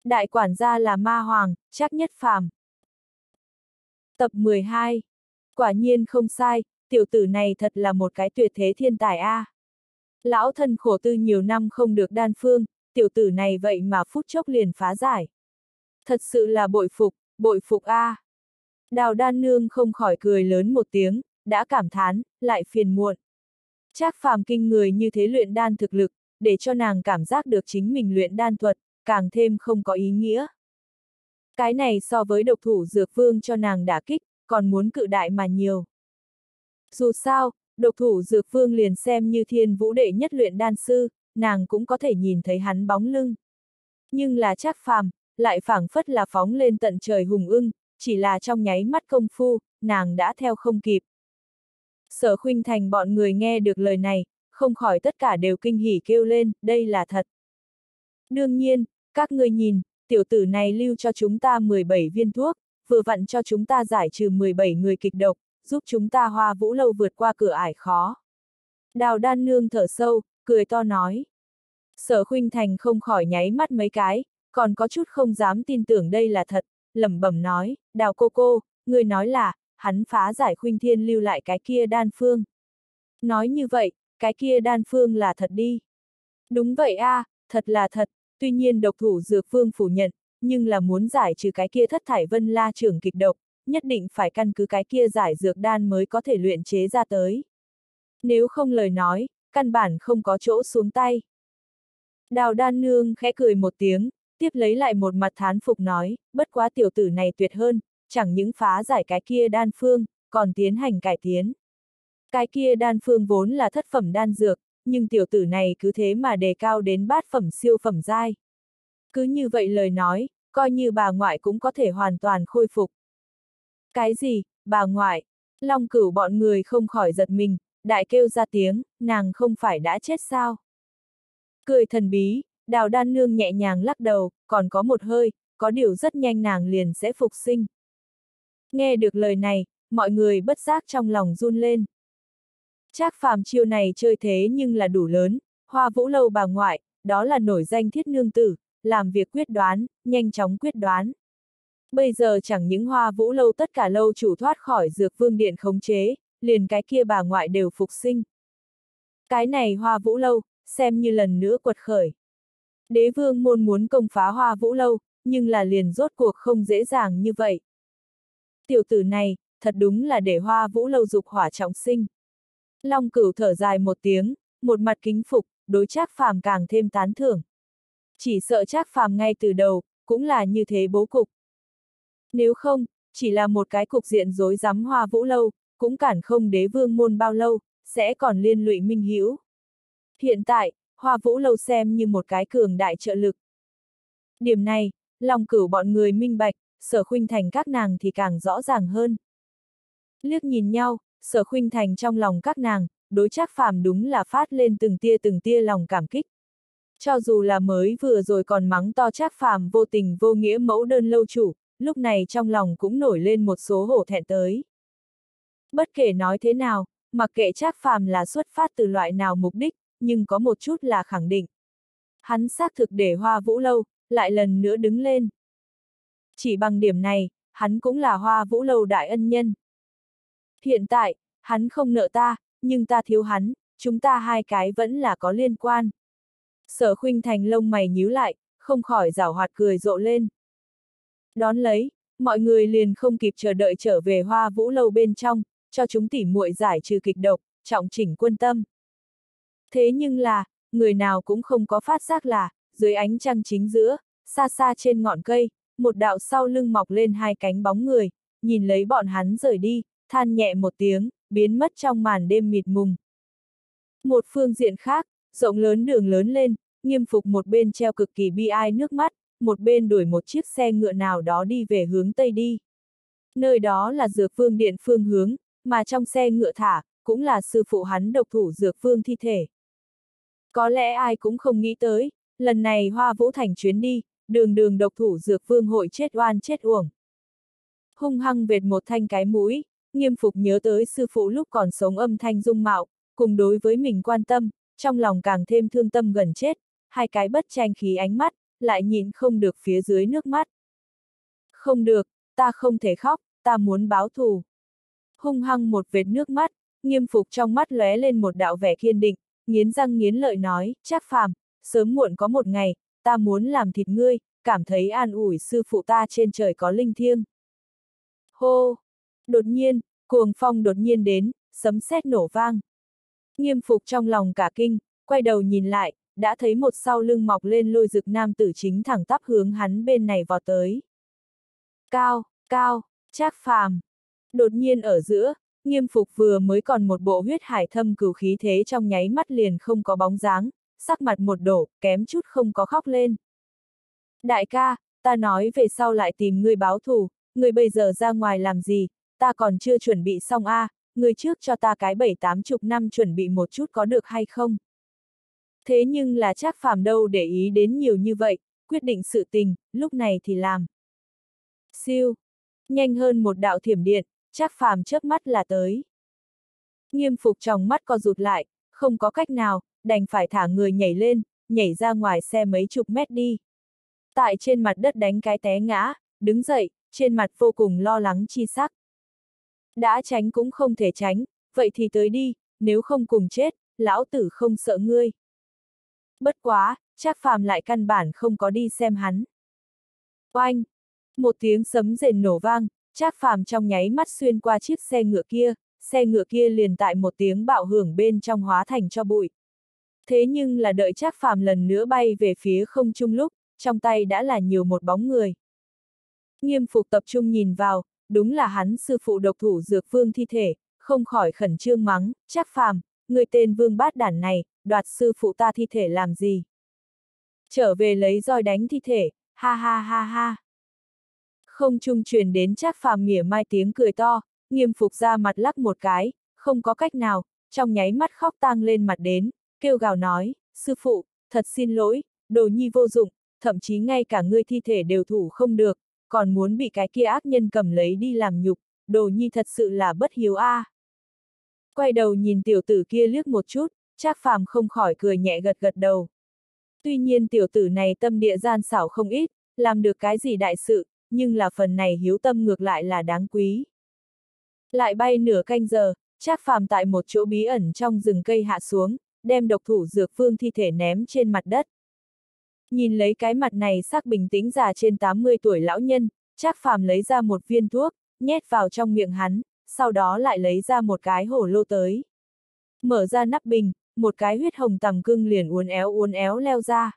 Đại quản gia là ma hoàng, Trác Nhất Phàm. Tập 12. Quả nhiên không sai, tiểu tử này thật là một cái tuyệt thế thiên tài a. Lão thân khổ tư nhiều năm không được đan phương, tiểu tử này vậy mà phút chốc liền phá giải. Thật sự là bội phục a. Đào Đan Nương không khỏi cười lớn một tiếng, đã cảm thán, lại phiền muộn. Trác Phàm kinh người như thế luyện đan thực lực, để cho nàng cảm giác được chính mình luyện đan thuật, càng thêm không có ý nghĩa. Cái này so với độc thủ dược vương cho nàng đả kích, còn muốn cự đại mà nhiều. Dù sao, độc thủ dược vương liền xem như thiên vũ đệ nhất luyện đan sư, nàng cũng có thể nhìn thấy hắn bóng lưng. Nhưng là Trác Phàm, lại phảng phất là phóng lên tận trời hùng ưng, chỉ là trong nháy mắt công phu, nàng đã theo không kịp. Sở Khuynh Thành bọn người nghe được lời này, không khỏi tất cả đều kinh hỉ kêu lên, đây là thật. Đương nhiên, các ngươi nhìn, tiểu tử này lưu cho chúng ta 17 viên thuốc, vừa vặn cho chúng ta giải trừ 17 người kịch độc, giúp chúng ta Hoa Vũ Lâu vượt qua cửa ải khó. Đào Đan Nương thở sâu, cười to nói. Sở Khuynh Thành không khỏi nháy mắt mấy cái, còn có chút không dám tin tưởng đây là thật, lẩm bẩm nói, Đào cô, người nói là, hắn phá giải Khuynh Thiên lưu lại cái kia đan phương. Nói như vậy, cái kia đan phương là thật đi. Đúng vậy a, thật là thật, tuy nhiên độc thủ dược phương phủ nhận, nhưng là muốn giải trừ cái kia thất thải vân la trưởng kịch độc, nhất định phải căn cứ cái kia giải dược đan mới có thể luyện chế ra tới. Nếu không lời nói, căn bản không có chỗ xuống tay. Đào Đan Nương khẽ cười một tiếng, tiếp lấy lại một mặt thán phục nói, bất quá tiểu tử này tuyệt hơn, chẳng những phá giải cái kia đan phương, còn tiến hành cải tiến. Cái kia đan phương vốn là thất phẩm đan dược, nhưng tiểu tử này cứ thế mà đề cao đến bát phẩm siêu phẩm giai. Cứ như vậy lời nói, coi như bà ngoại cũng có thể hoàn toàn khôi phục. Cái gì, bà ngoại? Long Cửu bọn người không khỏi giật mình, đại kêu ra tiếng, nàng không phải đã chết sao? Cười thần bí, Đào Đan Nương nhẹ nhàng lắc đầu, còn có một hơi, có điều rất nhanh nàng liền sẽ phục sinh. Nghe được lời này, mọi người bất giác trong lòng run lên. Trác Phàm chiêu này chơi thế nhưng là đủ lớn, Hoa Vũ Lâu bà ngoại, đó là nổi danh thiết nương tử, làm việc quyết đoán, nhanh chóng quyết đoán. Bây giờ chẳng những Hoa Vũ Lâu tất cả lâu chủ thoát khỏi Dược Vương Điện khống chế, liền cái kia bà ngoại đều phục sinh. Cái này Hoa Vũ Lâu, xem như lần nữa quật khởi. Đế vương môn muốn công phá Hoa Vũ Lâu, nhưng là liền rốt cuộc không dễ dàng như vậy. Tiểu tử này, thật đúng là để Hoa Vũ Lâu dục hỏa trọng sinh. Long Cửu thở dài một tiếng, một mặt kính phục, đối Trác Phàm càng thêm tán thưởng. Chỉ sợ Trác Phàm ngay từ đầu, cũng là như thế bố cục. Nếu không, chỉ là một cái cục diện rối rắm Hoa Vũ Lâu, cũng cản không đế vương môn bao lâu, sẽ còn liên lụy Minh Hữu. Hiện tại, Hoa Vũ Lâu xem như một cái cường đại trợ lực. Điểm này, Long Cửu bọn người minh bạch, Sở Khuynh Thành các nàng thì càng rõ ràng hơn. Liếc nhìn nhau, Sở Khuynh Thành trong lòng các nàng, đối Trác Phàm đúng là phát lên từng tia lòng cảm kích. Cho dù là mới vừa rồi còn mắng to Trác Phàm vô tình vô nghĩa mẫu đơn lâu chủ, lúc này trong lòng cũng nổi lên một số hổ thẹn tới. Bất kể nói thế nào, mặc kệ Trác Phàm là xuất phát từ loại nào mục đích, nhưng có một chút là khẳng định. Hắn xác thực để Hoa Vũ Lâu, lại lần nữa đứng lên. Chỉ bằng điểm này, hắn cũng là Hoa Vũ Lâu đại ân nhân. Hiện tại, hắn không nợ ta, nhưng ta thiếu hắn, chúng ta hai cái vẫn là có liên quan. Sở Khuynh Thành lông mày nhíu lại, không khỏi giảo hoạt cười rộ lên. Đón lấy, mọi người liền không kịp chờ đợi trở về Hoa Vũ Lâu bên trong, cho chúng tỉ muội giải trừ kịch độc, trọng chỉnh quân tâm. Thế nhưng là, người nào cũng không có phát giác là, dưới ánh trăng chính giữa, xa xa trên ngọn cây, một đạo sau lưng mọc lên hai cánh bóng người, nhìn lấy bọn hắn rời đi, than nhẹ một tiếng, biến mất trong màn đêm mịt mùng. Một phương diện khác, rộng lớn đường lớn lên, Nghiêm Phục một bên treo cực kỳ bi ai nước mắt, một bên đuổi một chiếc xe ngựa nào đó đi về hướng Tây đi. Nơi đó là Dược Vương Điện phương hướng, mà trong xe ngựa thả, cũng là sư phụ hắn độc thủ Dược Vương thi thể. Có lẽ ai cũng không nghĩ tới, lần này Hoa Vũ Thành chuyến đi, đường độc thủ Dược Vương hội chết oan chết uổng. Hung hăng vệt một thanh cái mũi, Nghiêm Phục nhớ tới sư phụ lúc còn sống âm thanh dung mạo, cùng đối với mình quan tâm, trong lòng càng thêm thương tâm gần chết, hai cái bất tranh khí ánh mắt, lại nhịn không được phía dưới nước mắt. Không được, ta không thể khóc, ta muốn báo thù. Hung hăng một vệt nước mắt, Nghiêm Phục trong mắt lóe lên một đạo vẻ kiên định, nghiến răng nghiến lợi nói, Trác Phàm, sớm muộn có một ngày, ta muốn làm thịt ngươi, cảm thấy an ủi sư phụ ta trên trời có linh thiêng. Hô! Đột nhiên, cuồng phong đột nhiên đến, sấm sét nổ vang. Nghiêm Phục trong lòng cả kinh, quay đầu nhìn lại, đã thấy một sau lưng mọc lên lôi rực nam tử chính thẳng tắp hướng hắn bên này vọt tới. Cao, cao, Trác Phàm. Đột nhiên ở giữa, Nghiêm Phục vừa mới còn một bộ huyết hải thâm cửu khí thế trong nháy mắt liền không có bóng dáng, sắc mặt một đổ, kém chút không có khóc lên. Đại ca, ta nói về sau lại tìm ngươi báo thù, ngươi bây giờ ra ngoài làm gì, ta còn chưa chuẩn bị xong a, ngươi trước cho ta cái 7-80 năm chuẩn bị một chút có được hay không? Thế nhưng là Trác Phàm đâu để ý đến nhiều như vậy, quyết định sự tình, lúc này thì làm. Siêu, nhanh hơn một đạo thiểm điện, Trác Phàm chớp mắt là tới. Nghiêm Phục trong mắt co rụt lại, không có cách nào, đành phải thả người nhảy lên, nhảy ra ngoài xe mấy chục mét đi. Tại trên mặt đất đánh cái té ngã, đứng dậy, trên mặt vô cùng lo lắng chi sắc. Đã tránh cũng không thể tránh, vậy thì tới đi, nếu không cùng chết, lão tử không sợ ngươi. Bất quá, Trác Phàm lại căn bản không có đi xem hắn. Oanh! Một tiếng sấm rền nổ vang, Trác Phàm trong nháy mắt xuyên qua chiếc xe ngựa kia liền tại một tiếng bạo hưởng bên trong hóa thành cho bụi. Thế nhưng là đợi Trác Phàm lần nữa bay về phía không trung lúc, trong tay đã là nhiều một bóng người. Nghiêm Phục tập trung nhìn vào, đúng là hắn sư phụ độc thủ Dược Vương thi thể, không khỏi khẩn trương mắng, Trác Phàm, người tên vương bát đản này, đoạt sư phụ ta thi thể làm gì? Trở về lấy roi đánh thi thể, ha ha ha ha. Không trung truyền đến Trác Phàm mỉa mai tiếng cười to, Nghiêm Phục ra mặt lắc một cái, không có cách nào, trong nháy mắt khóc tang lên mặt đến, kêu gào nói, sư phụ, thật xin lỗi, đồ nhi vô dụng, thậm chí ngay cả ngươi thi thể đều thủ không được, còn muốn bị cái kia ác nhân cầm lấy đi làm nhục, đồ nhi thật sự là bất hiếu a. Quay đầu nhìn tiểu tử kia liếc một chút, Trác Phàm không khỏi cười nhẹ gật gật đầu. Tuy nhiên tiểu tử này tâm địa gian xảo không ít, làm được cái gì đại sự, nhưng là phần này hiếu tâm ngược lại là đáng quý. Lại bay nửa canh giờ, Trác Phàm tại một chỗ bí ẩn trong rừng cây hạ xuống, đem độc thủ Dược Vương thi thể ném trên mặt đất. Nhìn lấy cái mặt này sắc bình tĩnh già trên 80 tuổi lão nhân, Trác Phàm lấy ra một viên thuốc, nhét vào trong miệng hắn, sau đó lại lấy ra một cái hổ lô tới. Mở ra nắp bình, một cái huyết hồng tằm cưng liền uốn éo leo ra.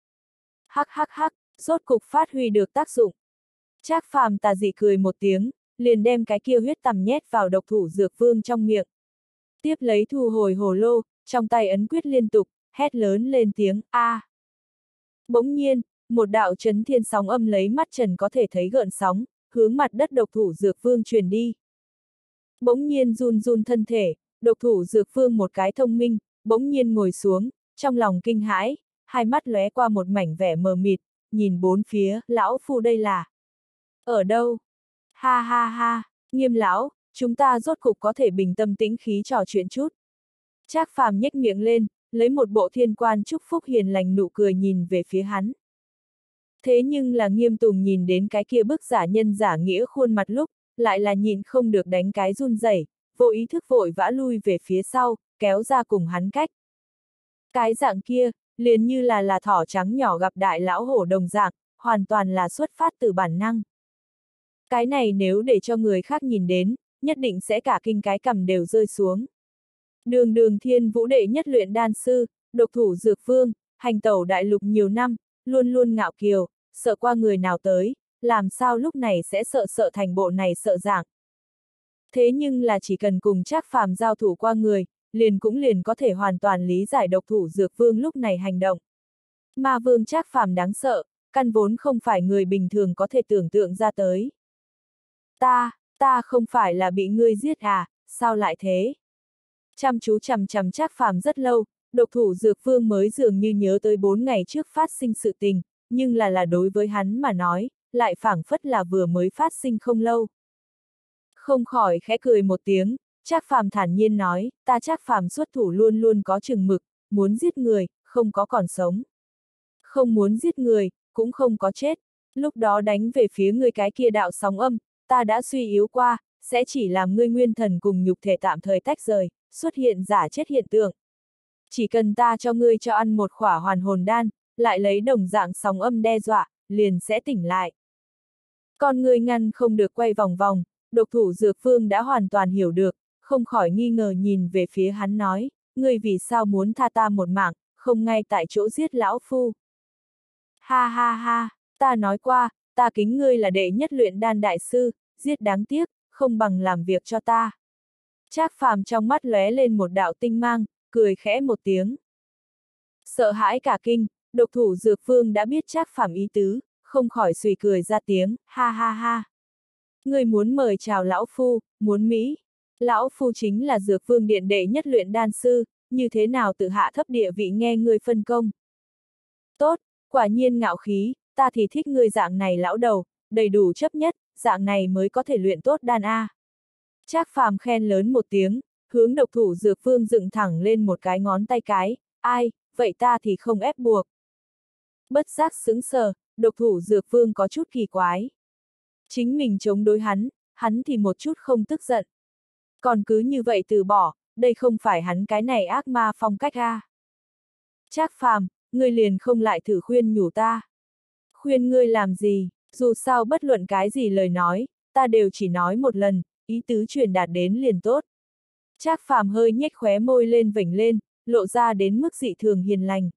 Hắc hắc hắc, rốt cục phát huy được tác dụng. Trác Phàm tà dị cười một tiếng, liền đem cái kia huyết tằm nhét vào độc thủ Dược Vương trong miệng. Tiếp lấy thu hồi hổ lô, trong tay ấn quyết liên tục, hét lớn lên tiếng A. Bỗng nhiên, một đạo chấn thiên sóng âm lấy mắt trần có thể thấy gợn sóng, hướng mặt đất độc thủ Dược Vương truyền đi. Bỗng nhiên run run thân thể, độc thủ Dược Vương một cái thông minh, bỗng nhiên ngồi xuống, trong lòng kinh hãi, hai mắt lóe qua một mảnh vẻ mờ mịt, nhìn bốn phía, lão phu đây là ở đâu? Ha ha ha, Nghiêm lão, chúng ta rốt cục có thể bình tâm tĩnh khí trò chuyện chút. Trác Phàm nhếch miệng lên, lấy một bộ thiên quan chúc phúc hiền lành nụ cười nhìn về phía hắn. Thế nhưng là Nghiêm Tùng nhìn đến cái kia bức giả nhân giả nghĩa khuôn mặt lúc, lại là nhìn không được đánh cái run rẩy, vô ý thức vội vã lui về phía sau, kéo ra cùng hắn cách. Cái dạng kia, liền như là thỏ trắng nhỏ gặp đại lão hổ đồng dạng, hoàn toàn là xuất phát từ bản năng. Cái này nếu để cho người khác nhìn đến, nhất định sẽ cả kinh cái cằm đều rơi xuống. Đường Thiên Vũ đệ nhất luyện đan sư, độc thủ Dược Vương, hành tẩu đại lục nhiều năm, luôn luôn ngạo kiều, sợ qua người nào tới, làm sao lúc này sẽ sợ thành bộ này sợ dạng. Thế nhưng là chỉ cần cùng Trác Phàm giao thủ qua người, liền có thể hoàn toàn lý giải độc thủ Dược Vương lúc này hành động. Ma Vương Trác Phàm đáng sợ, căn vốn không phải người bình thường có thể tưởng tượng ra tới. Ta không phải là bị ngươi giết à, sao lại thế? Chăm chú chằm Trác Phàm rất lâu, độc thủ Dược Vương mới dường như nhớ tới 4 ngày trước phát sinh sự tình, nhưng là đối với hắn mà nói, lại phảng phất là vừa mới phát sinh không lâu. Không khỏi khẽ cười một tiếng, Trác Phàm thản nhiên nói, ta Trác Phàm xuất thủ luôn luôn có chừng mực, muốn giết người, không có còn sống. Không muốn giết người, cũng không có chết. Lúc đó đánh về phía ngươi cái kia đạo sóng âm, ta đã suy yếu qua, sẽ chỉ làm ngươi nguyên thần cùng nhục thể tạm thời tách rời, xuất hiện giả chết hiện tượng. Chỉ cần ta cho ngươi cho ăn một khỏa hoàn hồn đan, lại lấy đồng dạng sóng âm đe dọa, liền sẽ tỉnh lại. Con ngươi ngăn không được quay vòng vòng, độc thủ Dược Vương đã hoàn toàn hiểu được, không khỏi nghi ngờ nhìn về phía hắn nói, ngươi vì sao muốn tha ta một mạng, không ngay tại chỗ giết lão phu. Ha ha ha, ta nói qua, ta kính ngươi là đệ nhất luyện đan đại sư, giết đáng tiếc, không bằng làm việc cho ta. Trác Phàm trong mắt lóe lên một đạo tinh mang, cười khẽ một tiếng. Sợ hãi cả kinh, độc thủ Dược Vương đã biết Trác Phàm ý tứ, không khỏi suy cười ra tiếng, ha ha ha. Ngươi muốn mời chào lão phu, muốn Mỹ. Lão phu chính là Dược Vương điện đệ nhất luyện đan sư, như thế nào tự hạ thấp địa vị nghe ngươi phân công. Tốt, quả nhiên ngạo khí, ta thì thích ngươi dạng này lão đầu, đầy đủ chấp nhất, dạng này mới có thể luyện tốt đan A. Trác Phàm khen lớn một tiếng, hướng độc thủ Dược Vương dựng thẳng lên một cái ngón tay cái, ai, vậy ta thì không ép buộc. Bất giác sững sờ, độc thủ Dược Vương có chút kỳ quái. Chính mình chống đối hắn thì một chút không tức giận. Còn cứ như vậy từ bỏ, đây không phải hắn cái này ác ma phong cách A. Trác Phàm, ngươi liền không lại thử khuyên nhủ ta. Khuyên ngươi làm gì, dù sao bất luận cái gì lời nói, ta đều chỉ nói một lần, ý tứ truyền đạt đến liền tốt. Trác Phàm hơi nhếch khóe môi lên vểnh lên, lộ ra đến mức dị thường hiền lành.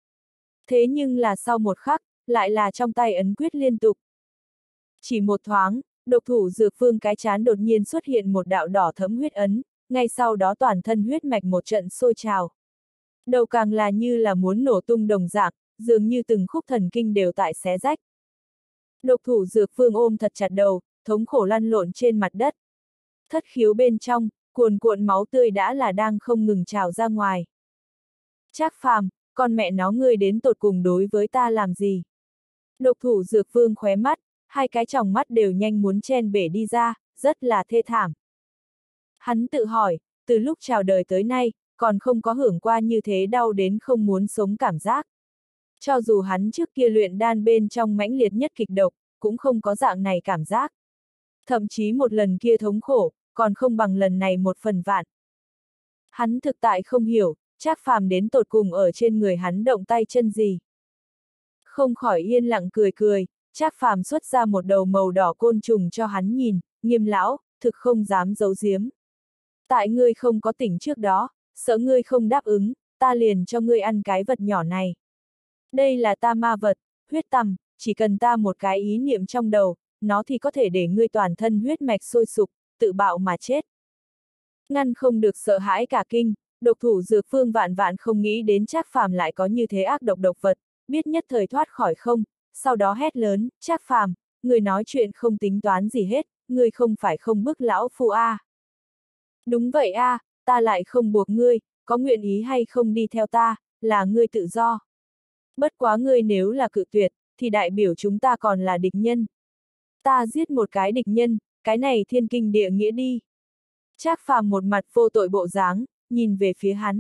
Thế nhưng là sau một khắc, lại là trong tay ấn quyết liên tục. Chỉ một thoáng, độc thủ Dược Vương cái chán đột nhiên xuất hiện một đạo đỏ thẫm huyết ấn, ngay sau đó toàn thân huyết mạch một trận sôi trào. Đầu càng là như là muốn nổ tung đồng dạng, dường như từng khúc thần kinh đều tại xé rách. Độc thủ Dược Vương ôm thật chặt đầu, thống khổ lăn lộn trên mặt đất. Thất khiếu bên trong, cuồn cuộn máu tươi đã là đang không ngừng trào ra ngoài. Trác Phàm, con mẹ nó ngươi đến tột cùng đối với ta làm gì? Độc thủ Dược Vương khóe mắt, hai cái tròng mắt đều nhanh muốn chen bể đi ra, rất là thê thảm. Hắn tự hỏi, từ lúc chào đời tới nay, còn không có hưởng qua như thế đau đến không muốn sống cảm giác. Cho dù hắn trước kia luyện đan bên trong mãnh liệt nhất kịch độc, cũng không có dạng này cảm giác. Thậm chí một lần kia thống khổ, còn không bằng lần này một phần vạn. Hắn thực tại không hiểu, Trác Phàm đến tột cùng ở trên người hắn động tay chân gì. Không khỏi yên lặng cười cười, Trác Phàm xuất ra một đầu màu đỏ côn trùng cho hắn nhìn, Nghiêm lão, thực không dám giấu giếm. Tại ngươi không có tỉnh trước đó, sợ ngươi không đáp ứng, ta liền cho ngươi ăn cái vật nhỏ này. Đây là ta ma vật, huyết tằm, chỉ cần ta một cái ý niệm trong đầu, nó thì có thể để ngươi toàn thân huyết mạch sôi sục, tự bạo mà chết. Ngăn không được sợ hãi cả kinh, độc thủ Dược Vương vạn vạn không nghĩ đến Trác Phàm lại có như thế ác độc độc vật, biết nhất thời thoát khỏi không, sau đó hét lớn, Trác Phàm, người nói chuyện không tính toán gì hết, ngươi không phải không bức lão phu a. Đúng vậy a, ta lại không buộc ngươi, có nguyện ý hay không đi theo ta, là ngươi tự do. Bất quá ngươi nếu là cự tuyệt, thì đại biểu chúng ta còn là địch nhân. Ta giết một cái địch nhân, cái này thiên kinh địa nghĩa đi. Trác Phàm một mặt vô tội bộ dáng, nhìn về phía hắn.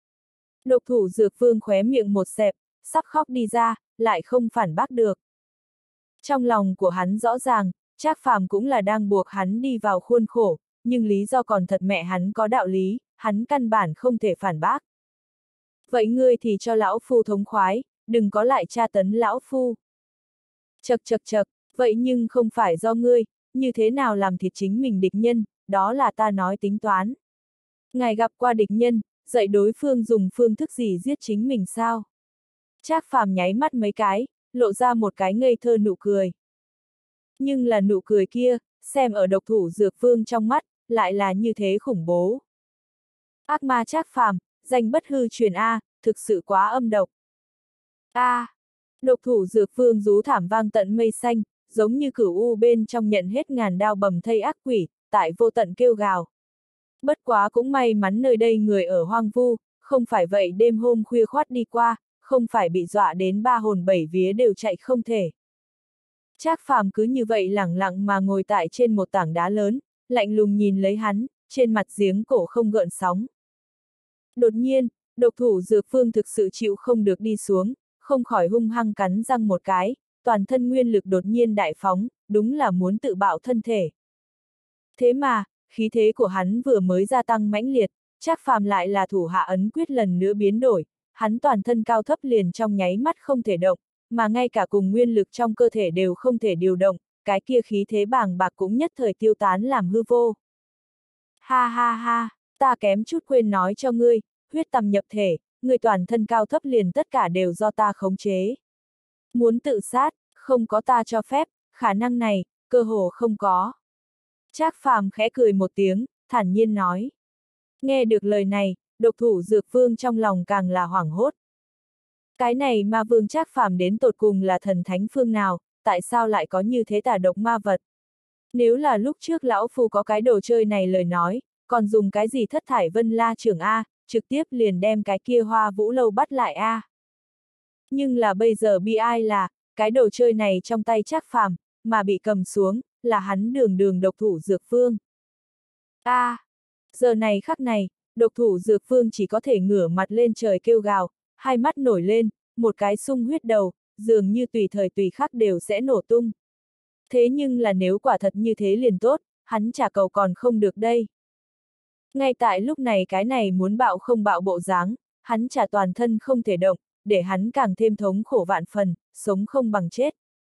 Độc thủ Dược Vương khóe miệng một xẹp, sắp khóc đi ra, lại không phản bác được. Trong lòng của hắn rõ ràng, Trác Phàm cũng là đang buộc hắn đi vào khuôn khổ, nhưng lý do còn thật mẹ hắn có đạo lý, hắn căn bản không thể phản bác. Vậy ngươi thì cho lão phu thống khoái, đừng có lại tra tấn lão phu. Chậc chậc chậc, vậy nhưng không phải do ngươi, như thế nào làm thịt chính mình địch nhân, đó là ta nói tính toán. Ngài gặp qua địch nhân, dạy đối phương dùng phương thức gì giết chính mình sao? Trác Phàm nháy mắt mấy cái, lộ ra một cái ngây thơ nụ cười. Nhưng là nụ cười kia, xem ở độc thủ Dược Vương trong mắt, lại là như thế khủng bố. Ác ma Trác Phàm, danh bất hư truyền A, thực sự quá âm độc. A, độc thủ Dược Vương rú thảm vang tận mây xanh, giống như cửu u bên trong nhận hết ngàn đao bầm thây ác quỷ, tại vô tận kêu gào. Bất quá cũng may mắn nơi đây người ở hoang vu, không phải vậy đêm hôm khuya khoắt đi qua, không phải bị dọa đến ba hồn bảy vía đều chạy không thể. Trác Phàm cứ như vậy lẳng lặng mà ngồi tại trên một tảng đá lớn, lạnh lùng nhìn lấy hắn, trên mặt giếng cổ không gợn sóng. Đột nhiên, độc thủ Dược Vương thực sự chịu không được đi xuống, không khỏi hung hăng cắn răng một cái, toàn thân nguyên lực đột nhiên đại phóng, đúng là muốn tự bạo thân thể. Thế mà, khí thế của hắn vừa mới gia tăng mãnh liệt, Trác Phàm lại là thủ hạ ấn quyết lần nữa biến đổi, hắn toàn thân cao thấp liền trong nháy mắt không thể động, mà ngay cả cùng nguyên lực trong cơ thể đều không thể điều động, cái kia khí thế bàng bạc cũng nhất thời tiêu tán làm hư vô. Ha ha ha, ta kém chút quên nói cho ngươi, huyết tầm nhập thể, người toàn thân cao thấp liền tất cả đều do ta khống chế. Muốn tự sát, không có ta cho phép, khả năng này, cơ hồ không có. Trác Phàm khẽ cười một tiếng, thản nhiên nói. Nghe được lời này, độc thủ Dược Vương trong lòng càng là hoảng hốt. Cái này ma vương Trác Phàm đến tột cùng là thần thánh phương nào, tại sao lại có như thế tà độc ma vật? Nếu là lúc trước lão phu có cái đồ chơi này lời nói, còn dùng cái gì thất thải vân la trưởng A, trực tiếp liền đem cái kia Hoa Vũ Lâu bắt lại A. Nhưng là bây giờ bi ai là, cái đồ chơi này trong tay Trác Phàm, mà bị cầm xuống, là hắn đường đường độc thủ Dược Vương. Giờ này khắc này, độc thủ Dược Vương chỉ có thể ngửa mặt lên trời kêu gào, hai mắt nổi lên, một cái sung huyết đầu, dường như tùy thời tùy khắc đều sẽ nổ tung. Thế nhưng là nếu quả thật như thế liền tốt, hắn trả cầu còn không được đây. Ngay tại lúc này cái này muốn bạo không bạo bộ dáng, hắn trả toàn thân không thể động, để hắn càng thêm thống khổ vạn phần, sống không bằng chết.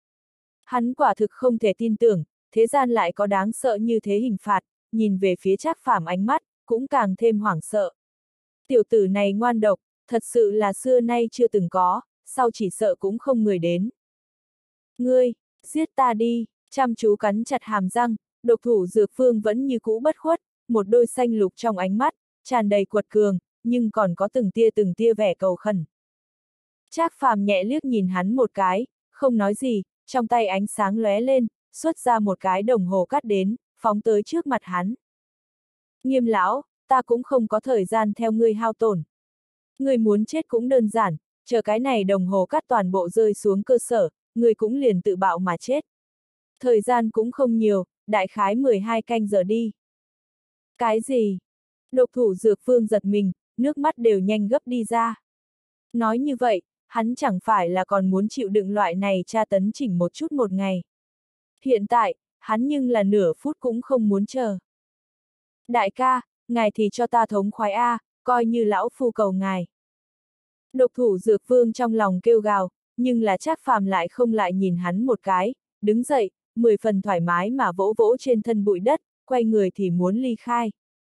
Hắn quả thực không thể tin tưởng, thế gian lại có đáng sợ như thế hình phạt, nhìn về phía Trác Phàm ánh mắt, cũng càng thêm hoảng sợ. Tiểu tử này ngoan độc, thật sự là xưa nay chưa từng có, sau chỉ sợ cũng không người đến. Ngươi, giết ta đi, chăm chú cắn chặt hàm răng, độc thủ Dược Vương vẫn như cũ bất khuất, một đôi xanh lục trong ánh mắt, tràn đầy quật cường, nhưng còn có từng tia vẻ cầu khẩn. Trác Phàm nhẹ liếc nhìn hắn một cái, không nói gì, trong tay ánh sáng lóe lên, xuất ra một cái đồng hồ cắt đến, phóng tới trước mặt hắn. Nghiêm lão, ta cũng không có thời gian theo ngươi hao tổn. Ngươi muốn chết cũng đơn giản, chờ cái này đồng hồ cắt toàn bộ rơi xuống cơ sở, ngươi cũng liền tự bạo mà chết. Thời gian cũng không nhiều, đại khái 12 canh giờ đi. Cái gì? Độc thủ Dược Vương giật mình, nước mắt đều nhanh gấp đi ra. Nói như vậy, hắn chẳng phải là còn muốn chịu đựng loại này tra tấn chỉnh một chút một ngày. Hiện tại, hắn nhưng là nửa phút cũng không muốn chờ. Đại ca, ngài thì cho ta thống khoái A, coi như lão phu cầu ngài. Độc thủ Dược Vương trong lòng kêu gào, nhưng là Trác Phàm lại không lại nhìn hắn một cái, đứng dậy, 10 phần thoải mái mà vỗ vỗ trên thân bụi đất, quay người thì muốn ly khai.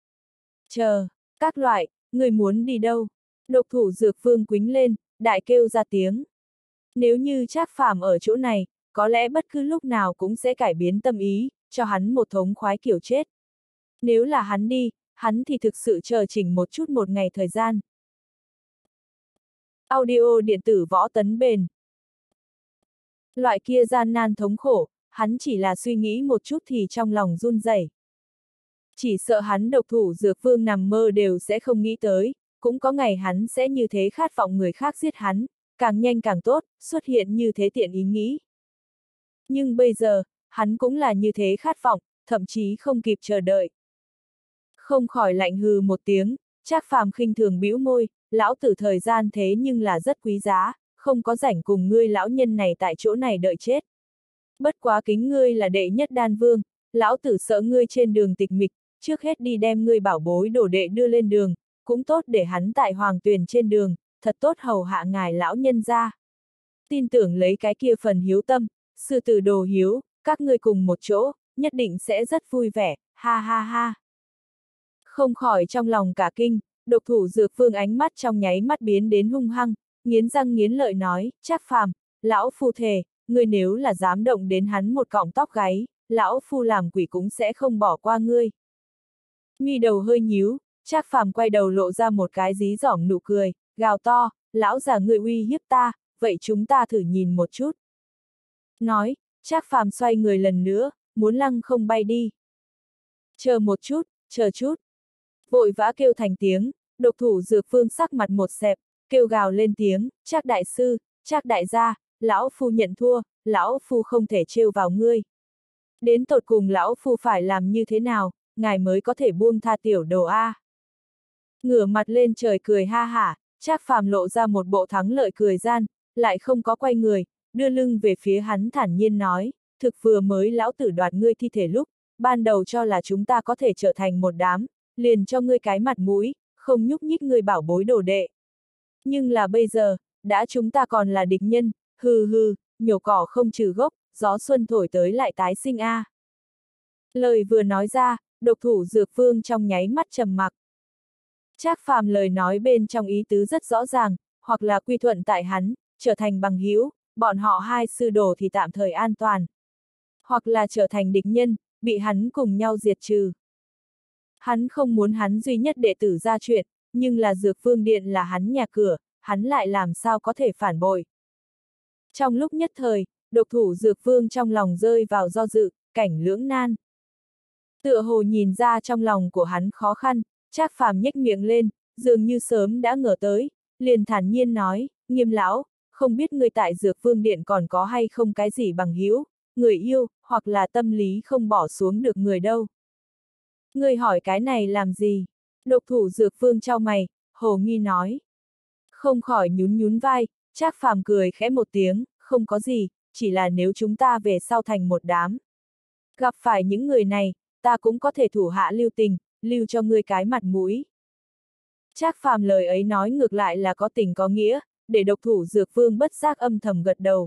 Chờ, các loại, người muốn đi đâu? Độc thủ Dược Vương quính lên, đại kêu ra tiếng. Nếu như Trác Phàm ở chỗ này, có lẽ bất cứ lúc nào cũng sẽ cải biến tâm ý, cho hắn một thống khoái kiểu chết. Nếu là hắn đi, hắn thì thực sự chờ chỉnh một chút một ngày thời gian. Audio điện tử Võ Tấn Bền. Loại kia gian nan thống khổ, hắn chỉ là suy nghĩ một chút thì trong lòng run rẩy. Chỉ sợ hắn độc thủ Dược Vương nằm mơ đều sẽ không nghĩ tới, cũng có ngày hắn sẽ như thế khát vọng người khác giết hắn, càng nhanh càng tốt, xuất hiện như thế tiện ý nghĩ. Nhưng bây giờ, hắn cũng là như thế khát vọng, thậm chí không kịp chờ đợi. Không khỏi lạnh hừ một tiếng, Trác Phàm khinh thường bĩu môi, lão tử thời gian thế nhưng là rất quý giá, không có rảnh cùng ngươi lão nhân này tại chỗ này đợi chết. Bất quá kính ngươi là đệ nhất đan vương, lão tử sợ ngươi trên đường tịch mịch, trước hết đi đem ngươi bảo bối đồ đệ đưa lên đường, cũng tốt để hắn tại hoàng tuyền trên đường, thật tốt hầu hạ ngài lão nhân ra. Tin tưởng lấy cái kia phần hiếu tâm, sư tử đồ hiếu, các ngươi cùng một chỗ, nhất định sẽ rất vui vẻ, ha ha ha. Không khỏi trong lòng cả kinh, độc thủ Dược Vương ánh mắt trong nháy mắt biến đến hung hăng, nghiến răng nghiến lợi nói, Trác Phàm, lão phu thề, ngươi nếu là dám động đến hắn một cọng tóc gáy, lão phu làm quỷ cũng sẽ không bỏ qua ngươi. Mi đầu hơi nhíu, Trác Phàm quay đầu lộ ra một cái dí dỏm nụ cười, gào to, lão già ngươi uy hiếp ta, vậy chúng ta thử nhìn một chút. Nói, Trác Phàm xoay người lần nữa, muốn lăng không bay đi. Chờ một chút, chờ chút. Vội vã kêu thành tiếng, độc thủ Dược Vương sắc mặt một xẹp, kêu gào lên tiếng, Trác đại sư, Trác đại gia, lão phu nhận thua, lão phu không thể trêu vào ngươi. Đến tột cùng lão phu phải làm như thế nào, ngài mới có thể buông tha tiểu đồ A. Ngửa mặt lên trời cười ha hả, Trác Phàm lộ ra một bộ thắng lợi cười gian, lại không có quay người, đưa lưng về phía hắn thản nhiên nói, thực vừa mới lão tử đoạt ngươi thi thể lúc, ban đầu cho là chúng ta có thể trở thành một đám, liền cho ngươi cái mặt mũi, không nhúc nhích ngươi bảo bối đồ đệ. Nhưng là bây giờ, đã chúng ta còn là địch nhân, hừ hừ, nhổ cỏ không trừ gốc, gió xuân thổi tới lại tái sinh a. Lời vừa nói ra, độc thủ Dược Vương trong nháy mắt trầm mặc. Trác Phàm lời nói bên trong ý tứ rất rõ ràng, hoặc là quy thuận tại hắn, trở thành bằng hữu, bọn họ hai sư đồ thì tạm thời an toàn. Hoặc là trở thành địch nhân, bị hắn cùng nhau diệt trừ. Hắn không muốn hắn duy nhất đệ tử ra chuyện, nhưng là Dược Vương Điện là hắn nhà cửa, hắn lại làm sao có thể phản bội. Trong lúc nhất thời, độc thủ Dược Vương trong lòng rơi vào do dự, cảnh lưỡng nan. Tựa hồ nhìn ra trong lòng của hắn khó khăn, Trác Phàm nhếch miệng lên, dường như sớm đã ngờ tới, liền thản nhiên nói, Nghiêm lão, không biết người tại Dược Vương Điện còn có hay không cái gì bằng hữu, người yêu, hoặc là tâm lý không bỏ xuống được người đâu. Người hỏi cái này làm gì? Độc thủ Dược Vương chau mày, hồ nghi nói. Không khỏi nhún nhún vai, Trác Phàm cười khẽ một tiếng, không có gì, chỉ là nếu chúng ta về sau thành một đám. Gặp phải những người này, ta cũng có thể thủ hạ lưu tình, lưu cho ngươi cái mặt mũi. Trác Phàm lời ấy nói ngược lại là có tình có nghĩa, để độc thủ Dược Vương bất giác âm thầm gật đầu.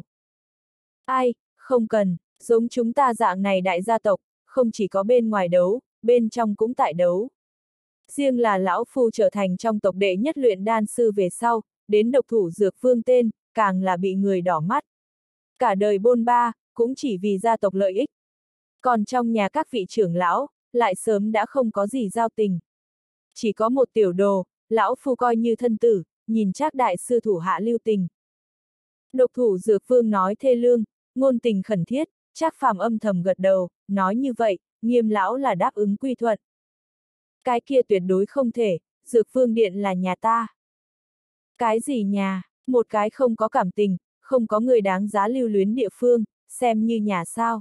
Ai, không cần, giống chúng ta dạng này đại gia tộc, không chỉ có bên ngoài đấu, bên trong cũng tại đấu. Riêng là lão phu trở thành trong tộc đệ nhất luyện đan sư về sau, đến độc thủ Dược Vương tên, càng là bị người đỏ mắt. Cả đời bôn ba, cũng chỉ vì gia tộc lợi ích. Còn trong nhà các vị trưởng lão, lại sớm đã không có gì giao tình. Chỉ có một tiểu đồ, lão phu coi như thân tử, nhìn Trác đại sư thủ hạ lưu tình. Độc thủ Dược Vương nói thê lương, ngôn tình khẩn thiết, Trác Phàm âm thầm gật đầu, nói như vậy, Nghiêm lão là đáp ứng quy thuận. Cái kia tuyệt đối không thể, Dược Vương Điện là nhà ta. Cái gì nhà, một cái không có cảm tình, không có người đáng giá lưu luyến địa phương, xem như nhà sao.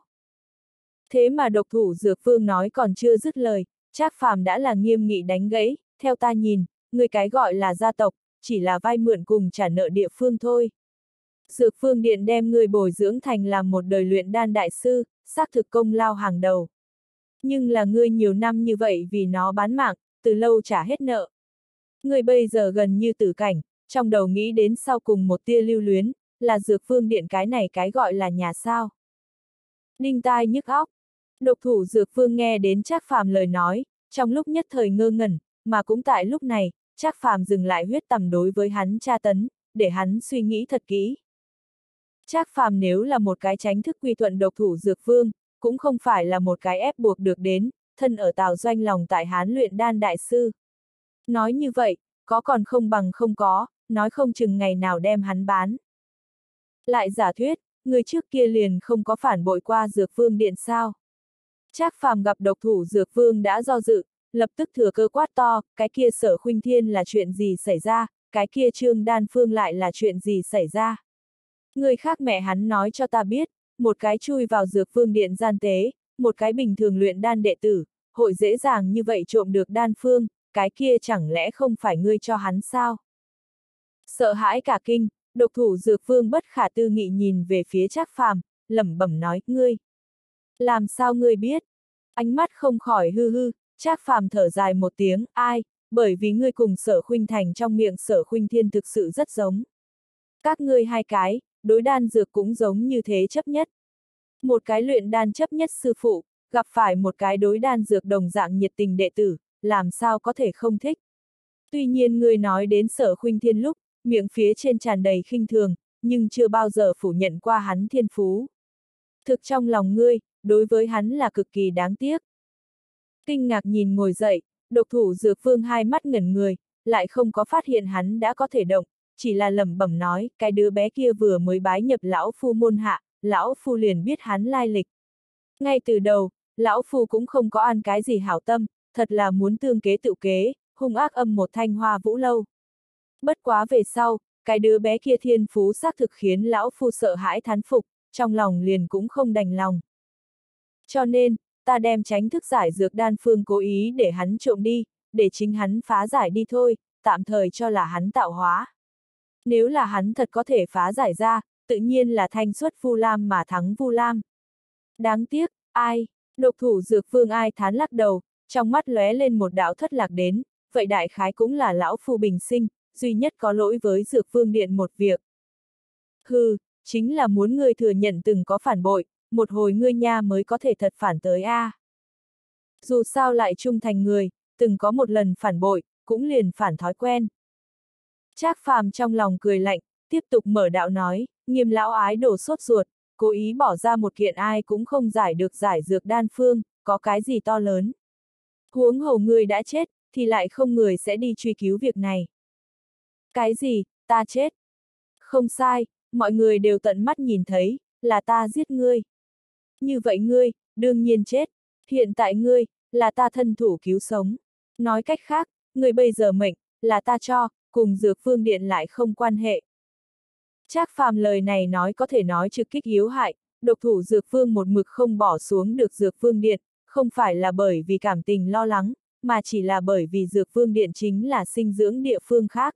Thế mà độc thủ Dược Vương nói còn chưa dứt lời, Trác Phàm đã là nghiêm nghị đánh gãy, theo ta nhìn, người cái gọi là gia tộc, chỉ là vay mượn cùng trả nợ địa phương thôi. Dược Vương Điện đem người bồi dưỡng thành làm một đời luyện đan đại sư, xác thực công lao hàng đầu. Nhưng là ngươi nhiều năm như vậy vì nó bán mạng, từ lâu trả hết nợ. Ngươi bây giờ gần như tử cảnh, trong đầu nghĩ đến sau cùng một tia lưu luyến, là Dược Vương Điện cái này cái gọi là nhà sao. Đinh tai nhức óc. Độc thủ Dược Vương nghe đến Trác Phàm lời nói, trong lúc nhất thời ngơ ngẩn, mà cũng tại lúc này, Trác Phàm dừng lại huyết tầm đối với hắn tra tấn, để hắn suy nghĩ thật kỹ. Trác Phàm nếu là một cái tránh thức quy thuận độc thủ Dược Vương, cũng không phải là một cái ép buộc được đến, thân ở Tào Doanh lòng tại Hán luyện đan đại sư. Nói như vậy, có còn không bằng không có, nói không chừng ngày nào đem hắn bán. Lại giả thuyết, người trước kia liền không có phản bội qua Dược Vương Điện sao. Trác Phàm gặp độc thủ Dược Vương đã do dự, lập tức thừa cơ quát to, cái kia Sở Khuynh Thiên là chuyện gì xảy ra, cái kia Trương Đan Phương lại là chuyện gì xảy ra. Người khác mẹ hắn nói cho ta biết, một cái chui vào Dược Vương Điện gian tế, một cái bình thường luyện đan đệ tử, hội dễ dàng như vậy trộm được đan phương, cái kia chẳng lẽ không phải ngươi cho hắn sao? Sợ hãi cả kinh, độc thủ Dược Vương bất khả tư nghị nhìn về phía Trác Phàm, lẩm bẩm nói, ngươi. Làm sao ngươi biết? Ánh mắt không khỏi hư hư, Trác Phàm thở dài một tiếng, ai, bởi vì ngươi cùng Sở Khuynh Thành trong miệng Sở Khuynh Thiên thực sự rất giống. Các ngươi hai cái, đối đan dược cũng giống như thế chấp nhất. Một cái luyện đan chấp nhất sư phụ, gặp phải một cái đối đan dược đồng dạng nhiệt tình đệ tử, làm sao có thể không thích. Tuy nhiên ngươi nói đến Sở Khuynh Thiên lúc, miệng phía trên tràn đầy khinh thường, nhưng chưa bao giờ phủ nhận qua hắn thiên phú. Thực trong lòng ngươi, đối với hắn là cực kỳ đáng tiếc. Kinh ngạc nhìn ngồi dậy, độc thủ Dược Vương hai mắt ngẩn người, lại không có phát hiện hắn đã có thể động, chỉ là lẩm bẩm nói, cái đứa bé kia vừa mới bái nhập lão phu môn hạ, lão phu liền biết hắn lai lịch. Ngay từ đầu, lão phu cũng không có ăn cái gì hảo tâm, thật là muốn tương kế tự kế, hung ác âm một Thanh Hoa Vũ Lâu. Bất quá về sau, cái đứa bé kia thiên phú xác thực khiến lão phu sợ hãi thán phục, trong lòng liền cũng không đành lòng. Cho nên, ta đem tránh thức giải dược đan phương cố ý để hắn trộm đi, để chính hắn phá giải đi thôi, tạm thời cho là hắn tạo hóa. Nếu là hắn thật có thể phá giải ra, tự nhiên là thanh xuất Vu Lam mà thắng Vu Lam. Đáng tiếc, ai? Độc thủ Dược Vương ai thán lắc đầu, trong mắt lóe lên một đạo thất lạc đến, vậy đại khái cũng là lão phu bình sinh, duy nhất có lỗi với Dược Vương Điện một việc. Hừ, chính là muốn ngươi thừa nhận từng có phản bội, một hồi ngươi nha mới có thể thật phản tới a. Dù sao lại trung thành người, từng có một lần phản bội, cũng liền phản thói quen. Trác Phàm trong lòng cười lạnh, tiếp tục mở đạo nói, Nghiêm lão ái đồ sốt ruột, cố ý bỏ ra một kiện ai cũng không giải được giải dược đan phương, có cái gì to lớn. Huống hồ người đã chết, thì lại không người sẽ đi truy cứu việc này. Cái gì, ta chết? Không sai, mọi người đều tận mắt nhìn thấy, là ta giết ngươi. Như vậy ngươi, đương nhiên chết. Hiện tại ngươi, là ta thân thủ cứu sống. Nói cách khác, ngươi bây giờ mệnh, là ta cho, cùng Dược Vương Điện lại không quan hệ. Trác Phàm lời này nói có thể nói trực kích yếu hại, độc thủ Dược Vương một mực không bỏ xuống được Dược Vương Điện, không phải là bởi vì cảm tình lo lắng, mà chỉ là bởi vì Dược Vương Điện chính là sinh dưỡng địa phương khác.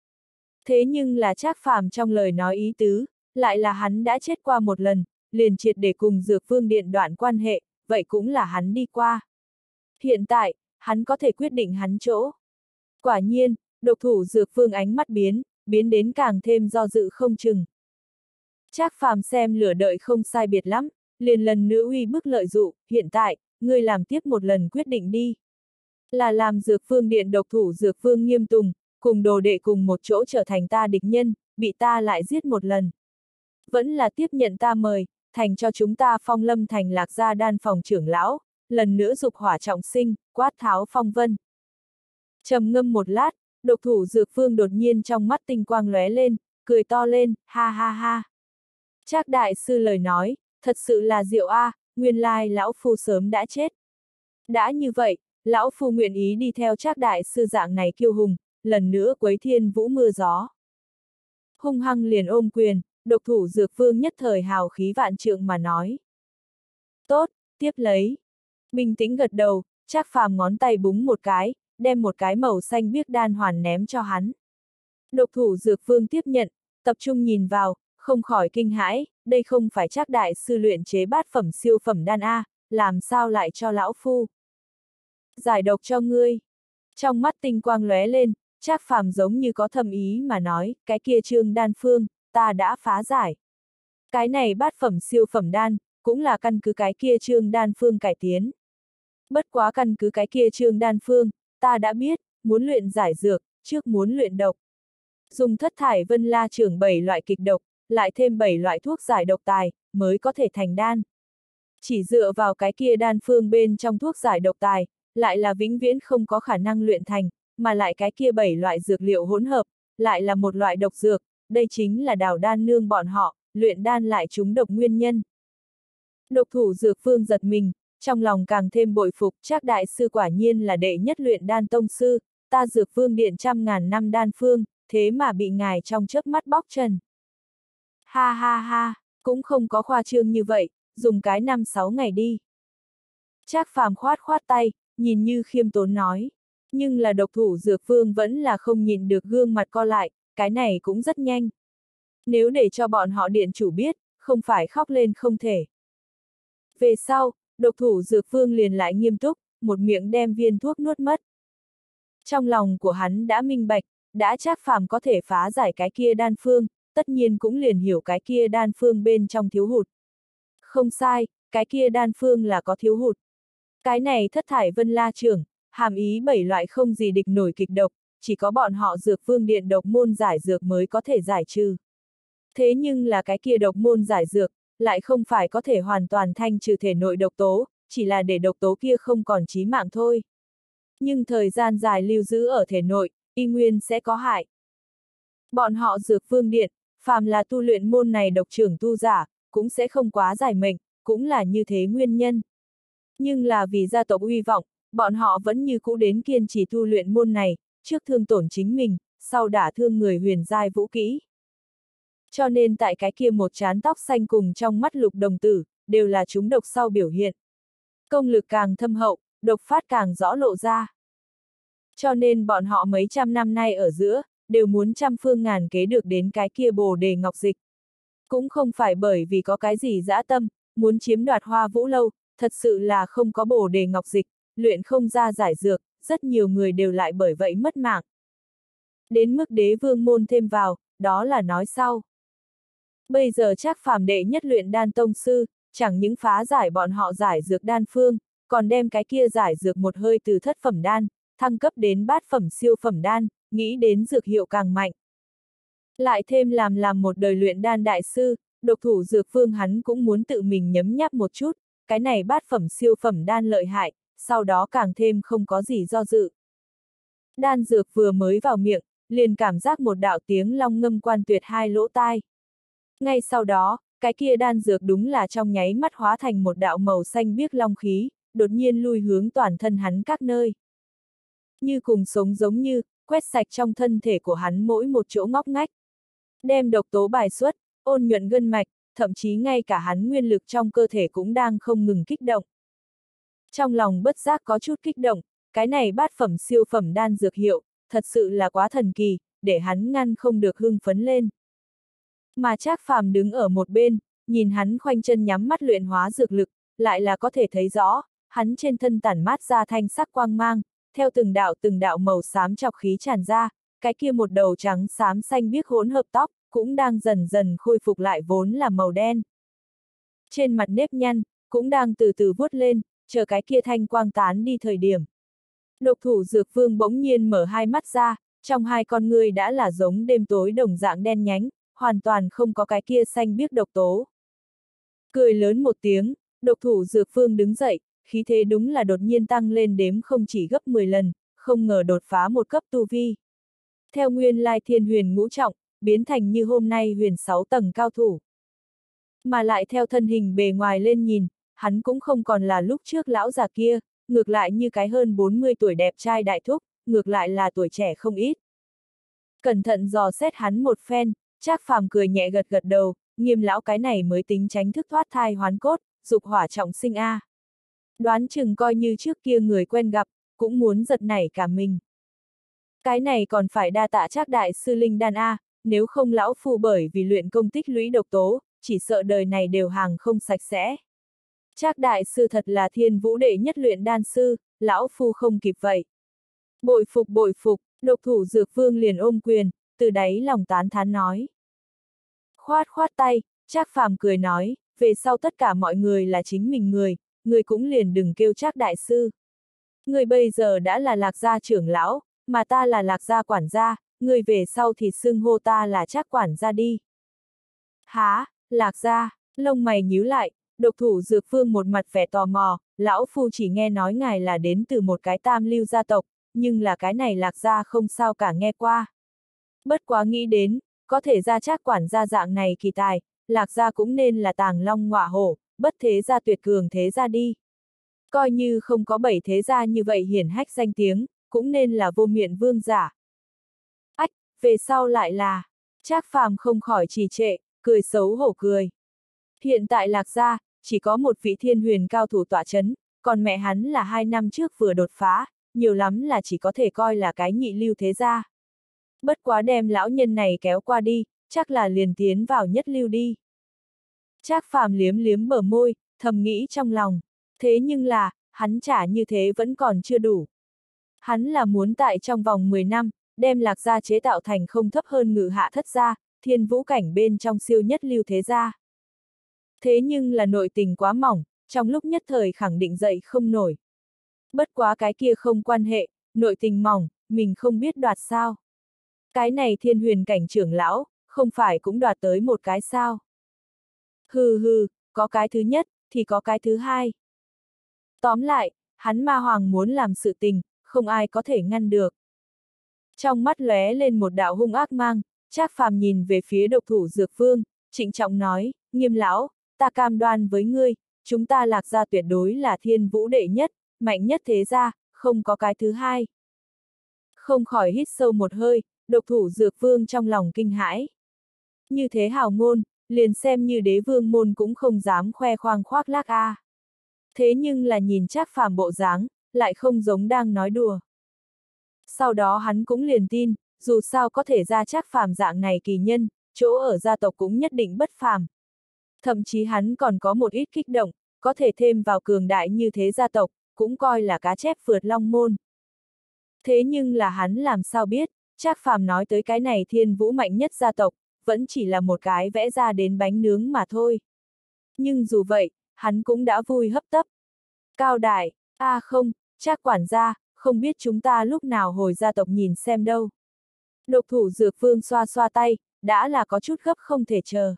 Thế nhưng là Trác Phàm trong lời nói ý tứ, lại là hắn đã chết qua một lần, liền triệt để cùng Dược Vương Điện đoạn quan hệ, vậy cũng là hắn đi qua. Hiện tại, hắn có thể quyết định hắn chỗ. Quả nhiên, độc thủ Dược Vương ánh mắt biến đến càng thêm do dự không chừng. Trác Phàm xem lửa đợi không sai biệt lắm, liền lần nữa uy bức lợi dụ, hiện tại, ngươi làm tiếp một lần quyết định đi. Là làm Dược Vương Điện độc thủ Dược Vương Nghiêm Tùng, cùng đồ đệ cùng một chỗ trở thành ta địch nhân, bị ta lại giết một lần. Vẫn là tiếp nhận ta mời, thành cho chúng ta Phong Lâm thành Lạc Gia Đan phòng trưởng lão, lần nữa dục hỏa trọng sinh, quát tháo phong vân. Trầm ngâm một lát, độc thủ Dược Vương đột nhiên trong mắt tinh quang lóe lên, cười to lên, ha ha ha. Trác đại sư lời nói, thật sự là diệu a, nguyên lai lão phu sớm đã chết. Đã như vậy, lão phu nguyện ý đi theo Trác đại sư dạng này kiêu hùng, lần nữa quấy thiên vũ mưa gió. Hung hăng liền ôm quyền, độc thủ Dược Vương nhất thời hào khí vạn trượng mà nói. Tốt, tiếp lấy. Bình tĩnh gật đầu, Trác Phàm ngón tay búng một cái, đem một cái màu xanh biếc đan hoàn ném cho hắn. Độc thủ Dược Vương tiếp nhận, tập trung nhìn vào, không khỏi kinh hãi, đây không phải Trác đại sư luyện chế bát phẩm siêu phẩm đan a, làm sao lại cho lão phu? Giải độc cho ngươi. Trong mắt tinh quang lóe lên, Trác Phàm giống như có thầm ý mà nói, cái kia trương đan phương, ta đã phá giải. Cái này bát phẩm siêu phẩm đan, cũng là căn cứ cái kia trương đan phương cải tiến. Bất quá căn cứ cái kia trương đan phương, ta đã biết, muốn luyện giải dược, trước muốn luyện độc. Dùng thất thải vân la trưởng 7 loại kịch độc, lại thêm 7 loại thuốc giải độc tài, mới có thể thành đan. Chỉ dựa vào cái kia đan phương bên trong thuốc giải độc tài, lại là vĩnh viễn không có khả năng luyện thành, mà lại cái kia 7 loại dược liệu hỗn hợp, lại là một loại độc dược, đây chính là Đào Đan nương bọn họ, luyện đan lại trúng độc nguyên nhân. Độc thủ Dược Vương giật mình, trong lòng càng thêm bội phục, Trác đại sư quả nhiên là đệ nhất luyện đan tông sư, ta Dược Vương Điện trăm ngàn năm đan phương, thế mà bị ngài trong chớp mắt bóc trần. Ha ha ha, cũng không có khoa trương như vậy, dùng cái 5-6 ngày đi. Trác Phàm khoát khoát tay, nhìn như khiêm tốn nói. Nhưng là độc thủ Dược Vương vẫn là không nhìn được gương mặt co lại, cái này cũng rất nhanh. Nếu để cho bọn họ điện chủ biết, không phải khóc lên không thể. Về sau, độc thủ Dược Vương liền lại nghiêm túc, một miệng đem viên thuốc nuốt mất. Trong lòng của hắn đã minh bạch, đã Trác Phàm có thể phá giải cái kia đan phương, tất nhiên cũng liền hiểu cái kia đan phương bên trong thiếu hụt. Không sai, cái kia đan phương là có thiếu hụt. Cái này thất thải vân la trưởng, hàm ý 7 loại không gì địch nổi kịch độc, chỉ có bọn họ Dược Vương Điện độc môn giải dược mới có thể giải trừ. Thế nhưng là cái kia độc môn giải dược, lại không phải có thể hoàn toàn thanh trừ thể nội độc tố, chỉ là để độc tố kia không còn chí mạng thôi. Nhưng thời gian dài lưu giữ ở thể nội, y nguyên sẽ có hại. Bọn họ Dược Vương Điện, phàm là tu luyện môn này độc trưởng tu giả, cũng sẽ không quá giải mệnh, cũng là như thế nguyên nhân. Nhưng là vì gia tộc uy vọng, bọn họ vẫn như cũ đến kiên trì tu luyện môn này, trước thương tổn chính mình, sau đả thương người huyền giai vũ kỹ. Cho nên tại cái kia một trán tóc xanh cùng trong mắt lục đồng tử, đều là chúng độc sau biểu hiện. Công lực càng thâm hậu, độc phát càng rõ lộ ra. Cho nên bọn họ mấy trăm năm nay ở giữa, đều muốn trăm phương ngàn kế được đến cái kia Bồ Đề Ngọc Dịch. Cũng không phải bởi vì có cái gì dã tâm, muốn chiếm đoạt Hoa Vũ Lâu, thật sự là không có bổ đề ngọc dịch, luyện không ra giải dược, rất nhiều người đều lại bởi vậy mất mạng. Đến mức đế vương môn thêm vào, đó là nói sau. Bây giờ Trác Phàm đệ nhất luyện đan tông sư, chẳng những phá giải bọn họ giải dược đan phương, còn đem cái kia giải dược một hơi từ thất phẩm đan, thăng cấp đến bát phẩm siêu phẩm đan, nghĩ đến dược hiệu càng mạnh. Lại thêm làm một đời luyện đan đại sư, độc thủ dược phương hắn cũng muốn tự mình nhấm nháp một chút, cái này bát phẩm siêu phẩm đan lợi hại, sau đó càng thêm không có gì do dự. Đan dược vừa mới vào miệng, liền cảm giác một đạo tiếng long ngâm quan tuyệt hai lỗ tai. Ngay sau đó, cái kia đan dược đúng là trong nháy mắt hóa thành một đạo màu xanh biếc long khí, đột nhiên lui hướng toàn thân hắn các nơi. Như cùng sống giống như, quét sạch trong thân thể của hắn mỗi một chỗ ngóc ngách. Đem độc tố bài xuất, ôn nhuận gân mạch, thậm chí ngay cả hắn nguyên lực trong cơ thể cũng đang không ngừng kích động. Trong lòng bất giác có chút kích động, cái này bát phẩm siêu phẩm đan dược hiệu, thật sự là quá thần kỳ, để hắn ngăn không được hưng phấn lên. Mà Trác Phàm đứng ở một bên, nhìn hắn khoanh chân nhắm mắt luyện hóa dược lực, lại là có thể thấy rõ, hắn trên thân tản mát ra thanh sắc quang mang, theo từng đạo màu xám chọc khí tràn ra, cái kia một đầu trắng xám xanh biếc hỗn hợp tóc, cũng đang dần dần khôi phục lại vốn là màu đen. Trên mặt nếp nhăn, cũng đang từ từ vuốt lên, chờ cái kia thanh quang tán đi thời điểm. Độc thủ dược vương bỗng nhiên mở hai mắt ra, trong hai con ngươi đã là giống đêm tối đồng dạng đen nhánh, hoàn toàn không có cái kia xanh biếc độc tố. Cười lớn một tiếng, độc thủ dược vương đứng dậy, khí thế đúng là đột nhiên tăng lên đếm không chỉ gấp 10 lần, không ngờ đột phá một cấp tu vi. Theo nguyên lai thiên huyền ngũ trọng, biến thành như hôm nay huyền 6 tầng cao thủ. Mà lại theo thân hình bề ngoài lên nhìn, hắn cũng không còn là lúc trước lão già kia, ngược lại như cái hơn 40 tuổi đẹp trai đại thúc, ngược lại là tuổi trẻ không ít. Cẩn thận dò xét hắn một phen, Trác Phàm cười nhẹ gật gật đầu, Nghiêm lão cái này mới tính tránh thức thoát thai hoán cốt, dục hỏa trọng sinh a. Đoán chừng coi như trước kia người quen gặp, cũng muốn giật nảy cả mình. Cái này còn phải đa tạ Trác đại sư linh đan a, nếu không lão phu bởi vì luyện công tích lũy độc tố, chỉ sợ đời này đều hàng không sạch sẽ. Trác đại sư thật là thiên vũ đệ nhất luyện đan sư, lão phu không kịp vậy. Bội phục, độc thủ dược vương liền ôm quyền, từ đáy lòng tán thán nói. Khoát khoát tay, Trác Phàm cười nói, về sau tất cả mọi người là chính mình người cũng liền đừng kêu Trác đại sư. Người bây giờ đã là Lạc gia trưởng lão, mà ta là Lạc gia quản gia, người về sau thì xưng hô ta là Trác quản gia đi. Há, Lạc gia, lông mày nhíu lại, độc thủ dược vương một mặt vẻ tò mò, lão phu chỉ nghe nói ngài là đến từ một cái tam lưu gia tộc, nhưng là cái này Lạc gia không sao cả nghe qua. Bất quá nghĩ đến, có thể ra Trác quản gia dạng này kỳ tài, Lạc gia cũng nên là tàng long ngọa hổ, bất thế gia tuyệt cường thế gia đi. Coi như không có 7 thế gia như vậy hiển hách danh tiếng, cũng nên là vô miện vương giả. Ách, về sau lại là, Trác Phàm không khỏi trì trệ, cười xấu hổ cười. Hiện tại Lạc gia, chỉ có một vị thiên huyền cao thủ tọa chấn, còn mẹ hắn là 2 năm trước vừa đột phá, nhiều lắm là chỉ có thể coi là cái nhị lưu thế gia. Bất quá đem lão nhân này kéo qua đi, chắc là liền tiến vào nhất lưu đi. Trác Phàm liếm liếm bờ môi, thầm nghĩ trong lòng, thế nhưng là, hắn trả như thế vẫn còn chưa đủ. Hắn là muốn tại trong vòng 10 năm, đem Lạc gia chế tạo thành không thấp hơn Ngự Hạ Thất gia, thiên vũ cảnh bên trong siêu nhất lưu thế gia. Thế nhưng là nội tình quá mỏng, trong lúc nhất thời khẳng định dậy không nổi. Bất quá cái kia không quan hệ, nội tình mỏng, mình không biết đoạt sao. Cái này thiên huyền cảnh trưởng lão, không phải cũng đoạt tới một cái sao. Hừ, có cái thứ nhất, thì có cái thứ hai. Tóm lại, hắn ma hoàng muốn làm sự tình, không ai có thể ngăn được. Trong mắt lóe lên một đạo hung ác mang, Trác Phàm nhìn về phía độc thủ dược vương, trịnh trọng nói, Nghiêm lão, ta cam đoan với ngươi, chúng ta Lạc gia tuyệt đối là thiên vũ đệ nhất, mạnh nhất thế gia, không có cái thứ hai. Không khỏi hít sâu một hơi, độc thủ dược vương trong lòng kinh hãi. Như thế hào ngôn, liền xem như đế vương môn cũng không dám khoe khoang khoác lác a. Thế nhưng là nhìn Trác Phàm bộ dáng, lại không giống đang nói đùa. Sau đó hắn cũng liền tin, dù sao có thể ra Trác Phàm dạng này kỳ nhân, chỗ ở gia tộc cũng nhất định bất phàm. Thậm chí hắn còn có một ít kích động, có thể thêm vào cường đại như thế gia tộc, cũng coi là cá chép vượt long môn. Thế nhưng là hắn làm sao biết, Trác Phàm nói tới cái này thiên vũ mạnh nhất gia tộc, vẫn chỉ là một cái vẽ ra đến bánh nướng mà thôi. Nhưng dù vậy, hắn cũng đã vui hấp tấp. Cao đại, không, Trác quản gia, không biết chúng ta lúc nào hồi gia tộc nhìn xem đâu. Độc thủ Dược Vương xoa xoa tay, đã là có chút gấp không thể chờ.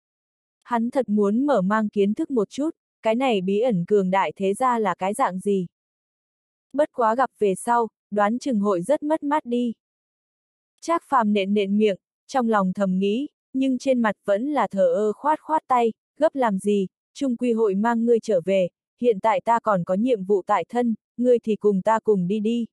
Hắn thật muốn mở mang kiến thức một chút, cái này bí ẩn cường đại thế ra là cái dạng gì. Bất quá gặp về sau, đoán chừng hội rất mất mát đi. Trác Phàm nện nện miệng, trong lòng thầm nghĩ, nhưng trên mặt vẫn là thờ ơ khoát khoát tay, gấp làm gì, chung quy hội mang ngươi trở về, hiện tại ta còn có nhiệm vụ tại thân, ngươi thì cùng ta cùng đi đi.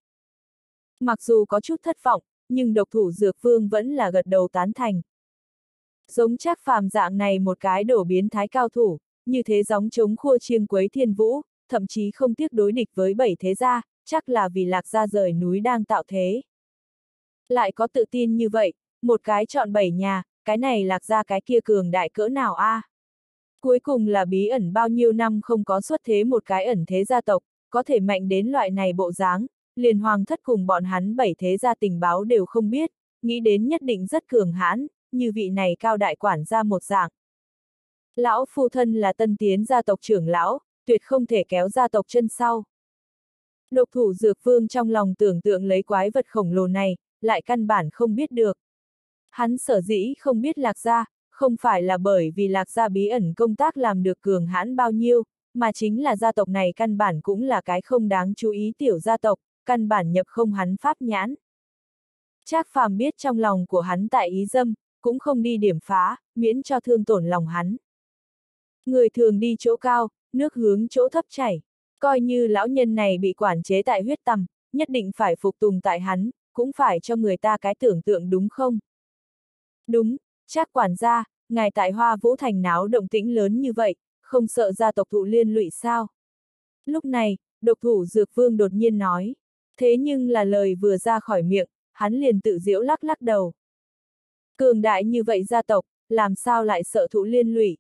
Mặc dù có chút thất vọng, nhưng độc thủ Dược Vương vẫn là gật đầu tán thành. Giống Trác Phàm dạng này một cái đổ biến thái cao thủ, như thế gióng chống khua chiêng quấy thiên vũ, thậm chí không tiếc đối địch với 7 thế gia, chắc là vì Lạc gia rời núi đang tạo thế. Lại có tự tin như vậy, một cái chọn 7 nhà, cái này Lạc gia cái kia cường đại cỡ nào a? Cuối cùng là bí ẩn bao nhiêu năm không có xuất thế một cái ẩn thế gia tộc, có thể mạnh đến loại này bộ dáng, liền hoàng thất cùng bọn hắn 7 thế gia tình báo đều không biết, nghĩ đến nhất định rất cường hãn, như vị này cao đại quản gia một dạng. Lão phu thân là tân tiến gia tộc trưởng lão, tuyệt không thể kéo gia tộc chân sau. Độc thủ Dược Vương trong lòng tưởng tượng lấy quái vật khổng lồ này, lại căn bản không biết được. Hắn sở dĩ không biết Lạc gia, không phải là bởi vì Lạc gia bí ẩn công tác làm được cường hãn bao nhiêu, mà chính là gia tộc này căn bản cũng là cái không đáng chú ý tiểu gia tộc, căn bản nhập không hắn pháp nhãn. Trác Phàm biết trong lòng của hắn tại ý dâm, cũng không đi điểm phá, miễn cho thương tổn lòng hắn. Người thường đi chỗ cao, nước hướng chỗ thấp chảy. Coi như lão nhân này bị quản chế tại huyết tầm, nhất định phải phục tùng tại hắn, cũng phải cho người ta cái tưởng tượng đúng không? Đúng, Trác quản gia, ngài tại Hoa Vũ Thành náo động tĩnh lớn như vậy, không sợ gia tộc thụ liên lụy sao? Lúc này, độc thủ Dược Vương đột nhiên nói. Thế nhưng là lời vừa ra khỏi miệng, hắn liền tự giễu lắc lắc đầu. Cường đại như vậy gia tộc, làm sao lại sợ thụ liên lụy?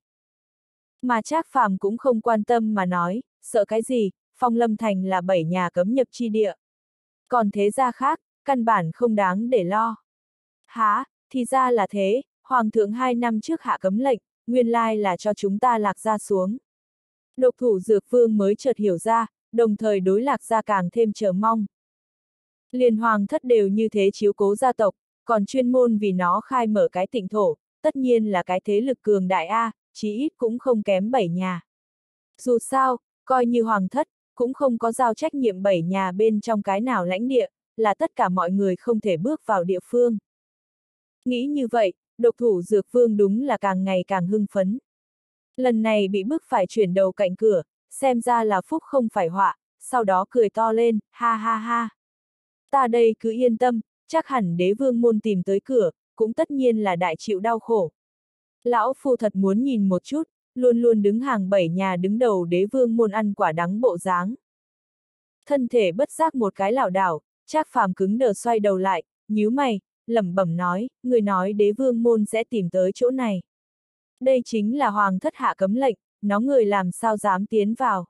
Mà Trác Phàm cũng không quan tâm mà nói, sợ cái gì, Phong Lâm Thành là 7 nhà cấm nhập chi địa. Còn thế gia khác, căn bản không đáng để lo. Hả, thì ra là thế, Hoàng thượng 2 năm trước hạ cấm lệnh, nguyên lai là cho chúng ta Lạc gia xuống. Độc thủ Dược Vương mới chợt hiểu ra, đồng thời đối Lạc gia càng thêm chờ mong. Liền hoàng thất đều như thế chiếu cố gia tộc, còn chuyên môn vì nó khai mở cái tịnh thổ, tất nhiên là cái thế lực cường đại a, chí ít cũng không kém 7 nhà. Dù sao, coi như hoàng thất, cũng không có giao trách nhiệm 7 nhà bên trong cái nào lãnh địa, là tất cả mọi người không thể bước vào địa phương. Nghĩ như vậy, độc thủ Dược Vương đúng là càng ngày càng hưng phấn. Lần này bị bức phải chuyển đầu cạnh cửa, xem ra là phúc không phải họa, sau đó cười to lên, ha ha ha. Ta đây cứ yên tâm, chắc hẳn đế vương môn tìm tới cửa, cũng tất nhiên là đại chịu đau khổ. Lão phu thật muốn nhìn một chút, luôn luôn đứng hàng 7 nhà đứng đầu đế vương môn ăn quả đắng bộ dáng. Thân thể bất giác một cái lảo đảo, Trác Phàm cứng đờ xoay đầu lại, nhíu mày, lẩm bẩm nói, người nói đế vương môn sẽ tìm tới chỗ này. Đây chính là hoàng thất hạ cấm lệnh, nó người làm sao dám tiến vào.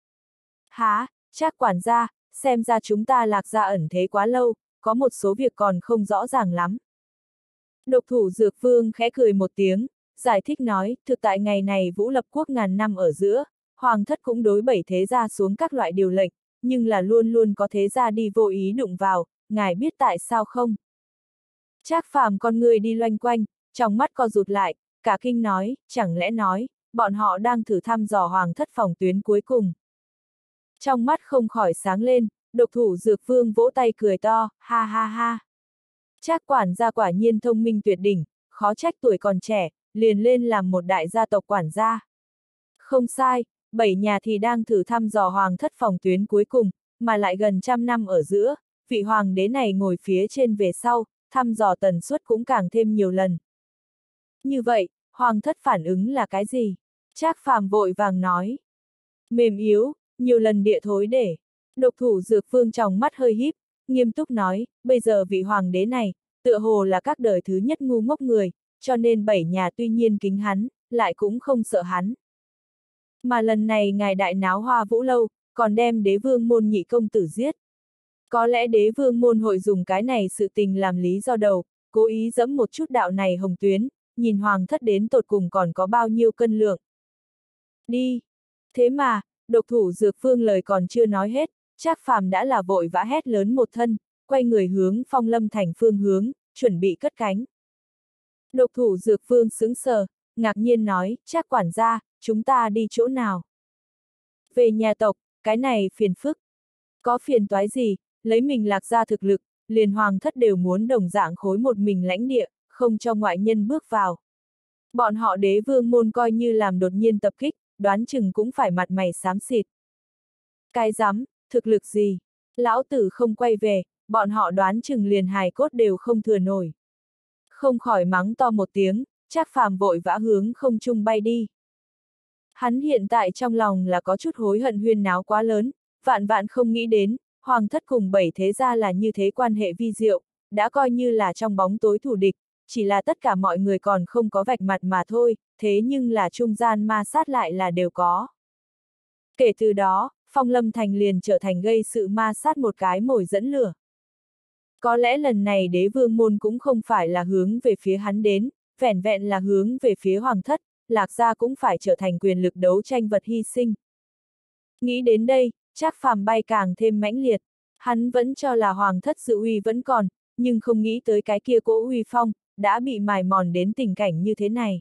Hả, Trác quản gia, xem ra chúng ta Lạc gia ẩn thế quá lâu, có một số việc còn không rõ ràng lắm. Độc thủ Dược Vương khẽ cười một tiếng, giải thích nói, thực tại ngày này Vũ Lập Quốc ngàn năm ở giữa, hoàng thất cũng đối 7 thế gia xuống các loại điều lệnh, nhưng là luôn luôn có thế gia đi vô ý đụng vào, ngài biết tại sao không? Trác Phàm con người đi loanh quanh, trong mắt co rụt lại, cả kinh nói, chẳng lẽ nói, bọn họ đang thử thăm dò hoàng thất phòng tuyến cuối cùng. Trong mắt không khỏi sáng lên, độc thủ Dược Vương vỗ tay cười to, ha ha ha. Trác quản gia quả nhiên thông minh tuyệt đỉnh, khó trách tuổi còn trẻ, liền lên làm một đại gia tộc quản gia. Không sai, 7 nhà thì đang thử thăm dò hoàng thất phòng tuyến cuối cùng, mà lại gần 100 năm ở giữa, vị hoàng đế này ngồi phía trên về sau, thăm dò tần suất cũng càng thêm nhiều lần. Như vậy, hoàng thất phản ứng là cái gì? Trác Phàm vội vàng nói. Mềm yếu, nhiều lần địa thối để. Độc thủ Dược Vương trong mắt hơi híp, nghiêm túc nói, bây giờ vị hoàng đế này, tựa hồ là các đời thứ nhất ngu ngốc người, cho nên 7 nhà tuy nhiên kính hắn, lại cũng không sợ hắn. Mà lần này ngài đại náo Hoa Vũ Lâu, còn đem đế vương môn nhị công tử giết. Có lẽ đế vương môn hội dùng cái này sự tình làm lý do đầu, cố ý dẫm một chút đạo này hồng tuyến, nhìn hoàng thất đến tột cùng còn có bao nhiêu cân lượng. Đi! Thế mà, độc thủ Dược Vương lời còn chưa nói hết, Trác Phàm đã là vội vã hét lớn một thân, quay người hướng Phong Lâm Thành phương hướng, chuẩn bị cất cánh. Độc thủ Dược Vương sững sờ, ngạc nhiên nói, Trác quản gia, chúng ta đi chỗ nào? Về nhà tộc, cái này phiền phức. Có phiền toái gì, lấy mình Lạc gia thực lực, liền hoàng thất đều muốn đồng dạng khối một mình lãnh địa, không cho ngoại nhân bước vào. Bọn họ đế vương môn coi như làm đột nhiên tập kích, đoán chừng cũng phải mặt mày xám xịt. Cái rắm, thực lực gì? Lão tử không quay về, bọn họ đoán chừng liền hài cốt đều không thừa nổi. Không khỏi mắng to một tiếng, Trác Phàm vội vã hướng không trung bay đi. Hắn hiện tại trong lòng là có chút hối hận huyên náo quá lớn, vạn vạn không nghĩ đến, hoàng thất cùng 7 thế gia là như thế quan hệ vi diệu, đã coi như là trong bóng tối thù địch, chỉ là tất cả mọi người còn không có vạch mặt mà thôi, thế nhưng là trung gian ma sát lại là đều có. Kể từ đó, Phong Lâm Thành liền trở thành gây sự ma sát một cái mồi dẫn lửa. Có lẽ lần này đế vương môn cũng không phải là hướng về phía hắn đến, vẻn vẹn là hướng về phía hoàng thất, Lạc gia cũng phải trở thành quyền lực đấu tranh vật hy sinh. Nghĩ đến đây, Trác Phàm bay càng thêm mãnh liệt, hắn vẫn cho là hoàng thất sự uy vẫn còn, nhưng không nghĩ tới cái kia cỗ uy phong, đã bị mài mòn đến tình cảnh như thế này.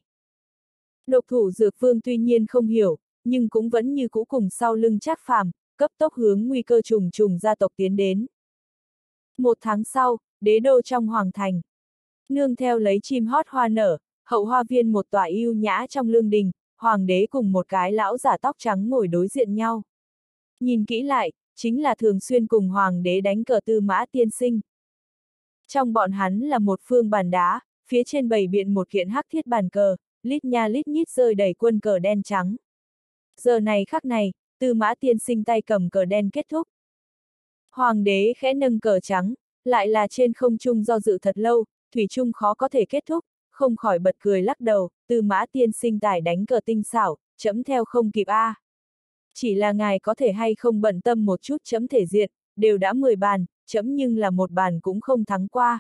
Độc thủ Dược Vương tuy nhiên không hiểu, nhưng cũng vẫn như cũ cùng sau lưng Trác Phàm, cấp tốc hướng nguy cơ trùng trùng gia tộc tiến đến. 1 tháng sau, đế đô trong hoàng thành. Nương theo lấy chim hót hoa nở, hậu hoa viên một tòa yêu nhã trong lương đình, hoàng đế cùng một cái lão giả tóc trắng ngồi đối diện nhau. Nhìn kỹ lại, chính là thường xuyên cùng hoàng đế đánh cờ Tư Mã Tiên Sinh. Trong bọn hắn là một phương bàn đá, phía trên bày biện một kiện hắc thiết bàn cờ, lít nha lít nhít rơi đầy quân cờ đen trắng. Giờ này khắc này, Tư Mã Tiên Sinh tay cầm cờ đen kết thúc. Hoàng đế khẽ nâng cờ trắng, lại là trên không trung do dự thật lâu, thủy chung khó có thể kết thúc, không khỏi bật cười lắc đầu, Tư Mã Tiên Sinh tài đánh cờ tinh xảo, chấm theo không kịp a. Chỉ là ngài có thể hay không bận tâm một chút chấm thể diện, đều đã 10 bàn, chấm nhưng là một bàn cũng không thắng qua.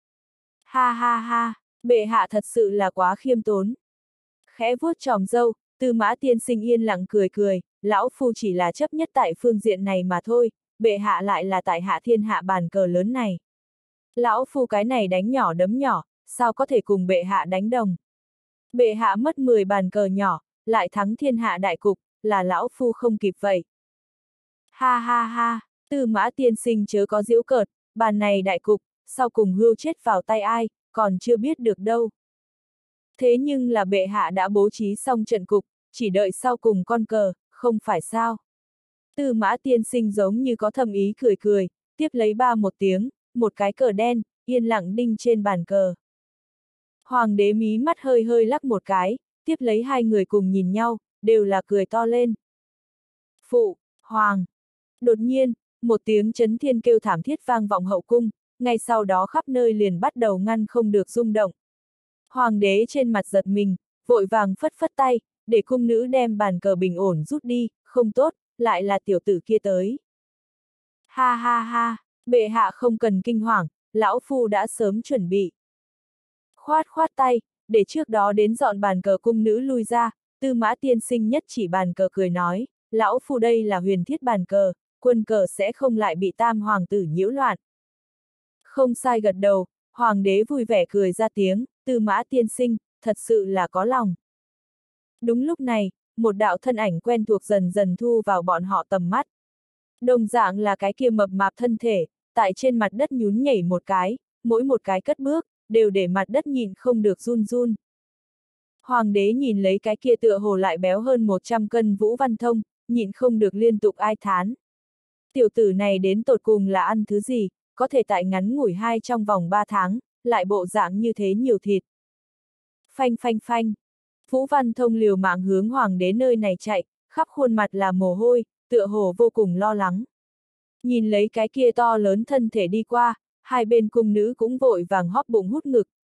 Ha ha ha, bệ hạ thật sự là quá khiêm tốn. Khẽ vuốt tròm râu, Tư Mã Tiên Sinh yên lặng cười cười, lão phu chỉ là chấp nhất tại phương diện này mà thôi, bệ hạ lại là tại hạ thiên hạ bàn cờ lớn này. Lão phu cái này đánh nhỏ đấm nhỏ, sao có thể cùng bệ hạ đánh đồng. Bệ hạ mất 10 bàn cờ nhỏ, lại thắng thiên hạ đại cục, là lão phu không kịp vậy. Ha ha ha, Tư Mã Tiên Sinh chớ có giễu cợt, bàn này đại cục, sau cùng hưu chết vào tay ai, còn chưa biết được đâu. Thế nhưng là bệ hạ đã bố trí xong trận cục, chỉ đợi sau cùng con cờ, không phải sao. Tư Mã Tiên Sinh giống như có thầm ý cười cười, tiếp lấy ba một tiếng, một cái cờ đen, yên lặng đinh trên bàn cờ. Hoàng đế mí mắt hơi hơi lắc một cái, tiếp lấy hai người cùng nhìn nhau, đều là cười to lên. Phụ, Hoàng! Đột nhiên, một tiếng chấn thiên kêu thảm thiết vang vọng hậu cung, ngay sau đó khắp nơi liền bắt đầu ngăn không được rung động. Hoàng đế trên mặt giật mình, vội vàng phất phất tay, để cung nữ đem bàn cờ bình ổn rút đi, không tốt, lại là tiểu tử kia tới. Ha ha ha, bệ hạ không cần kinh hoàng, lão phu đã sớm chuẩn bị. Khoát khoát tay, để trước đó đến dọn bàn cờ cung nữ lui ra, Tư Mã Tiên Sinh nhất chỉ bàn cờ cười nói, lão phu đây là huyền thiết bàn cờ, quân cờ sẽ không lại bị tam hoàng tử nhiễu loạn. Không sai gật đầu, hoàng đế vui vẻ cười ra tiếng, Tư Mã Tiên Sinh, thật sự là có lòng. Đúng lúc này, một đạo thân ảnh quen thuộc dần dần thu vào bọn họ tầm mắt. Đồng dạng là cái kia mập mạp thân thể, tại trên mặt đất nhún nhảy một cái, mỗi một cái cất bước, đều để mặt đất nhìn không được run run. Hoàng đế nhìn lấy cái kia tựa hồ lại béo hơn 100 cân Vũ Văn Thông, nhịn không được liên tục ai thán. Tiểu tử này đến tột cùng là ăn thứ gì, có thể tại ngắn ngủi trong vòng 3 tháng, lại bộ dạng như thế nhiều thịt. Phanh phanh phanh. Vũ Văn Thông liều mạng hướng hoàng đế nơi này chạy, khắp khuôn mặt là mồ hôi, tựa hồ vô cùng lo lắng. Nhìn lấy cái kia to lớn thân thể đi qua, hai bên cung nữ cũng vội vàng hóp bụng hút ngực,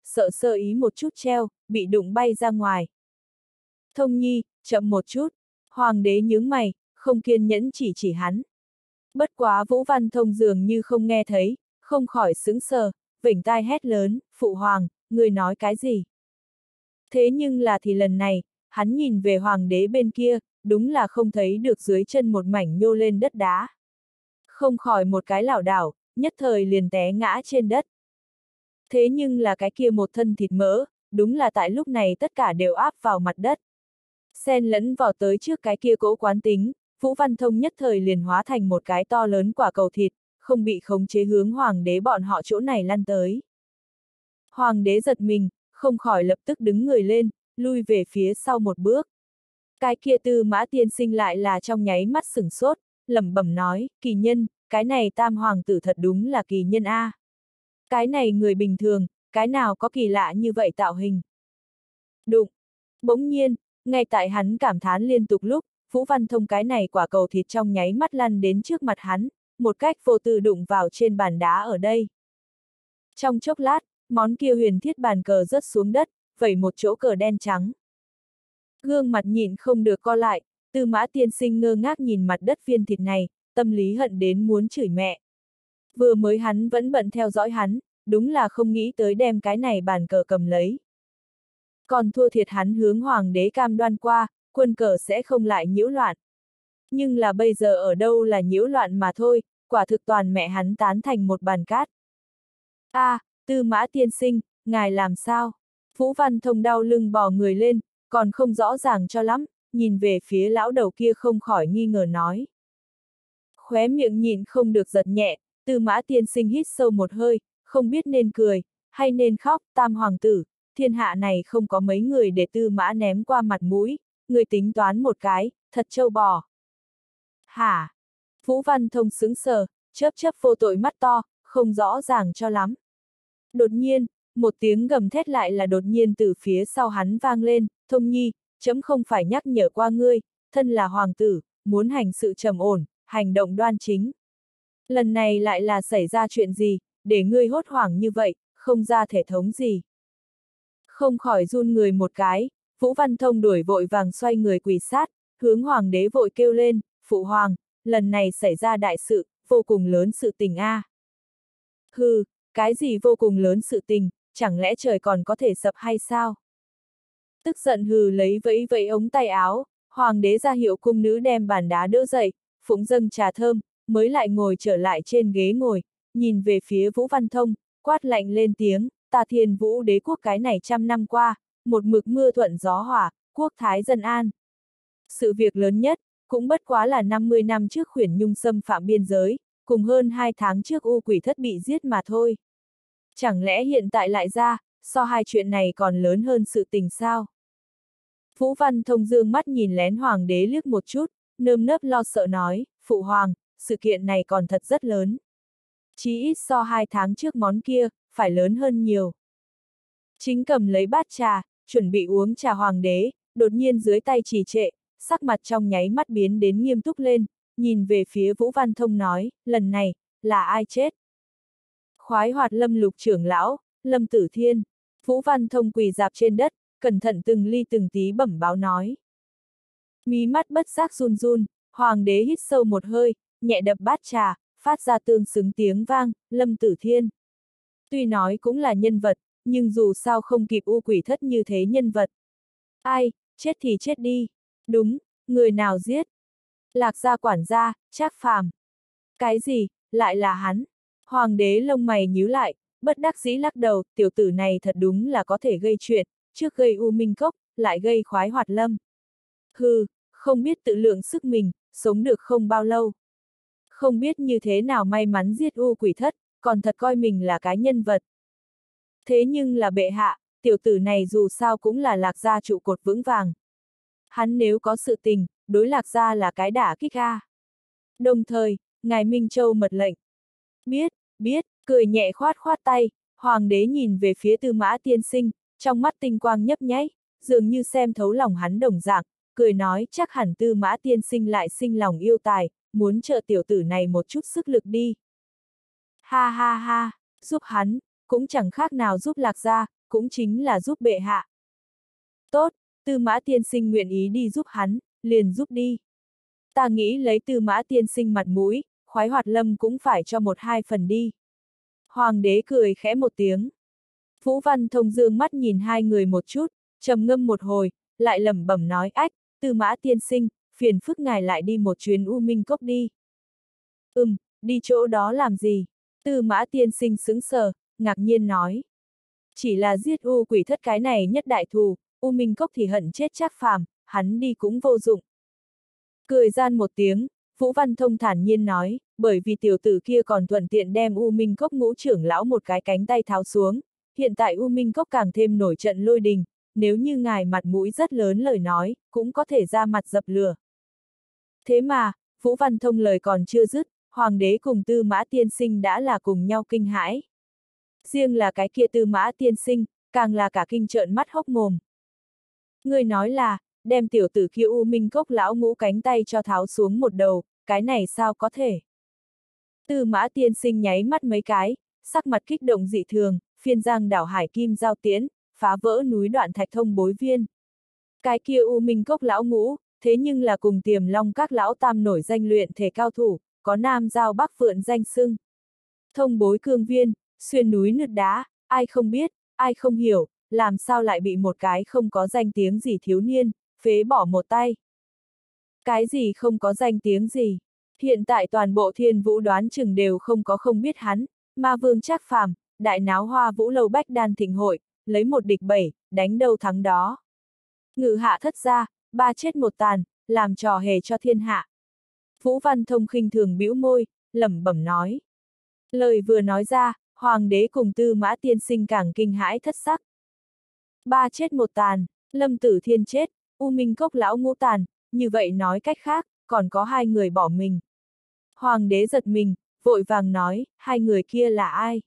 sợ sơ ý một chút treo, bị đụng bay ra ngoài. Thông Nhi, chậm một chút, hoàng đế nhướng mày, không kiên nhẫn chỉ hắn. Bất quá Vũ Văn Thông dường như không nghe thấy, không khỏi sững sờ, vểnh tai hét lớn, phụ hoàng, người nói cái gì? Thế nhưng là thì lần này, hắn nhìn về hoàng đế bên kia, đúng là không thấy được dưới chân một mảnh nhô lên đất đá. Không khỏi một cái lảo đảo, nhất thời liền té ngã trên đất. Thế nhưng là cái kia một thân thịt mỡ, đúng là tại lúc này tất cả đều áp vào mặt đất. Xen lẫn vào tới trước cái kia cỗ quán tính, Vũ Văn Thông nhất thời liền hóa thành một cái to lớn quả cầu thịt, không bị khống chế hướng hoàng đế bọn họ chỗ này lăn tới. Hoàng đế giật mình, không khỏi lập tức đứng người lên, lui về phía sau một bước. Cái kia Tư Mã tiên sinh lại là trong nháy mắt sửng sốt, lẩm bẩm nói, kỳ nhân, cái này tam hoàng tử thật đúng là kỳ nhân a. Cái này người bình thường, cái nào có kỳ lạ như vậy tạo hình. Đụng. Bỗng nhiên, ngay tại hắn cảm thán liên tục lúc, Vũ Văn Thông cái này quả cầu thịt trong nháy mắt lăn đến trước mặt hắn, một cách vô tư đụng vào trên bàn đá ở đây. Trong chốc lát, món kia huyền thiết bàn cờ rớt xuống đất, vẩy một chỗ cờ đen trắng. Gương mặt nhịn không được co lại, Tư Mã tiên sinh ngơ ngác nhìn mặt đất viên thịt này, tâm lý hận đến muốn chửi mẹ. Vừa mới hắn vẫn bận theo dõi hắn, đúng là không nghĩ tới đem cái này bàn cờ cầm lấy. Còn thua thiệt hắn hướng hoàng đế cam đoan qua, quân cờ sẽ không lại nhiễu loạn. Nhưng là bây giờ ở đâu là nhiễu loạn mà thôi, quả thực toàn mẹ hắn tán thành một bàn cát. Tư Mã tiên sinh, ngài làm sao? Vũ Văn Thông đau lưng bò người lên, còn không rõ ràng cho lắm, nhìn về phía lão đầu kia không khỏi nghi ngờ nói. Khóe miệng nhịn không được giật nhẹ, Tư Mã tiên sinh hít sâu một hơi, không biết nên cười, hay nên khóc, tam hoàng tử, thiên hạ này không có mấy người để Tư Mã ném qua mặt mũi, người tính toán một cái, thật trâu bò. Hả? Vũ Văn Thông sững sờ, chớp vô tội mắt to, không rõ ràng cho lắm. Đột nhiên, một tiếng gầm thét lại là đột nhiên từ phía sau hắn vang lên, Thông Nhi, chấm không phải nhắc nhở qua ngươi, thân là hoàng tử, muốn hành sự trầm ổn, hành động đoan chính. Lần này lại là xảy ra chuyện gì, để ngươi hốt hoảng như vậy, không ra thể thống gì. Không khỏi run người một cái, Vũ Văn Thông đuổi vội vàng xoay người quỳ sát, hướng hoàng đế vội kêu lên, phụ hoàng, lần này xảy ra đại sự, vô cùng lớn sự tình a. Hừ, cái gì vô cùng lớn sự tình, chẳng lẽ trời còn có thể sập hay sao? Tức giận hừ lấy vẫy vẫy ống tay áo, hoàng đế ra hiệu cung nữ đem bàn đá đỡ dậy, phụng dâng trà thơm, mới lại ngồi trở lại trên ghế ngồi, nhìn về phía Vũ Văn Thông, quát lạnh lên tiếng, ta Thiên Vũ đế quốc cái này 100 năm qua, một mực mưa thuận gió hòa, quốc thái dân an. Sự việc lớn nhất, cũng bất quá là 50 năm trước Khuyển Nhung xâm phạm biên giới, cùng hơn 2 tháng trước U Quỷ Thất bị giết mà thôi. Chẳng lẽ hiện tại lại ra, so hai chuyện này còn lớn hơn sự tình sao? Vũ Văn Thông dương mắt nhìn lén hoàng đế liếc một chút, nơm nớp lo sợ nói, phụ hoàng, sự kiện này còn thật rất lớn. Chí ít so 2 tháng trước món kia, phải lớn hơn nhiều. Chính cầm lấy bát trà, chuẩn bị uống trà hoàng đế, đột nhiên dưới tay trì trệ, sắc mặt trong nháy mắt biến đến nghiêm túc lên, nhìn về phía Vũ Văn Thông nói, lần này, là ai chết? Khoái Hoạt Lâm lục trưởng lão, Lâm Tử Thiên. Vũ Văn Thông quỳ dạp trên đất, cẩn thận từng ly từng tí bẩm báo nói. Mí mắt bất giác run run, hoàng đế hít sâu một hơi, nhẹ đập bát trà, phát ra tương xứng tiếng vang, Lâm Tử Thiên. Tuy nói cũng là nhân vật, nhưng dù sao không kịp U Quỷ Thất như thế nhân vật. Ai, chết thì chết đi. Đúng, người nào giết? Lạc gia quản gia, Trác Phàm. Cái gì, lại là hắn? Hoàng đế lông mày nhíu lại, bất đắc dĩ lắc đầu, tiểu tử này thật đúng là có thể gây chuyện, trước gây U Minh Cốc, lại gây Khoái Hoạt Lâm. Hừ, không biết tự lượng sức mình, sống được không bao lâu. Không biết như thế nào may mắn giết U Quỷ Thất, còn thật coi mình là cái nhân vật. Thế nhưng là bệ hạ, tiểu tử này dù sao cũng là Lạc gia trụ cột vững vàng. Hắn nếu có sự tình, đối Lạc gia là cái đả kích a. Đồng thời, ngài Minh Châu mật lệnh. Biết, cười nhẹ khoát khoát tay, hoàng đế nhìn về phía Tư Mã tiên sinh, trong mắt tinh quang nhấp nháy, dường như xem thấu lòng hắn đồng dạng, cười nói chắc hẳn Tư Mã tiên sinh lại sinh lòng yêu tài, muốn trợ tiểu tử này một chút sức lực đi. Ha ha ha, giúp hắn, cũng chẳng khác nào giúp Lạc gia, cũng chính là giúp bệ hạ. Tốt, Tư Mã tiên sinh nguyện ý đi giúp hắn, liền giúp đi. Ta nghĩ lấy Tư Mã tiên sinh mặt mũi, Khoái Hoạt Lâm cũng phải cho một hai phần đi. Hoàng đế cười khẽ một tiếng. Vũ Văn Thông dương mắt nhìn hai người một chút, trầm ngâm một hồi, lại lẩm bẩm nói ách, Tư Mã tiên sinh, phiền phức ngài lại đi một chuyến U Minh Cốc đi. Đi chỗ đó làm gì? Tư Mã tiên sinh sững sờ, ngạc nhiên nói. Chỉ là giết U quỷ thất cái này nhất đại thù, U Minh Cốc thì hận chết Trác Phàm, hắn đi cũng vô dụng. Cười gian một tiếng, Vũ Văn Thông thản nhiên nói, bởi vì tiểu tử kia còn thuận tiện đem U Minh Cốc ngũ trưởng lão một cái cánh tay tháo xuống, hiện tại U Minh Cốc càng thêm nổi trận lôi đình, nếu như ngài mặt mũi rất lớn lời nói, cũng có thể ra mặt dập lửa. Thế mà, Vũ Văn Thông lời còn chưa dứt, Hoàng đế cùng Tư Mã tiên sinh đã là cùng nhau kinh hãi. Riêng là cái kia Tư Mã tiên sinh, càng là cả kinh trợn mắt hốc mồm. Người nói là, đem tiểu tử kia U Minh Cốc lão ngũ cánh tay cho tháo xuống một đầu, cái này sao có thể? Tư Mã tiên sinh nháy mắt mấy cái, sắc mặt kích động dị thường, phiên giang đảo hải kim giao tiễn, phá vỡ núi đoạn thạch thông bối viên. Cái kia U Minh Cốc lão ngũ, thế nhưng là cùng Tiềm Long các lão tam nổi danh luyện thể cao thủ, có Nam Giao Bắc Phượng danh xưng. Thông bối cương viên, xuyên núi nứt đá, ai không biết, ai không hiểu, làm sao lại bị một cái không có danh tiếng gì thiếu niên, phế bỏ một tay. Cái gì không có danh tiếng gì? Hiện tại toàn bộ Thiên Vũ đoán chừng đều không biết hắn, Ma Vương Trác Phàm, đại náo Hoa Vũ lâu bách đan thịnh hội, lấy một địch 7, đánh đâu thắng đó. Ngự hạ thất gia, 3 chết 1 tàn, làm trò hề cho thiên hạ. Vũ Văn Thông khinh thường bĩu môi, lẩm bẩm nói. Lời vừa nói ra, Hoàng đế cùng Tư Mã tiên sinh càng kinh hãi thất sắc. 3 chết 1 tàn, Lâm Tử Thiên chết, U Minh Cốc lão ngũ tàn, như vậy nói cách khác, còn có 2 người bỏ mình. Hoàng đế giật mình, vội vàng nói, 2 người kia là ai?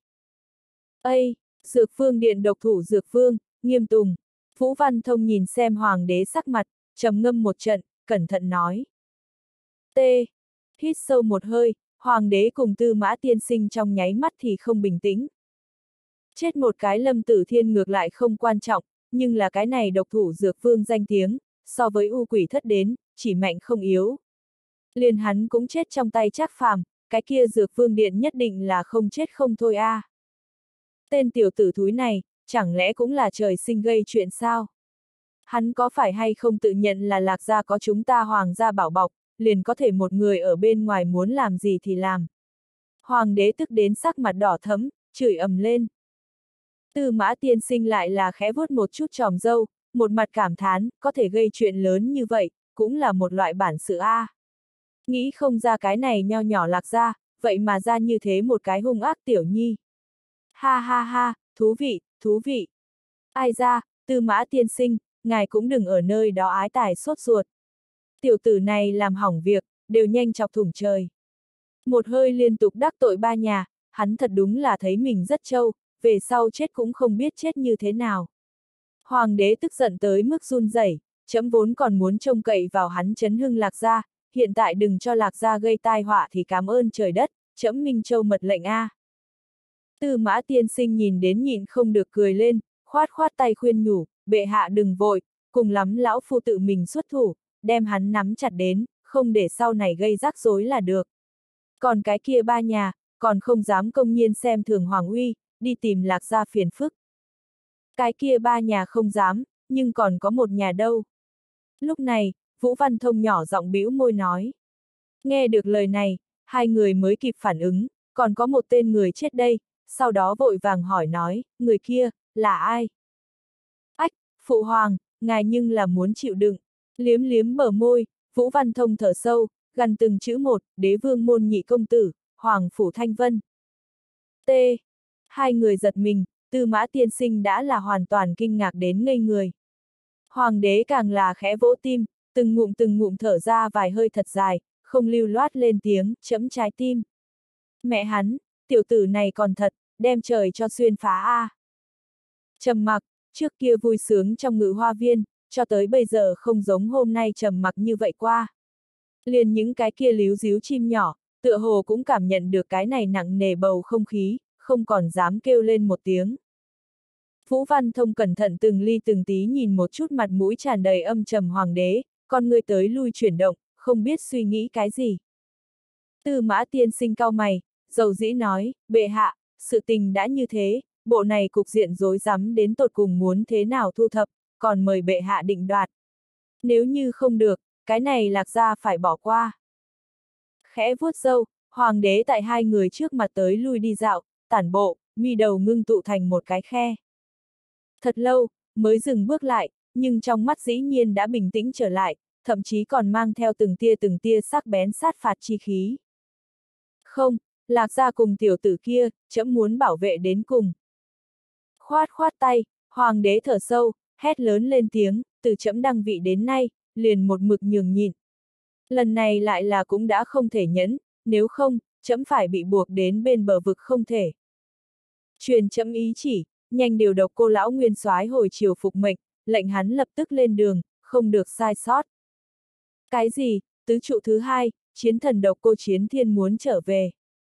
Ây, Dược Vương Điện độc thủ Dược Vương, Nghiêm Tùng. Vũ Văn Thông nhìn xem Hoàng đế sắc mặt, trầm ngâm một trận, cẩn thận nói. T. Hít sâu một hơi, Hoàng đế cùng Tư Mã tiên sinh trong nháy mắt thì không bình tĩnh. Chết một cái Lâm Tử Thiên ngược lại không quan trọng, nhưng là cái này độc thủ Dược Vương danh tiếng, so với U Quỷ Thất đến, chỉ mạnh không yếu. Liền hắn cũng chết trong tay Trác Phàm, cái kia Dược Vương Điện nhất định là không chết không thôi a. Tên tiểu tử thúi này, chẳng lẽ cũng là trời sinh gây chuyện sao? Hắn có phải hay không tự nhận là Lạc gia có chúng ta Hoàng gia bảo bọc, liền có thể một người ở bên ngoài muốn làm gì thì làm. Hoàng đế tức đến sắc mặt đỏ thẫm, chửi ầm lên. Tư Mã tiên sinh lại là khẽ vuốt một chút tròm râu, một mặt cảm thán, có thể gây chuyện lớn như vậy, cũng là một loại bản sự a. Nghĩ không ra cái này nho nhỏ Lạc gia, vậy mà ra như thế một cái hung ác tiểu nhi. Ha ha ha, thú vị, thú vị. Ai ra, Tư Mã tiên sinh, ngài cũng đừng ở nơi đó ái tài sốt ruột. Tiểu tử này làm hỏng việc, đều nhanh chọc thủng trời. Một hơi liên tục đắc tội 3 nhà, hắn thật đúng là thấy mình rất trâu, về sau chết cũng không biết chết như thế nào. Hoàng đế tức giận tới mức run rẩy, trẫm vốn còn muốn trông cậy vào hắn trấn hưng Lạc gia, hiện tại đừng cho Lạc gia gây tai họa thì cảm ơn trời đất, trẫm Minh Châu mật lệnh a. Tư Mã tiên sinh nhìn đến nhịn không được cười lên, khoát khoát tay khuyên nhủ, bệ hạ đừng vội, cùng lắm lão phu tự mình xuất thủ, đem hắn nắm chặt đến, không để sau này gây rắc rối là được. Còn cái kia 3 nhà, còn không dám công nhiên xem thường Hoàng uy, đi tìm Lạc gia phiền phức. Cái kia 3 nhà không dám, nhưng còn có 1 nhà đâu. Lúc này, Vũ Văn Thông nhỏ giọng bĩu môi nói. Nghe được lời này, 2 người mới kịp phản ứng, còn có 1 tên người chết đây, sau đó vội vàng hỏi nói, người kia, là ai? Ách, Phụ Hoàng, ngài nhưng là muốn chịu đựng. Liếm liếm bờ môi, Vũ Văn Thông thở sâu, gần từng chữ một, Đế vương môn nhị công tử, Hoàng Phủ Thanh Vân. T. 2 người giật mình, Tư Mã tiên sinh đã là hoàn toàn kinh ngạc đến ngây người. Hoàng đế càng là khẽ vỗ tim, từng ngụm thở ra vài hơi thật dài, không lưu loát lên tiếng, chẫm trái tim. Mẹ hắn, tiểu tử này còn thật, đem trời cho xuyên phá a. Trầm mặc, trước kia vui sướng trong Ngự Hoa Viên, cho tới bây giờ không giống hôm nay trầm mặc như vậy qua. Liền những cái kia líu díu chim nhỏ, tựa hồ cũng cảm nhận được cái này nặng nề bầu không khí, không còn dám kêu lên một tiếng. Vũ Văn Thông cẩn thận từng ly từng tí nhìn một chút mặt mũi tràn đầy âm trầm hoàng đế, con người tới lui chuyển động, không biết suy nghĩ cái gì. Tư Mã Tiên Sinh cau mày, dầu dĩ nói, bệ hạ, sự tình đã như thế, bộ này cục diện rối rắm đến tột cùng muốn thế nào thu thập, còn mời bệ hạ định đoạt. Nếu như không được, cái này Lạc gia phải bỏ qua. Khẽ vuốt râu, hoàng đế tại hai người trước mặt tới lui đi dạo, tản bộ, mi đầu ngưng tụ thành một cái khe. Thật lâu, mới dừng bước lại, nhưng trong mắt dĩ nhiên đã bình tĩnh trở lại, thậm chí còn mang theo từng tia sắc bén sát phạt chi khí. Không, Lạc gia cùng tiểu tử kia, trẫm muốn bảo vệ đến cùng. Khoát khoát tay, hoàng đế thở sâu, hét lớn lên tiếng, từ trẫm đăng vị đến nay, liền một mực nhường nhịn. Lần này lại là cũng đã không thể nhẫn, nếu không, trẫm phải bị buộc đến bên bờ vực không thể. Truyền trẫm ý chỉ, nhanh điều độc Cô lão nguyên soái hồi chiều phục mệnh, lệnh hắn lập tức lên đường, không được sai sót. Cái gì, tứ trụ thứ hai, chiến thần độc Cô Chiến Thiên muốn trở về.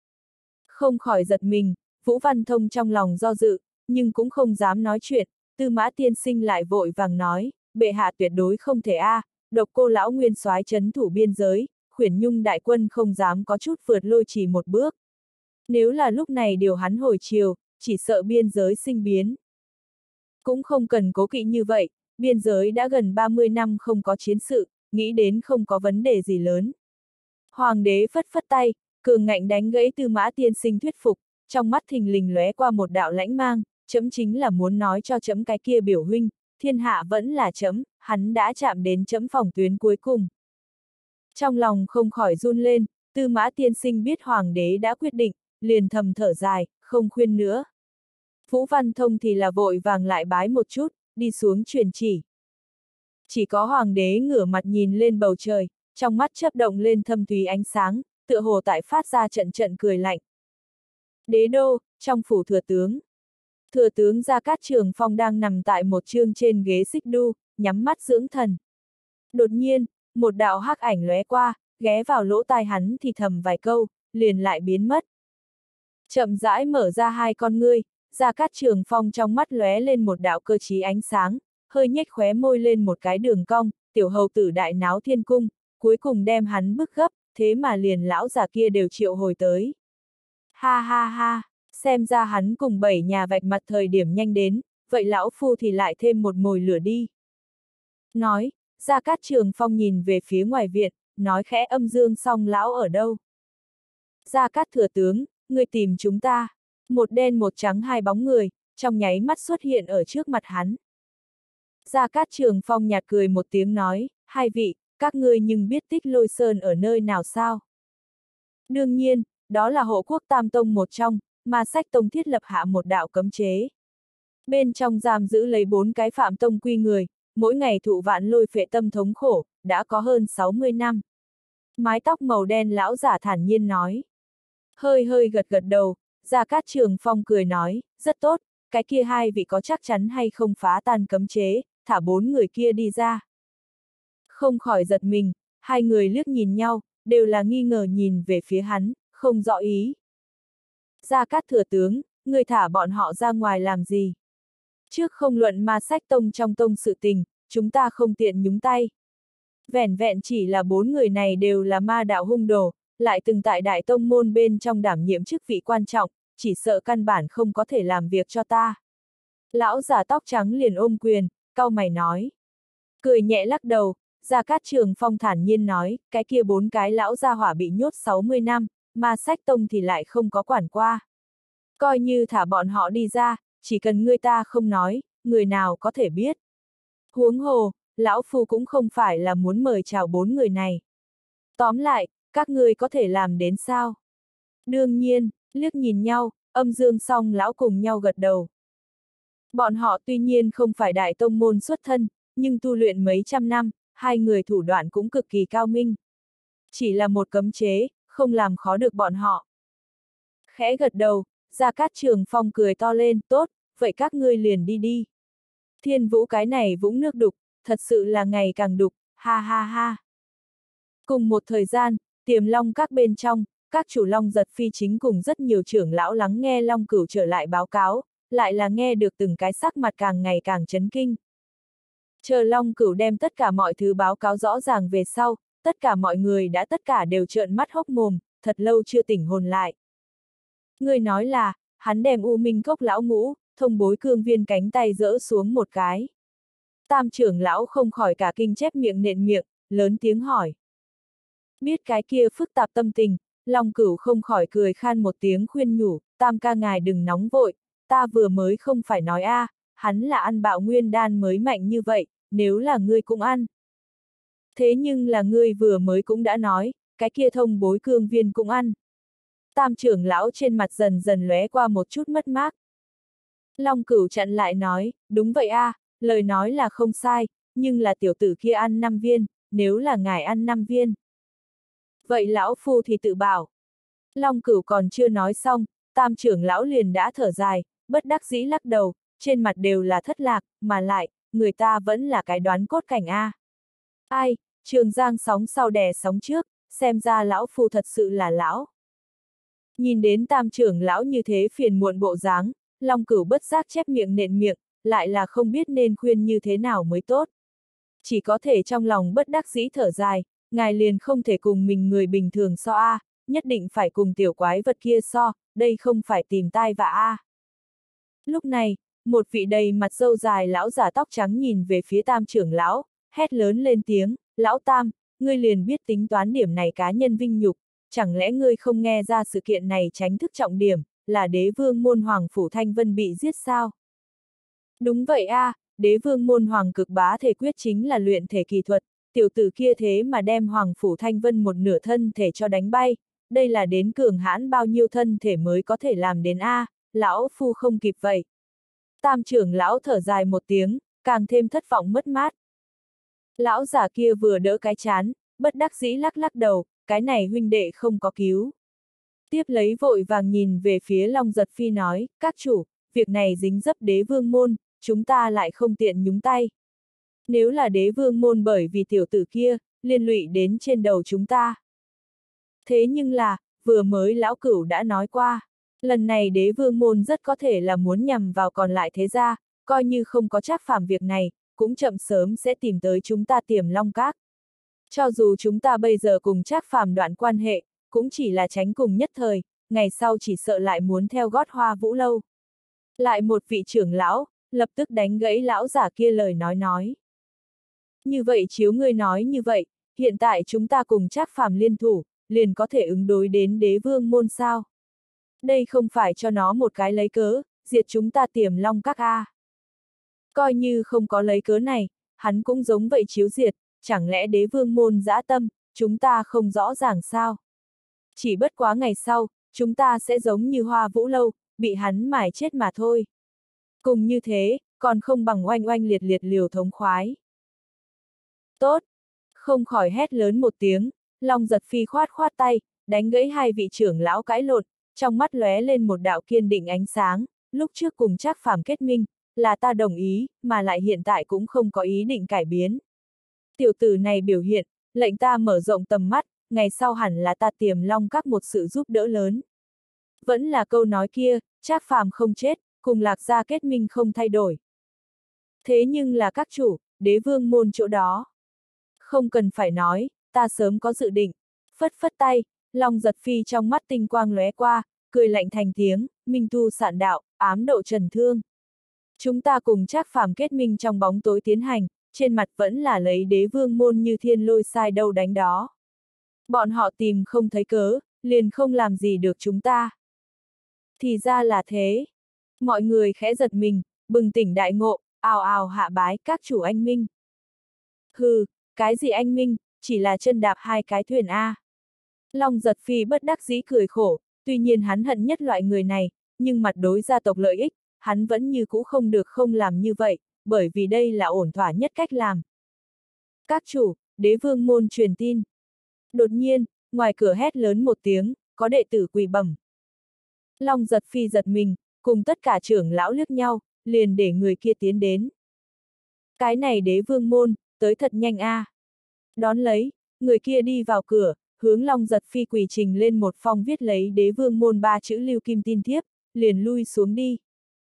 Không khỏi giật mình, Vũ Văn Thông trong lòng do dự, nhưng cũng không dám nói chuyện, Tư Mã Tiên Sinh lại vội vàng nói, bệ hạ tuyệt đối không thể độc Cô lão nguyên soái trấn thủ biên giới, Khuyển Nhung đại quân không dám có chút vượt lôi chỉ một bước. Nếu là lúc này điều hắn hồi chiều, chỉ sợ biên giới sinh biến. Cũng không cần cố kỵ như vậy, biên giới đã gần 30 năm không có chiến sự, nghĩ đến không có vấn đề gì lớn. Hoàng đế phất phất tay, cường ngạnh đánh gãy Tư Mã Tiên Sinh thuyết phục, trong mắt thình lình lóe qua một đạo lãnh mang, trẫm chính là muốn nói cho trẫm cái kia biểu huynh, thiên hạ vẫn là trẫm, hắn đã chạm đến trẫm phòng tuyến cuối cùng. Trong lòng không khỏi run lên, Tư Mã Tiên Sinh biết hoàng đế đã quyết định, liền thầm thở dài, không khuyên nữa. Vũ Văn Thông thì là vội vàng lại bái một chút, đi xuống truyền chỉ. Chỉ có hoàng đế ngửa mặt nhìn lên bầu trời, trong mắt chớp động lên thâm thúy ánh sáng, tựa hồ tại phát ra trận trận cười lạnh. Đế đô, trong phủ thừa tướng. Thừa tướng Gia Cát Trường Phong đang nằm tại một chương trên ghế xích đu, nhắm mắt dưỡng thần. Đột nhiên, một đạo hắc ảnh lóe qua, ghé vào lỗ tai hắn thì thầm vài câu, liền lại biến mất. Chậm rãi mở ra hai con ngươi, Gia Cát Trường Phong trong mắt lóe lên một đạo cơ trí ánh sáng, hơi nhếch khóe môi lên một cái đường cong, tiểu hầu tử đại náo thiên cung, cuối cùng đem hắn bức gấp, thế mà liền lão già kia đều triệu hồi tới. Ha ha ha, xem ra hắn cùng 7 nhà vạch mặt thời điểm nhanh đến, vậy lão phu thì lại thêm một mồi lửa đi. Nói, Gia Cát Trường Phong nhìn về phía ngoài viện, nói khẽ âm dương song lão ở đâu. Gia Cát thừa tướng, người tìm chúng ta. Một đen một trắng hai bóng người, trong nháy mắt xuất hiện ở trước mặt hắn. Gia Cát Trường Phong nhạt cười một tiếng nói, hai vị, các ngươi nhưng biết Tích Lôi Sơn ở nơi nào sao? Đương nhiên, đó là hộ quốc tam tông một trong, mà Sách Tông thiết lập hạ một đạo cấm chế. Bên trong giam giữ lấy 4 cái phạm tông quy người, mỗi ngày thụ vạn lôi phệ tâm thống khổ, đã có hơn 60 năm. Mái tóc màu đen lão giả thản nhiên nói. Hơi hơi gật gật đầu, Gia Cát Trường Phong cười nói, rất tốt, cái kia hai vị có chắc chắn hay không phá tan cấm chế, thả 4 người kia đi ra. Không khỏi giật mình, hai người liếc nhìn nhau, đều là nghi ngờ nhìn về phía hắn, không rõ ý. Gia Cát thừa tướng, người thả bọn họ ra ngoài làm gì? Trước không luận ma Sách Tông trong tông sự tình, chúng ta không tiện nhúng tay. Vẻn vẹn chỉ là 4 người này đều là ma đạo hung đồ, lại từng tại đại tông môn bên trong đảm nhiệm chức vị quan trọng, chỉ sợ căn bản không có thể làm việc cho ta. Lão già tóc trắng liền ôm quyền, cau mày nói. Cười nhẹ lắc đầu, Gia Cát Trường Phong thản nhiên nói, cái kia 4 cái lão gia hỏa bị nhốt 60 năm, mà Sách Tông thì lại không có quản qua. Coi như thả bọn họ đi ra, chỉ cần người ta không nói, người nào có thể biết. Huống hồ, lão phu cũng không phải là muốn mời chào 4 người này. Tóm lại, các ngươi có thể làm đến sao? Đương nhiên, liếc nhìn nhau, âm dương song lão cùng nhau gật đầu. Bọn họ tuy nhiên không phải đại tông môn xuất thân, nhưng tu luyện mấy trăm năm, hai người thủ đoạn cũng cực kỳ cao minh. Chỉ là một cấm chế, không làm khó được bọn họ. Khẽ gật đầu, Gia Cát Trường Phong cười to lên, tốt, vậy các ngươi liền đi đi. Thiên Vũ cái này vũng nước đục, thật sự là ngày càng đục, ha ha ha. Cùng một thời gian, Tiềm Long các bên trong, các chủ Long Giật Phi chính cùng rất nhiều trưởng lão lắng nghe Long Cửu trở lại báo cáo, lại là nghe được từng cái sắc mặt càng ngày càng chấn kinh. Chờ Long Cửu đem tất cả mọi thứ báo cáo rõ ràng về sau, tất cả mọi người đã tất cả đều trợn mắt hốc mồm, thật lâu chưa tỉnh hồn lại. Người nói là, hắn đem U Minh Cốc lão ngũ, Thông Bối Cương Viên cánh tay giỡ xuống một cái. Tam trưởng lão không khỏi cả kinh chép miệng nện miệng, lớn tiếng hỏi. Biết cái kia phức tạp tâm tình, Long Cửu không khỏi cười khan một tiếng khuyên nhủ, Tam ca ngài đừng nóng vội, ta vừa mới không phải nói a, hắn là ăn bạo nguyên đan mới mạnh như vậy, nếu là ngươi cũng ăn. Thế nhưng là ngươi vừa mới cũng đã nói, cái kia Thông Bối Cương Viên cũng ăn. Tam trưởng lão trên mặt dần dần lóe qua một chút mất mát. Long Cửu chặn lại nói, đúng vậy a, lời nói là không sai, nhưng là tiểu tử kia ăn 5 viên, nếu là ngài ăn 5 viên. Vậy lão phu thì tự bảo. Long Cửu còn chưa nói xong, tam trưởng lão liền đã thở dài, bất đắc dĩ lắc đầu, trên mặt đều là thất lạc, mà lại, người ta vẫn là cái đoán cốt cảnh a. Ai, Trường Giang sóng sau đè sóng trước, xem ra lão phu thật sự là lão. Nhìn đến tam trưởng lão như thế phiền muộn bộ dáng, Long Cửu bất giác chép miệng nện miệng, lại là không biết nên khuyên như thế nào mới tốt. Chỉ có thể trong lòng bất đắc dĩ thở dài, ngài liền không thể cùng mình người bình thường so a, nhất định phải cùng tiểu quái vật kia so, đây không phải tìm tai vạ a. Lúc này, một vị đầy mặt râu dài lão giả tóc trắng nhìn về phía tam trưởng lão, hét lớn lên tiếng, lão tam, ngươi liền biết tính toán điểm này cá nhân vinh nhục, chẳng lẽ ngươi không nghe ra sự kiện này tránh thức trọng điểm, là đế vương môn hoàng phủ Thanh Vân bị giết sao? Đúng vậy a, đế vương môn hoàng cực bá thể quyết chính là luyện thể kỳ thuật, tiểu tử kia thế mà đem hoàng phủ Thanh Vân một nửa thân thể cho đánh bay, đây là đến cường hãn bao nhiêu thân thể mới có thể làm đến a, lão phu không kịp vậy. Tam trưởng lão thở dài một tiếng, càng thêm thất vọng mất mát. Lão giả kia vừa đỡ cái chán, bất đắc dĩ lắc lắc đầu, cái này huynh đệ không có cứu. Tiếp lấy vội vàng nhìn về phía Long Giật Phi nói, các chủ, việc này dính dấp đế vương môn, chúng ta lại không tiện nhúng tay. Nếu là đế vương môn bởi vì tiểu tử kia, liên lụy đến trên đầu chúng ta. Thế nhưng là, vừa mới lão cửu đã nói qua, lần này đế vương môn rất có thể là muốn nhằm vào còn lại thế gia, coi như không có Trác Phàm việc này, cũng chậm sớm sẽ tìm tới chúng ta Tiềm Long Các. Cho dù chúng ta bây giờ cùng Trác Phàm đoạn quan hệ, cũng chỉ là tránh cùng nhất thời, ngày sau chỉ sợ lại muốn theo gót Hoa Vũ Lâu. Lại một vị trưởng lão, lập tức đánh gãy lão giả kia lời nói. Như vậy chiếu ngươi nói như vậy, hiện tại chúng ta cùng Trác Phàm liên thủ, liền có thể ứng đối đến đế vương môn sao. Đây không phải cho nó một cái lấy cớ, diệt chúng ta Tiềm Long Các a. Coi như không có lấy cớ này, hắn cũng giống vậy chiếu diệt, chẳng lẽ đế vương môn dã tâm, chúng ta không rõ ràng sao. Chỉ bất quá ngày sau, chúng ta sẽ giống như Hoa Vũ Lâu, bị hắn mài chết mà thôi. Cùng như thế, còn không bằng oanh oanh liệt liệt liều thống khoái. Tốt! Không khỏi hét lớn một tiếng, Long Giật Phi khoát khoát tay, đánh gãy hai vị trưởng lão cãi lộn, trong mắt lóe lên một đạo kiên định ánh sáng, lúc trước cùng Trác Phàm kết minh, là ta đồng ý, mà lại hiện tại cũng không có ý định cải biến. Tiểu tử này biểu hiện, lệnh ta mở rộng tầm mắt, ngày sau hẳn là ta Tiềm Long Các một sự giúp đỡ lớn. Vẫn là câu nói kia, Trác Phàm không chết, cùng Lạc Gia kết minh không thay đổi. Thế nhưng là các chủ, đế vương môn chỗ đó. Không cần phải nói, ta sớm có dự định. Phất phất tay, Long Giật Phi trong mắt tinh quang lóe qua, cười lạnh thành tiếng, minh tu sạn đạo, ám độ trần thương. Chúng ta cùng Trác Phàm kết minh trong bóng tối tiến hành, trên mặt vẫn là lấy đế vương môn như thiên lôi sai đâu đánh đó. Bọn họ tìm không thấy cớ, liền không làm gì được chúng ta. Thì ra là thế. Mọi người khẽ giật mình, bừng tỉnh đại ngộ, ào ào hạ bái các chủ anh minh. Hừ, cái gì anh minh, chỉ là chân đạp hai cái thuyền A. Long Giật Phi bất đắc dĩ cười khổ, tuy nhiên hắn hận nhất loại người này, nhưng mặt đối gia tộc lợi ích, hắn vẫn như cũ không được không làm như vậy, bởi vì đây là ổn thỏa nhất cách làm. Các chủ, đế vương môn truyền tin. Đột nhiên, ngoài cửa hét lớn một tiếng, có đệ tử quỳ bẩm. Long Giật Phi giật mình, cùng tất cả trưởng lão liếc nhau, liền để người kia tiến đến. Cái này đế vương môn, tới thật nhanh a. Đón lấy, người kia đi vào cửa, hướng Long Giật Phi quỳ trình lên một phong viết lấy đế vương môn 3 chữ lưu kim tin thiếp, liền lui xuống đi.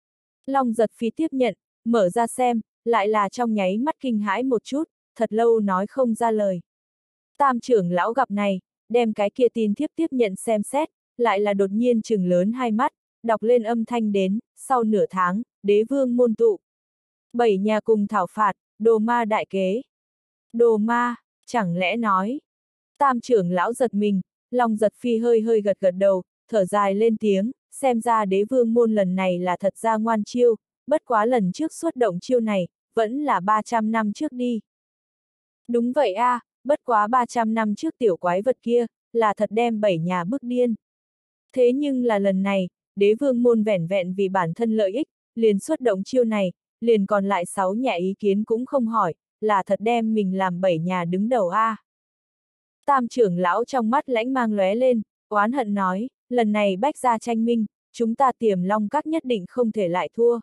Long Giật Phi tiếp nhận, mở ra xem, lại là trong nháy mắt kinh hãi một chút, thật lâu nói không ra lời. Tam trưởng lão gặp này, đem cái kia tin thiếp tiếp nhận xem xét, lại là đột nhiên trừng lớn hai mắt, đọc lên âm thanh đến, sau nửa tháng, đế vương môn tụ. 7 nhà cùng thảo phạt, đồ ma đại kế. Đồ ma, chẳng lẽ nói. Tam trưởng lão giật mình, Long Giật Phi hơi hơi gật gật đầu, thở dài lên tiếng, xem ra đế vương môn lần này là thật ra ngoan chiêu, bất quá lần trước xuất động chiêu này, vẫn là 300 năm trước đi. Đúng vậy a, bất quá 300 năm trước tiểu quái vật kia, là thật đem 7 nhà bức điên. Thế nhưng là lần này, đế vương môn vẻn vẹn vì bản thân lợi ích, liền xuất động chiêu này, liền còn lại 6 nhà ý kiến cũng không hỏi, là thật đem mình làm 7 nhà đứng đầu a. Tam trưởng lão trong mắt lãnh mang lóe lên, oán hận nói, lần này bách gia tranh minh, chúng ta Tiềm Long Các nhất định không thể lại thua.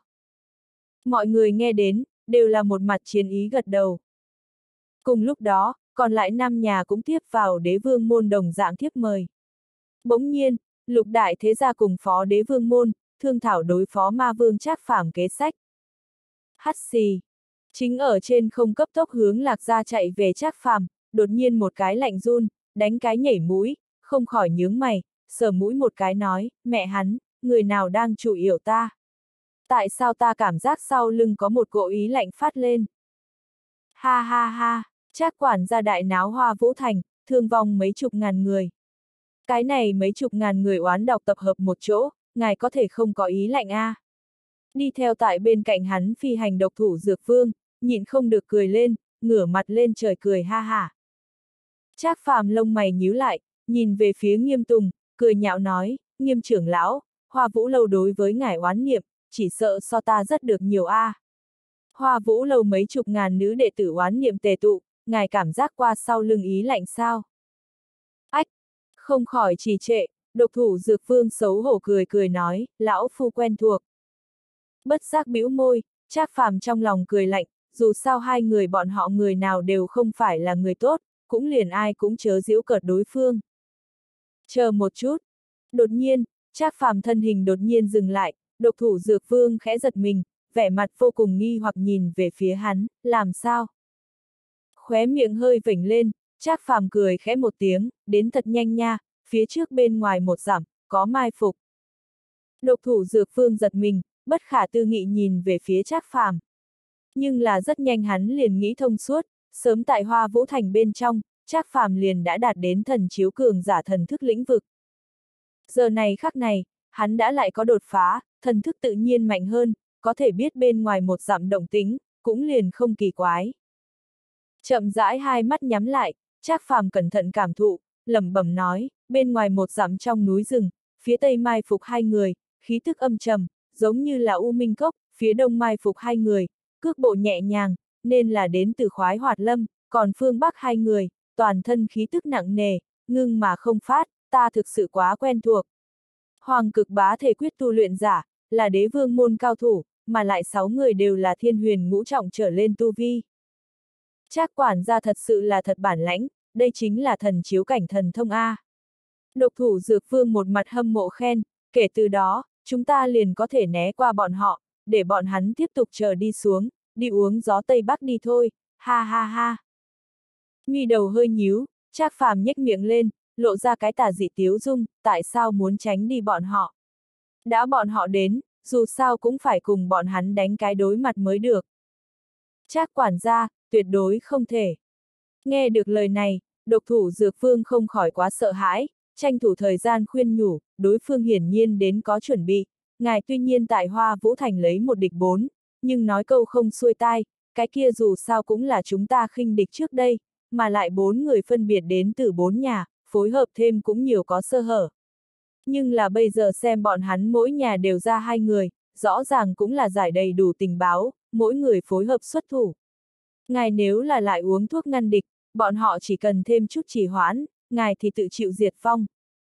Mọi người nghe đến, đều là một mặt chiến ý gật đầu. Cùng lúc đó, còn lại 5 nhà cũng tiếp vào đế vương môn đồng dạng thiếp mời. Bỗng nhiên, lục đại thế gia cùng phó đế vương môn, thương thảo đối phó ma vương Trác Phàm kế sách. Hắt xì. Chính ở trên không cấp tốc hướng Lạc Gia chạy về Trác Phàm, đột nhiên một cái lạnh run, đánh cái nhảy mũi, không khỏi nhướng mày, sờ mũi một cái nói, mẹ hắn, người nào đang chủ yểu ta? Tại sao ta cảm giác sau lưng có một cỗ ý lạnh phát lên? Ha ha ha, Trác quản gia đại náo Hoa Vũ Thành, thương vong mấy chục ngàn người. Cái này mấy chục ngàn người oán độc tập hợp một chỗ, ngài có thể không có ý lạnh a? Đi theo tại bên cạnh hắn phi hành độc thủ Dược Vương, nhịn không được cười lên, ngửa mặt lên trời cười ha ha. Trác Phàm lông mày nhíu lại, nhìn về phía Nghiêm Tùng, cười nhạo nói, Nghiêm trưởng lão, Hoa Vũ lâu đối với ngài oán niệm, chỉ sợ so ta rất được nhiều a. Hoa Vũ lâu mấy chục ngàn nữ đệ tử oán niệm tề tụ, ngài cảm giác qua sau lưng ý lạnh sao? Ách, không khỏi trì trệ, độc thủ Dược Vương xấu hổ cười cười nói, lão phu quen thuộc. Bất giác bĩu môi, Trác Phàm trong lòng cười lạnh, dù sao hai người bọn họ người nào đều không phải là người tốt, cũng liền ai cũng chớ giễu cợt đối phương. Chờ một chút. Đột nhiên, Trác Phàm thân hình đột nhiên dừng lại, độc thủ Dược Vương khẽ giật mình, vẻ mặt vô cùng nghi hoặc nhìn về phía hắn, làm sao? Khóe miệng hơi vểnh lên, Trác Phàm cười khẽ một tiếng, đến thật nhanh nha, phía trước bên ngoài một dặm, có mai phục. Độc thủ Dược Vương giật mình, bất khả tư nghị nhìn về phía Trác Phàm. Nhưng là rất nhanh hắn liền nghĩ thông suốt, sớm tại Hoa Vũ Thành bên trong, Trác Phàm liền đã đạt đến thần chiếu cường giả thần thức lĩnh vực. Giờ này khắc này, hắn đã lại có đột phá, thần thức tự nhiên mạnh hơn, có thể biết bên ngoài một dặm động tĩnh, cũng liền không kỳ quái. Chậm rãi hai mắt nhắm lại, Trác Phàm cẩn thận cảm thụ, lẩm bẩm nói, bên ngoài một dặm trong núi rừng, phía tây mai phục hai người, khí tức âm trầm, giống như là U Minh Cốc, phía đông mai phục hai người, cước bộ nhẹ nhàng, nên là đến từ Khoái Hoạt Lâm, còn phương bắc hai người, toàn thân khí tức nặng nề, ngưng mà không phát, ta thực sự quá quen thuộc. Hoàng cực bá thể quyết tu luyện giả, là đế vương môn cao thủ, mà lại 6 người đều là thiên huyền ngũ trọng trở lên tu vi. Trác quản gia thật sự là thật bản lãnh, đây chính là thần chiếu cảnh thần thông A. Độc thủ Dược Vương một mặt hâm mộ khen, kể từ đó, chúng ta liền có thể né qua bọn họ, để bọn hắn tiếp tục chờ đi xuống, đi uống gió Tây Bắc đi thôi, ha ha ha. Mi đầu hơi nhíu, Trác Phàm nhếch miệng lên, lộ ra cái tà dị tiếu dung, tại sao muốn tránh đi bọn họ? Đã bọn họ đến, dù sao cũng phải cùng bọn hắn đánh cái đối mặt mới được. Trác quản gia, tuyệt đối không thể. Nghe được lời này, độc thủ Dược Vương không khỏi quá sợ hãi, tranh thủ thời gian khuyên nhủ, đối phương hiển nhiên đến có chuẩn bị, ngài tuy nhiên tại Hoa Vũ Thành lấy một địch 4, nhưng nói câu không xuôi tai, cái kia dù sao cũng là chúng ta khinh địch trước đây, mà lại 4 người phân biệt đến từ 4 nhà, phối hợp thêm cũng nhiều có sơ hở. Nhưng là bây giờ xem bọn hắn mỗi nhà đều ra 2 người, rõ ràng cũng là giải đầy đủ tình báo, mỗi người phối hợp xuất thủ. Ngài nếu là lại uống thuốc ngăn địch, bọn họ chỉ cần thêm chút trì hoãn, ngài thì tự chịu diệt vong.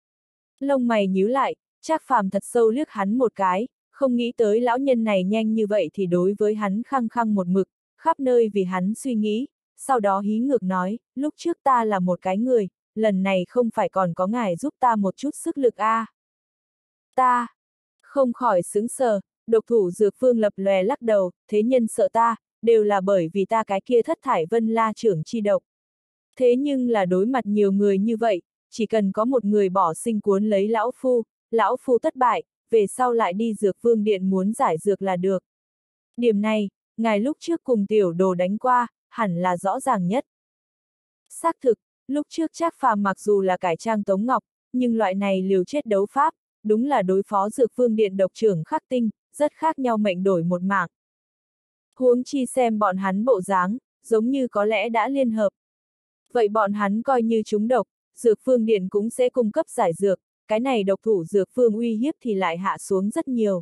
Lông mày nhíu lại, Trác Phàm thật sâu liếc hắn một cái, không nghĩ tới lão nhân này nhanh như vậy thì đối với hắn khăng khăng một mực, khắp nơi vì hắn suy nghĩ, sau đó hí ngược nói, lúc trước ta là một cái người, lần này không phải còn có ngài giúp ta một chút sức lực a. Ta không khỏi sững sờ, Độc thủ dược phương lập lòe lắc đầu, thế nhân sợ ta, đều là bởi vì ta cái kia thất thải vân la trưởng chi độc. Thế nhưng là đối mặt nhiều người như vậy, chỉ cần có một người bỏ sinh cuốn lấy lão phu thất bại, về sau lại đi dược vương điện muốn giải dược là được. Điểm này, ngài lúc trước cùng tiểu đồ đánh qua, hẳn là rõ ràng nhất. Xác thực, lúc trước Trác Phàm mặc dù là cải trang Tống Ngọc, nhưng loại này liều chết đấu pháp, đúng là đối phó dược vương điện độc trưởng Khắc Tinh, rất khác nhau mệnh đổi một mạng. Huống chi xem bọn hắn bộ dáng, giống như có lẽ đã liên hợp. Vậy bọn hắn coi như chúng độc, dược vương điện cũng sẽ cung cấp giải dược, cái này độc thủ dược vương uy hiếp thì lại hạ xuống rất nhiều.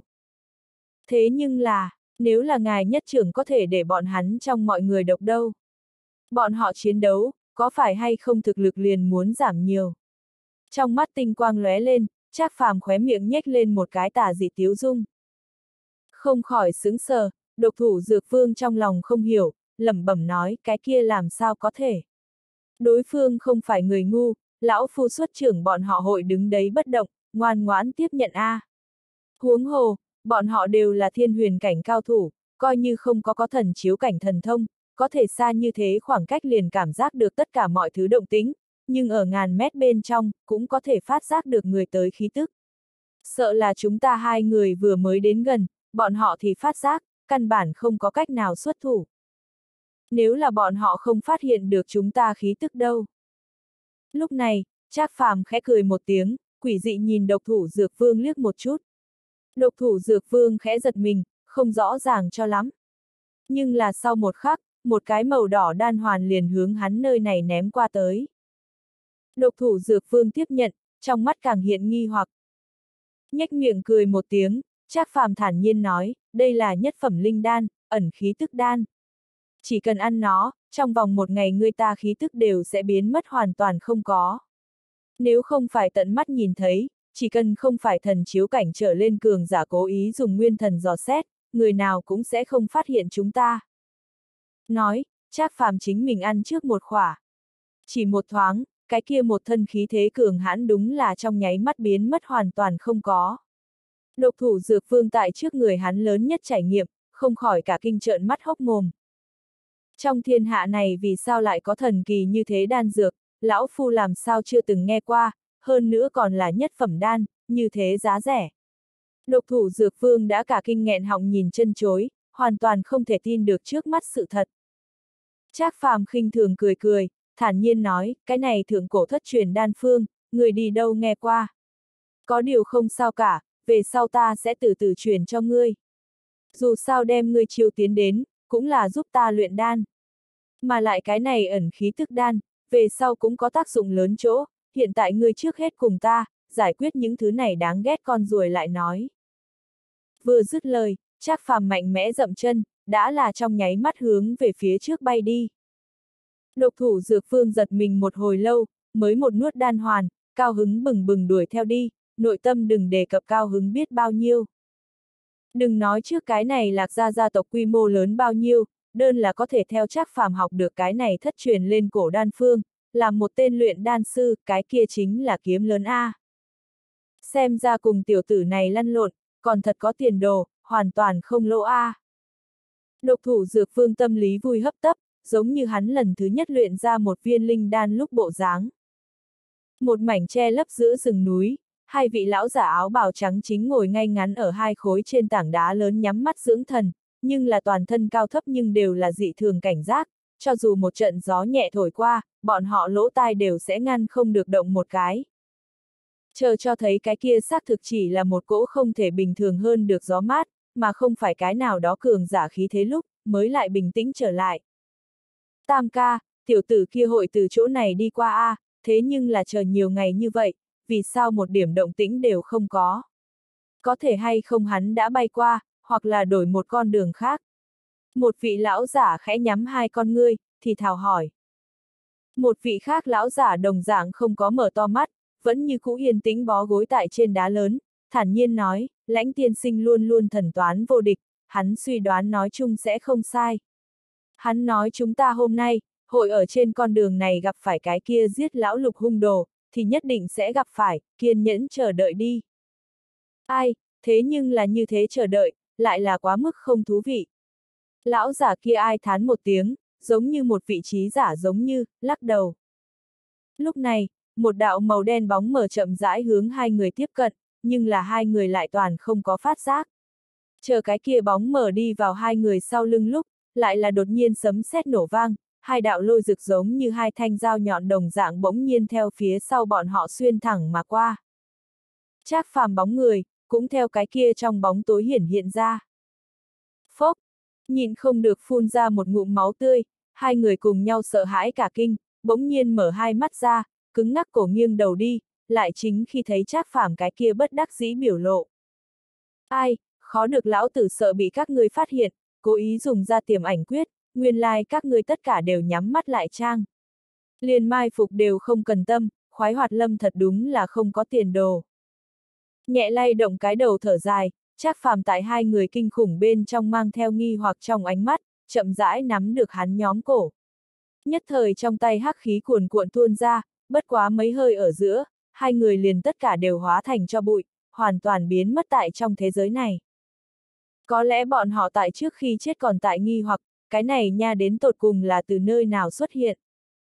Thế nhưng là, nếu là ngài nhất trưởng có thể để bọn hắn trong mọi người độc đâu? Bọn họ chiến đấu, có phải hay không thực lực liền muốn giảm nhiều? Trong mắt tinh quang lóe lên, Trác Phàm khóe miệng nhếch lên một cái tà dị tiếu dung. Không khỏi sững sờ, độc thủ dược vương trong lòng không hiểu, lẩm bẩm nói, cái kia làm sao có thể? Đối phương không phải người ngu, lão phu xuất trưởng bọn họ hội đứng đấy bất động, ngoan ngoãn tiếp nhận a. Huống hồ, bọn họ đều là thiên huyền cảnh cao thủ, coi như không có thần chiếu cảnh thần thông, có thể xa như thế khoảng cách liền cảm giác được tất cả mọi thứ động tĩnh, nhưng ở ngàn mét bên trong, cũng có thể phát giác được người tới khí tức. Sợ là chúng ta hai người vừa mới đến gần, bọn họ thì phát giác, căn bản không có cách nào xuất thủ. Nếu là bọn họ không phát hiện được chúng ta khí tức đâu. Lúc này, Trác Phàm khẽ cười một tiếng, quỷ dị nhìn độc thủ dược vương liếc một chút. Độc thủ dược vương khẽ giật mình, không rõ ràng cho lắm. Nhưng là sau một khắc, một cái màu đỏ đan hoàn liền hướng hắn nơi này ném qua tới. Độc thủ dược vương tiếp nhận, trong mắt càng hiện nghi hoặc. Nhếch miệng cười một tiếng, Trác Phàm thản nhiên nói, đây là nhất phẩm linh đan, ẩn khí tức đan. Chỉ cần ăn nó, trong vòng một ngày người ta khí tức đều sẽ biến mất hoàn toàn không có. Nếu không phải tận mắt nhìn thấy, chỉ cần không phải thần chiếu cảnh trở lên cường giả cố ý dùng nguyên thần dò xét, người nào cũng sẽ không phát hiện chúng ta. Nói, Trác Phàm chính mình ăn trước một khỏa. Chỉ một thoáng, cái kia một thân khí thế cường hãn đúng là trong nháy mắt biến mất hoàn toàn không có. Độc thủ dược vương tại trước người hắn lớn nhất trải nghiệm, không khỏi cả kinh trợn mắt hốc mồm. Trong thiên hạ này vì sao lại có thần kỳ như thế đan dược, lão phu làm sao chưa từng nghe qua, hơn nữa còn là nhất phẩm đan, như thế giá rẻ. Độc thủ dược vương đã cả kinh nghẹn họng nhìn chân chối, hoàn toàn không thể tin được trước mắt sự thật. Trác Phàm khinh thường cười cười, thản nhiên nói, cái này thượng cổ thất truyền đan phương, người đi đâu nghe qua. Có điều không sao cả, về sau ta sẽ từ từ truyền cho ngươi. Dù sao đem ngươi chiêu tiến đến, cũng là giúp ta luyện đan. Mà lại cái này ẩn khí tức đan, về sau cũng có tác dụng lớn chỗ, hiện tại ngươi trước hết cùng ta, giải quyết những thứ này đáng ghét con ruồi lại nói. Vừa dứt lời, Trác Phàm mạnh mẽ dậm chân, đã là trong nháy mắt hướng về phía trước bay đi. Độc thủ dược vương giật mình một hồi lâu, mới một nuốt đan hoàn, cao hứng bừng bừng đuổi theo đi, nội tâm đừng đề cập cao hứng biết bao nhiêu. Đừng nói trước cái này Lạc Gia gia tộc quy mô lớn bao nhiêu, đơn là có thể theo Trác Phàm học được cái này thất truyền lên cổ đan phương, làm một tên luyện đan sư, cái kia chính là kiếm lớn A. Xem ra cùng tiểu tử này lăn lộn, còn thật có tiền đồ, hoàn toàn không lỗ A. Độc thủ dược vương tâm lý vui hấp tấp, giống như hắn lần thứ nhất luyện ra một viên linh đan lúc bộ dáng. Một mảnh che lấp giữa rừng núi, hai vị lão giả áo bào trắng chính ngồi ngay ngắn ở hai khối trên tảng đá lớn nhắm mắt dưỡng thần, nhưng là toàn thân cao thấp nhưng đều là dị thường cảnh giác, cho dù một trận gió nhẹ thổi qua, bọn họ lỗ tai đều sẽ ngăn không được động một cái. Chờ cho thấy cái kia xác thực chỉ là một cỗ không thể bình thường hơn được gió mát, mà không phải cái nào đó cường giả khí thế lúc, mới lại bình tĩnh trở lại. Tam ca, tiểu tử kia hội từ chỗ này đi qua a, thế nhưng là chờ nhiều ngày như vậy, vì sao một điểm động tĩnh đều không có? Có thể hay không hắn đã bay qua, hoặc là đổi một con đường khác? Một vị lão giả khẽ nhắm hai con ngươi, thì thào hỏi. Một vị khác lão giả đồng dạng không có mở to mắt, vẫn như cũ yên tĩnh bó gối tại trên đá lớn, thản nhiên nói, Lãnh tiên sinh luôn luôn thần toán vô địch, hắn suy đoán nói chung sẽ không sai. Hắn nói chúng ta hôm nay, hội ở trên con đường này gặp phải cái kia giết lão lục hung đồ, thì nhất định sẽ gặp phải, kiên nhẫn chờ đợi đi. Ai, thế nhưng là như thế chờ đợi, lại là quá mức không thú vị. Lão giả kia ai thán một tiếng, giống như một vị trí giả giống như, lắc đầu. Lúc này, một đạo màu đen bóng mờ chậm rãi hướng hai người tiếp cận, nhưng là hai người lại toàn không có phát giác. Chờ cái kia bóng mờ đi vào hai người sau lưng lúc, lại là đột nhiên sấm sét nổ vang, hai đạo lôi rực giống như hai thanh dao nhọn đồng dạng bỗng nhiên theo phía sau bọn họ xuyên thẳng mà qua. Trác Phàm bóng người, cũng theo cái kia trong bóng tối hiển hiện ra. Phốc, nhịn không được phun ra một ngụm máu tươi, hai người cùng nhau sợ hãi cả kinh, bỗng nhiên mở hai mắt ra, cứng ngắc cổ nghiêng đầu đi, lại chính khi thấy Trác Phàm cái kia bất đắc dĩ biểu lộ. Ai, khó được lão tử sợ bị các ngươi phát hiện, cố ý dùng ra tiềm ảnh quyết, nguyên lai các ngươi tất cả đều nhắm mắt lại trang. Liền mai phục đều không cần tâm, khoái hoạt lâm thật đúng là không có tiền đồ. Nhẹ lay động cái đầu thở dài, Trác Phàm tại hai người kinh khủng bên trong mang theo nghi hoặc trong ánh mắt, chậm rãi nắm được hắn nhóm cổ. Nhất thời trong tay hắc khí cuồn cuộn tuôn ra, bất quá mấy hơi ở giữa, hai người liền tất cả đều hóa thành tro bụi, hoàn toàn biến mất tại trong thế giới này. Có lẽ bọn họ tại trước khi chết còn tại nghi hoặc, cái này nha đến tột cùng là từ nơi nào xuất hiện.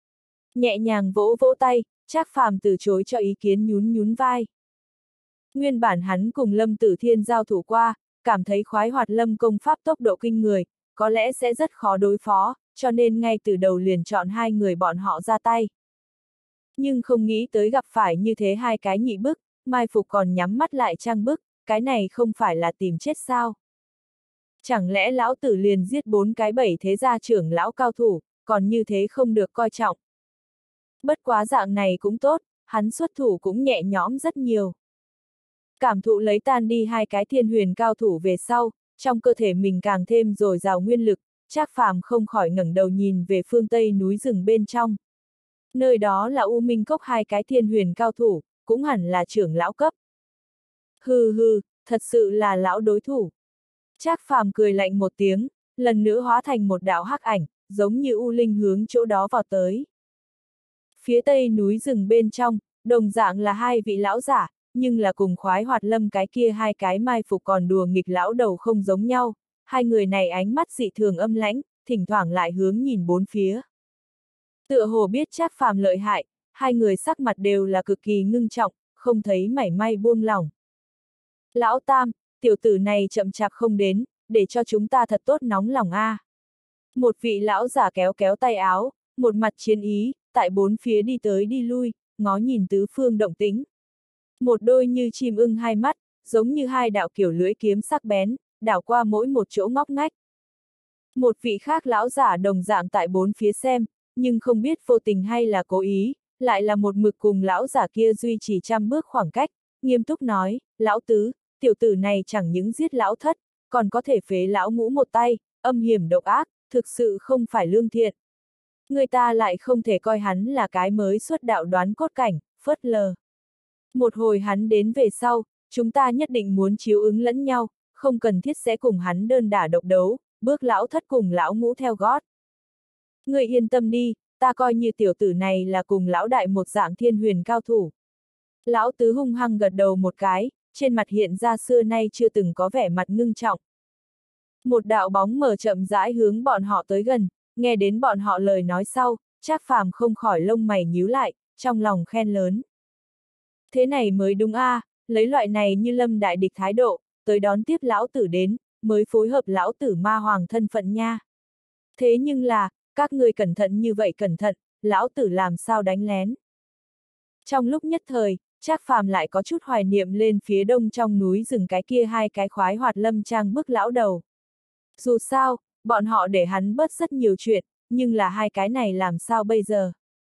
Nhẹ nhàng vỗ vỗ tay, Trác Phàm từ chối cho ý kiến nhún nhún vai. Nguyên bản hắn cùng Lâm Tử Thiên giao thủ qua, cảm thấy khoái hoạt lâm công pháp tốc độ kinh người, có lẽ sẽ rất khó đối phó, cho nên ngay từ đầu liền chọn hai người bọn họ ra tay. Nhưng không nghĩ tới gặp phải như thế hai cái nhị bức, mai phục còn nhắm mắt lại trang bức, cái này không phải là tìm chết sao? Chẳng lẽ lão tử liền giết 4 cái 7 thế gia trưởng lão cao thủ, còn như thế không được coi trọng. Bất quá dạng này cũng tốt, hắn xuất thủ cũng nhẹ nhõm rất nhiều. Cảm thụ lấy tan đi hai cái thiên huyền cao thủ về sau, trong cơ thể mình càng thêm dồi dào nguyên lực, Trác Phàm không khỏi ngẩng đầu nhìn về phương tây núi rừng bên trong. Nơi đó là U Minh Cốc hai cái thiên huyền cao thủ, cũng hẳn là trưởng lão cấp. Hừ hừ, thật sự là lão đối thủ. Trác Phàm cười lạnh một tiếng, lần nữa hóa thành một đạo hắc ảnh, giống như u linh hướng chỗ đó vào tới. Phía tây núi rừng bên trong, đồng dạng là hai vị lão giả, nhưng là cùng khoái hoạt lâm cái kia hai cái mai phục còn đùa nghịch lão đầu không giống nhau, hai người này ánh mắt dị thường âm lãnh, thỉnh thoảng lại hướng nhìn bốn phía. Tựa hồ biết Trác Phàm lợi hại, hai người sắc mặt đều là cực kỳ ngưng trọng, không thấy mảy may buông lỏng. Lão Tam, tiểu tử này chậm chạp không đến, để cho chúng ta thật tốt nóng lòng a. Một vị lão giả kéo kéo tay áo, một mặt chiến ý, tại bốn phía đi tới đi lui, ngó nhìn tứ phương động tĩnh. Một đôi như chim ưng hai mắt, giống như hai đạo kiểu lưỡi kiếm sắc bén, đảo qua mỗi một chỗ ngóc ngách. Một vị khác lão giả đồng dạng tại bốn phía xem, nhưng không biết vô tình hay là cố ý, lại là một mực cùng lão giả kia duy trì 100 bước khoảng cách, nghiêm túc nói, lão tứ, tiểu tử này chẳng những giết lão thất, còn có thể phế lão ngũ một tay, âm hiểm độc ác, thực sự không phải lương thiện. Người ta lại không thể coi hắn là cái mới xuất đạo đoán cốt cảnh, phớt lờ. Một hồi hắn đến về sau, chúng ta nhất định muốn chiếu ứng lẫn nhau, không cần thiết sẽ cùng hắn đơn đả độc đấu, bước lão thất cùng lão ngũ theo gót. Người yên tâm đi, ta coi như tiểu tử này là cùng lão đại một dạng thiên huyền cao thủ. Lão tứ hung hăng gật đầu một cái, trên mặt hiện ra xưa nay chưa từng có vẻ mặt ngưng trọng. Một đạo bóng mờ chậm rãi hướng bọn họ tới gần, nghe đến bọn họ lời nói sau, Trác Phàm không khỏi lông mày nhíu lại, trong lòng khen lớn. Thế này mới đúng a, lấy loại này như lâm đại địch thái độ, tới đón tiếp lão tử đến, mới phối hợp lão tử ma hoàng thân phận nha. Thế nhưng là, các người cẩn thận như vậy cẩn thận, lão tử làm sao đánh lén. Trong lúc nhất thời, Trác Phàm lại có chút hoài niệm lên phía đông trong núi rừng cái kia hai cái khoái hoạt lâm trang bức lão đầu. Dù sao, bọn họ để hắn bớt rất nhiều chuyện, nhưng là hai cái này làm sao bây giờ?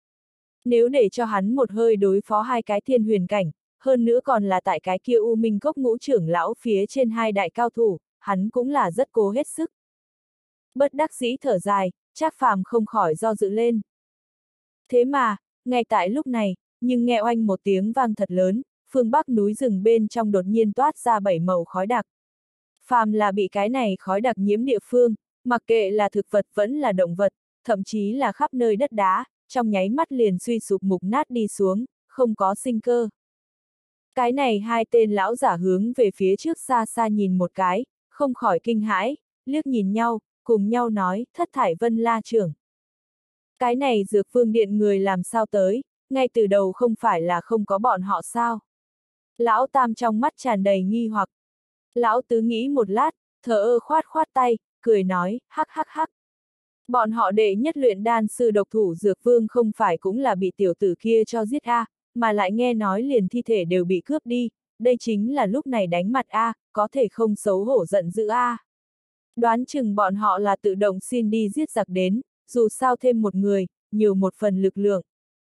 Nếu để cho hắn một hơi đối phó hai cái thiên huyền cảnh, hơn nữa còn là tại cái kia U Minh Cốc ngũ trưởng lão phía trên hai đại cao thủ, hắn cũng là rất cố hết sức. Bất đắc dĩ thở dài, Trác Phàm không khỏi do dự lên. Thế mà, ngay tại lúc này, nhưng nghe oanh một tiếng vang thật lớn, phương bắc núi rừng bên trong đột nhiên toát ra 7 màu khói đặc. Phàm là bị cái này khói đặc nhiễm địa phương, mặc kệ là thực vật vẫn là động vật, thậm chí là khắp nơi đất đá, trong nháy mắt liền suy sụp mục nát đi xuống, không có sinh cơ. Cái này hai tên lão giả hướng về phía trước xa xa nhìn một cái, không khỏi kinh hãi, liếc nhìn nhau, cùng nhau nói, Thất Thải Vân La trưởng. Cái này Dược Vương Điện người làm sao tới, ngay từ đầu không phải là không có bọn họ sao? Lão Tam trong mắt tràn đầy nghi hoặc. Lão Tứ nghĩ một lát, thờ ơ khoát khoát tay, cười nói, hắc hắc hắc. Bọn họ đệ nhất luyện đan sư độc thủ Dược Vương không phải cũng là bị tiểu tử kia cho giết a, mà lại nghe nói liền thi thể đều bị cướp đi, đây chính là lúc này đánh mặt a, có thể không xấu hổ giận dữ a. Đoán chừng bọn họ là tự động xin đi giết giặc đến, dù sao thêm một người, nhiều một phần lực lượng.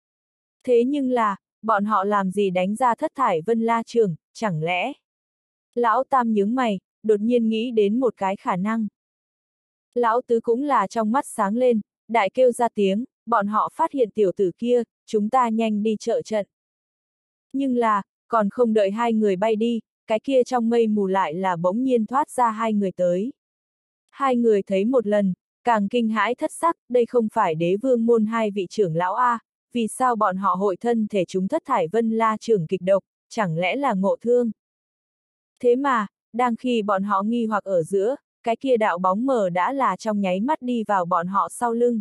Thế nhưng là, bọn họ làm gì đánh ra Thất Thải Vân La trưởng, chẳng lẽ? Lão Tam nhướng mày, đột nhiên nghĩ đến một cái khả năng. Lão Tứ cũng là trong mắt sáng lên, đại kêu ra tiếng, bọn họ phát hiện tiểu tử kia, chúng ta nhanh đi trợ trận. Nhưng là, còn không đợi hai người bay đi, cái kia trong mây mù lại là bỗng nhiên thoát ra hai người tới. Hai người thấy một lần, càng kinh hãi thất sắc, đây không phải Đế Vương môn hai vị trưởng lão A, vì sao bọn họ hội thân thể chúng Thất Thải Vân La trưởng kịch độc, chẳng lẽ là ngộ thương? Thế mà, đang khi bọn họ nghi hoặc ở giữa, cái kia đạo bóng mờ đã là trong nháy mắt đi vào bọn họ sau lưng.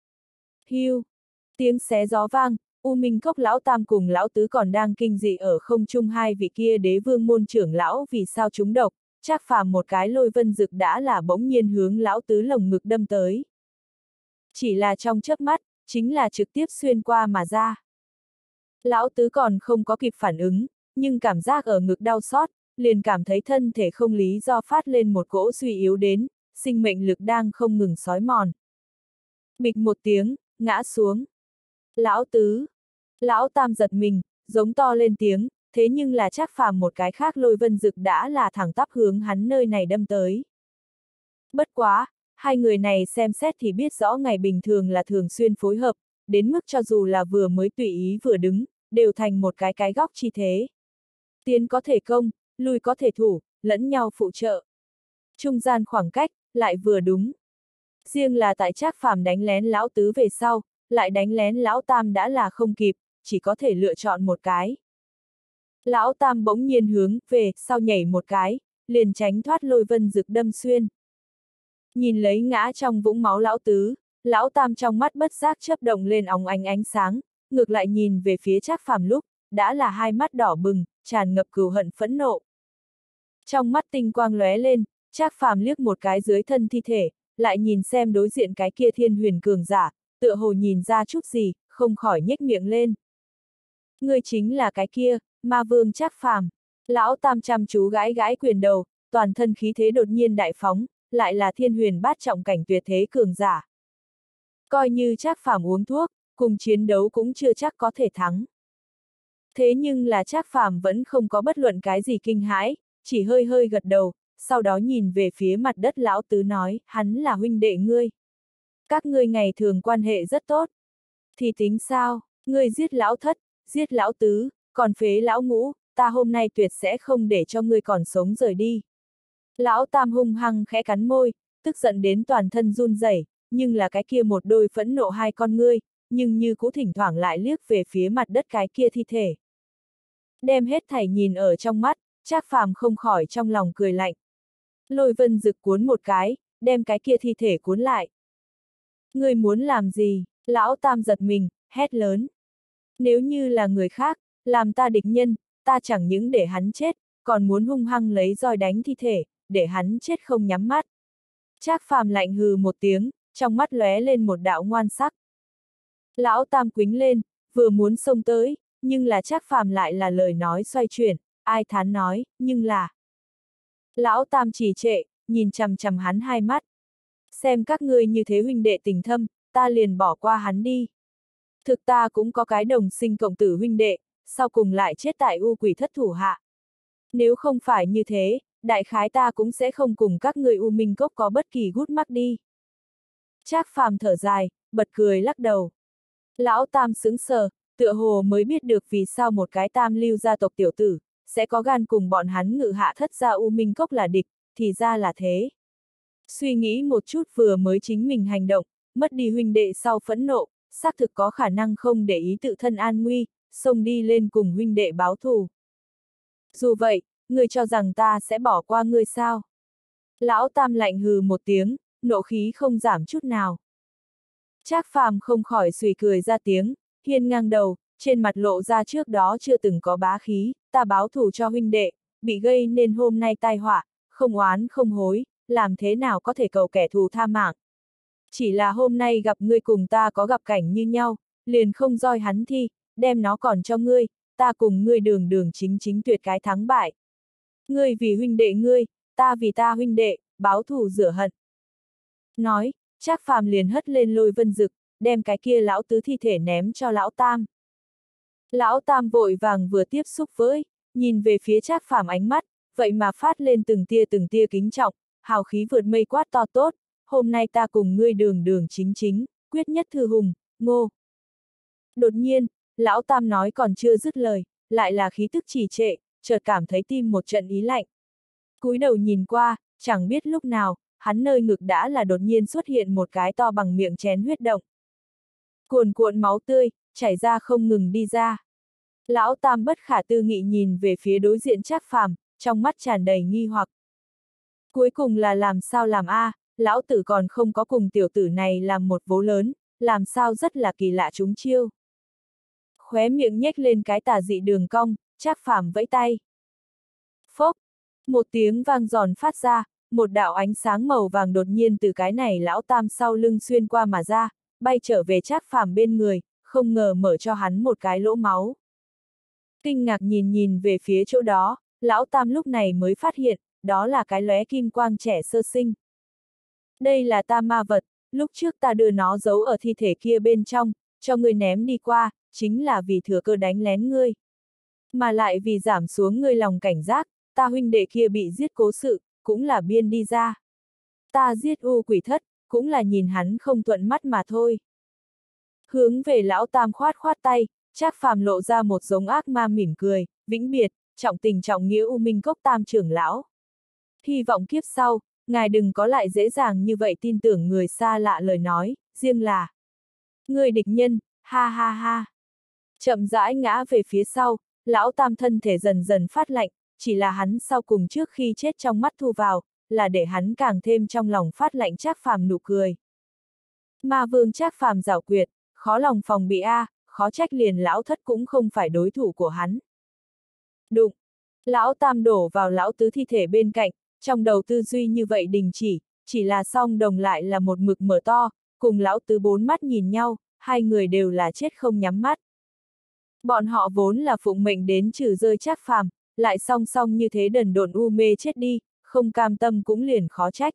Hiu! Tiếng xé gió vang, U Minh Cốc lão Tam cùng lão Tứ còn đang kinh dị ở không trung hai vị kia Đế Vương môn trưởng lão vì sao chúng độc, Trác Phàm một cái lôi vân dực đã là bỗng nhiên hướng lão Tứ lồng ngực đâm tới. Chỉ là trong chớp mắt, chính là trực tiếp xuyên qua mà ra. Lão Tứ còn không có kịp phản ứng, nhưng cảm giác ở ngực đau xót, liền cảm thấy thân thể không lý do phát lên một cỗ suy yếu đến, sinh mệnh lực đang không ngừng xói mòn. Bịch một tiếng, ngã xuống. Lão Tứ! Lão Tam giật mình, giống to lên tiếng, thế nhưng là Trác Phàm một cái khác lôi vân dực đã là thẳng tắp hướng hắn nơi này đâm tới. Bất quá, hai người này xem xét thì biết rõ ngày bình thường là thường xuyên phối hợp, đến mức cho dù là vừa mới tùy ý vừa đứng, đều thành một cái góc chi thế. Tiến có thể công, lui có thể thủ, lẫn nhau phụ trợ. Trung gian khoảng cách, lại vừa đúng. Riêng là tại Trác Phàm đánh lén lão Tứ về sau, lại đánh lén lão Tam đã là không kịp, chỉ có thể lựa chọn một cái. Lão Tam bỗng nhiên hướng về sau nhảy một cái, liền tránh thoát lôi vân dực đâm xuyên. Nhìn lấy ngã trong vũng máu lão Tứ, lão Tam trong mắt bất giác chớp động lên óng ánh sáng, ngược lại nhìn về phía Trác Phàm lúc, đã là hai mắt đỏ bừng, tràn ngập cừu hận phẫn nộ. Trong mắt tinh quang lóe lên, Trác Phàm liếc một cái dưới thân thi thể, lại nhìn xem đối diện cái kia thiên huyền cường giả, tựa hồ nhìn ra chút gì, không khỏi nhếch miệng lên. Ngươi chính là cái kia, ma vương Trác Phàm. Lão Tam chăm chú gãi gãi quyền đầu, toàn thân khí thế đột nhiên đại phóng, lại là thiên huyền bát trọng cảnh tuyệt thế cường giả. Coi như Trác Phàm uống thuốc, cùng chiến đấu cũng chưa chắc có thể thắng. Thế nhưng là Trác Phàm vẫn không có bất luận cái gì kinh hãi, chỉ hơi hơi gật đầu, sau đó nhìn về phía mặt đất lão Tứ nói, hắn là huynh đệ ngươi. Các ngươi ngày thường quan hệ rất tốt. Thì tính sao, ngươi giết lão Thất, giết lão Tứ, còn phế lão Ngũ, ta hôm nay tuyệt sẽ không để cho ngươi còn sống rời đi. Lão Tam hung hăng khẽ cắn môi, tức giận đến toàn thân run rẩy, nhưng là cái kia một đôi phẫn nộ hai con ngươi, nhưng như cũ thỉnh thoảng lại liếc về phía mặt đất cái kia thi thể. Đem hết thảy nhìn ở trong mắt, Trác Phàm không khỏi trong lòng cười lạnh. Lôi vân dực cuốn một cái, đem cái kia thi thể cuốn lại. Ngươi muốn làm gì? Lão Tam giật mình, hét lớn. Nếu như là người khác, làm ta địch nhân, ta chẳng những để hắn chết, còn muốn hung hăng lấy roi đánh thi thể, để hắn chết không nhắm mắt. Trác Phàm lạnh hừ một tiếng, trong mắt lóe lên một đạo ngoan sắc. Lão Tam quính lên, vừa muốn xông tới, nhưng là Trác Phàm lại là lời nói xoay chuyển, ai thán nói, nhưng là. Lão Tam trì trệ, nhìn chằm chằm hắn hai mắt. Xem các ngươi như thế huynh đệ tình thâm, ta liền bỏ qua hắn đi. Thực ta cũng có cái đồng sinh cộng tử huynh đệ, sau cùng lại chết tại u quỷ thất thủ hạ. Nếu không phải như thế, đại khái ta cũng sẽ không cùng các ngươi U Minh Cốc có bất kỳ gút mắc đi. Trác Phàm thở dài, bật cười lắc đầu. Lão Tam sững sờ, tựa hồ mới biết được vì sao một cái tam lưu gia tộc tiểu tử, sẽ có gan cùng bọn hắn ngự hạ thất gia U Minh Cốc là địch, thì ra là thế. Suy nghĩ một chút vừa mới chính mình hành động, mất đi huynh đệ sau phẫn nộ, xác thực có khả năng không để ý tự thân an nguy, xông đi lên cùng huynh đệ báo thù. Dù vậy, ngươi cho rằng ta sẽ bỏ qua ngươi sao? Lão Tam lạnh hừ một tiếng, nộ khí không giảm chút nào. Trác Phàm không khỏi suy cười ra tiếng, hiên ngang đầu, trên mặt lộ ra trước đó chưa từng có bá khí, ta báo thù cho huynh đệ, bị gây nên hôm nay tai họa, không oán không hối, làm thế nào có thể cầu kẻ thù tha mạng. Chỉ là hôm nay gặp ngươi cùng ta có gặp cảnh như nhau, liền không roi hắn thi, đem nó còn cho ngươi, ta cùng ngươi đường đường chính chính tuyệt cái thắng bại. Ngươi vì huynh đệ ngươi, ta vì ta huynh đệ, báo thù rửa hận. Nói, Trác Phàm liền hất lên Lôi Vân Dực, đem cái kia lão tứ thi thể ném cho lão Tam. Lão Tam vội vàng vừa tiếp xúc với, nhìn về phía Trác Phàm ánh mắt, vậy mà phát lên từng tia kính trọng, hào khí vượt mây quát to tốt, hôm nay ta cùng ngươi đường đường chính chính, quyết nhất thư hùng, ngô. Đột nhiên, lão Tam nói còn chưa dứt lời, lại là khí tức trì trệ, chợt cảm thấy tim một trận ý lạnh. Cúi đầu nhìn qua, chẳng biết lúc nào, hắn nơi ngực đã là đột nhiên xuất hiện một cái to bằng miệng chén huyết động. Cuồn cuộn máu tươi, chảy ra không ngừng đi ra. Lão Tam bất khả tư nghị nhìn về phía đối diện Trác Phàm, trong mắt tràn đầy nghi hoặc. Cuối cùng là làm sao làm a? Lão tử còn không có cùng tiểu tử này làm một vố lớn, làm sao rất là kỳ lạ chúng chiêu. Khóe miệng nhếch lên cái tà dị đường cong, Trác Phàm vẫy tay. Phốc, một tiếng vang giòn phát ra, một đạo ánh sáng màu vàng đột nhiên từ cái này lão Tam sau lưng xuyên qua mà ra, bay trở về Trác Phàm bên người, không ngờ mở cho hắn một cái lỗ máu. Kinh ngạc nhìn về phía chỗ đó, lão Tam lúc này mới phát hiện, đó là cái lóe kim quang trẻ sơ sinh. Đây là ta ma vật, lúc trước ta đưa nó giấu ở thi thể kia bên trong, cho ngươi ném đi qua, chính là vì thừa cơ đánh lén ngươi. Mà lại vì giảm xuống ngươi lòng cảnh giác, ta huynh đệ kia bị giết cố sự, cũng là biên đi ra. Ta giết u quỷ thất, cũng là nhìn hắn không thuận mắt mà thôi. Hướng về lão Tam khoát khoát tay, Trác Phàm lộ ra một giống ác ma mỉm cười, vĩnh biệt, trọng tình trọng nghĩa U Minh Cốc Tam trưởng lão. Hy vọng kiếp sau, ngài đừng có lại dễ dàng như vậy tin tưởng người xa lạ lời nói, riêng là người địch nhân, ha ha ha. Chậm rãi ngã về phía sau, lão Tam thân thể dần dần phát lạnh, chỉ là hắn sau cùng trước khi chết trong mắt thu vào, là để hắn càng thêm trong lòng phát lạnh Trác Phàm nụ cười. Ma vương Trác Phàm giảo quyệt, khó lòng phòng bị khó trách liền lão thất cũng không phải đối thủ của hắn. Đụng! Lão Tam đổ vào lão tứ thi thể bên cạnh, trong đầu tư duy như vậy đình chỉ là song đồng lại là một mực mở to, cùng lão tứ bốn mắt nhìn nhau, hai người đều là chết không nhắm mắt. Bọn họ vốn là phụng mệnh đến trừ rơi Trác Phàm, lại song song như thế đần độn u mê chết đi, không cam tâm cũng liền khó trách.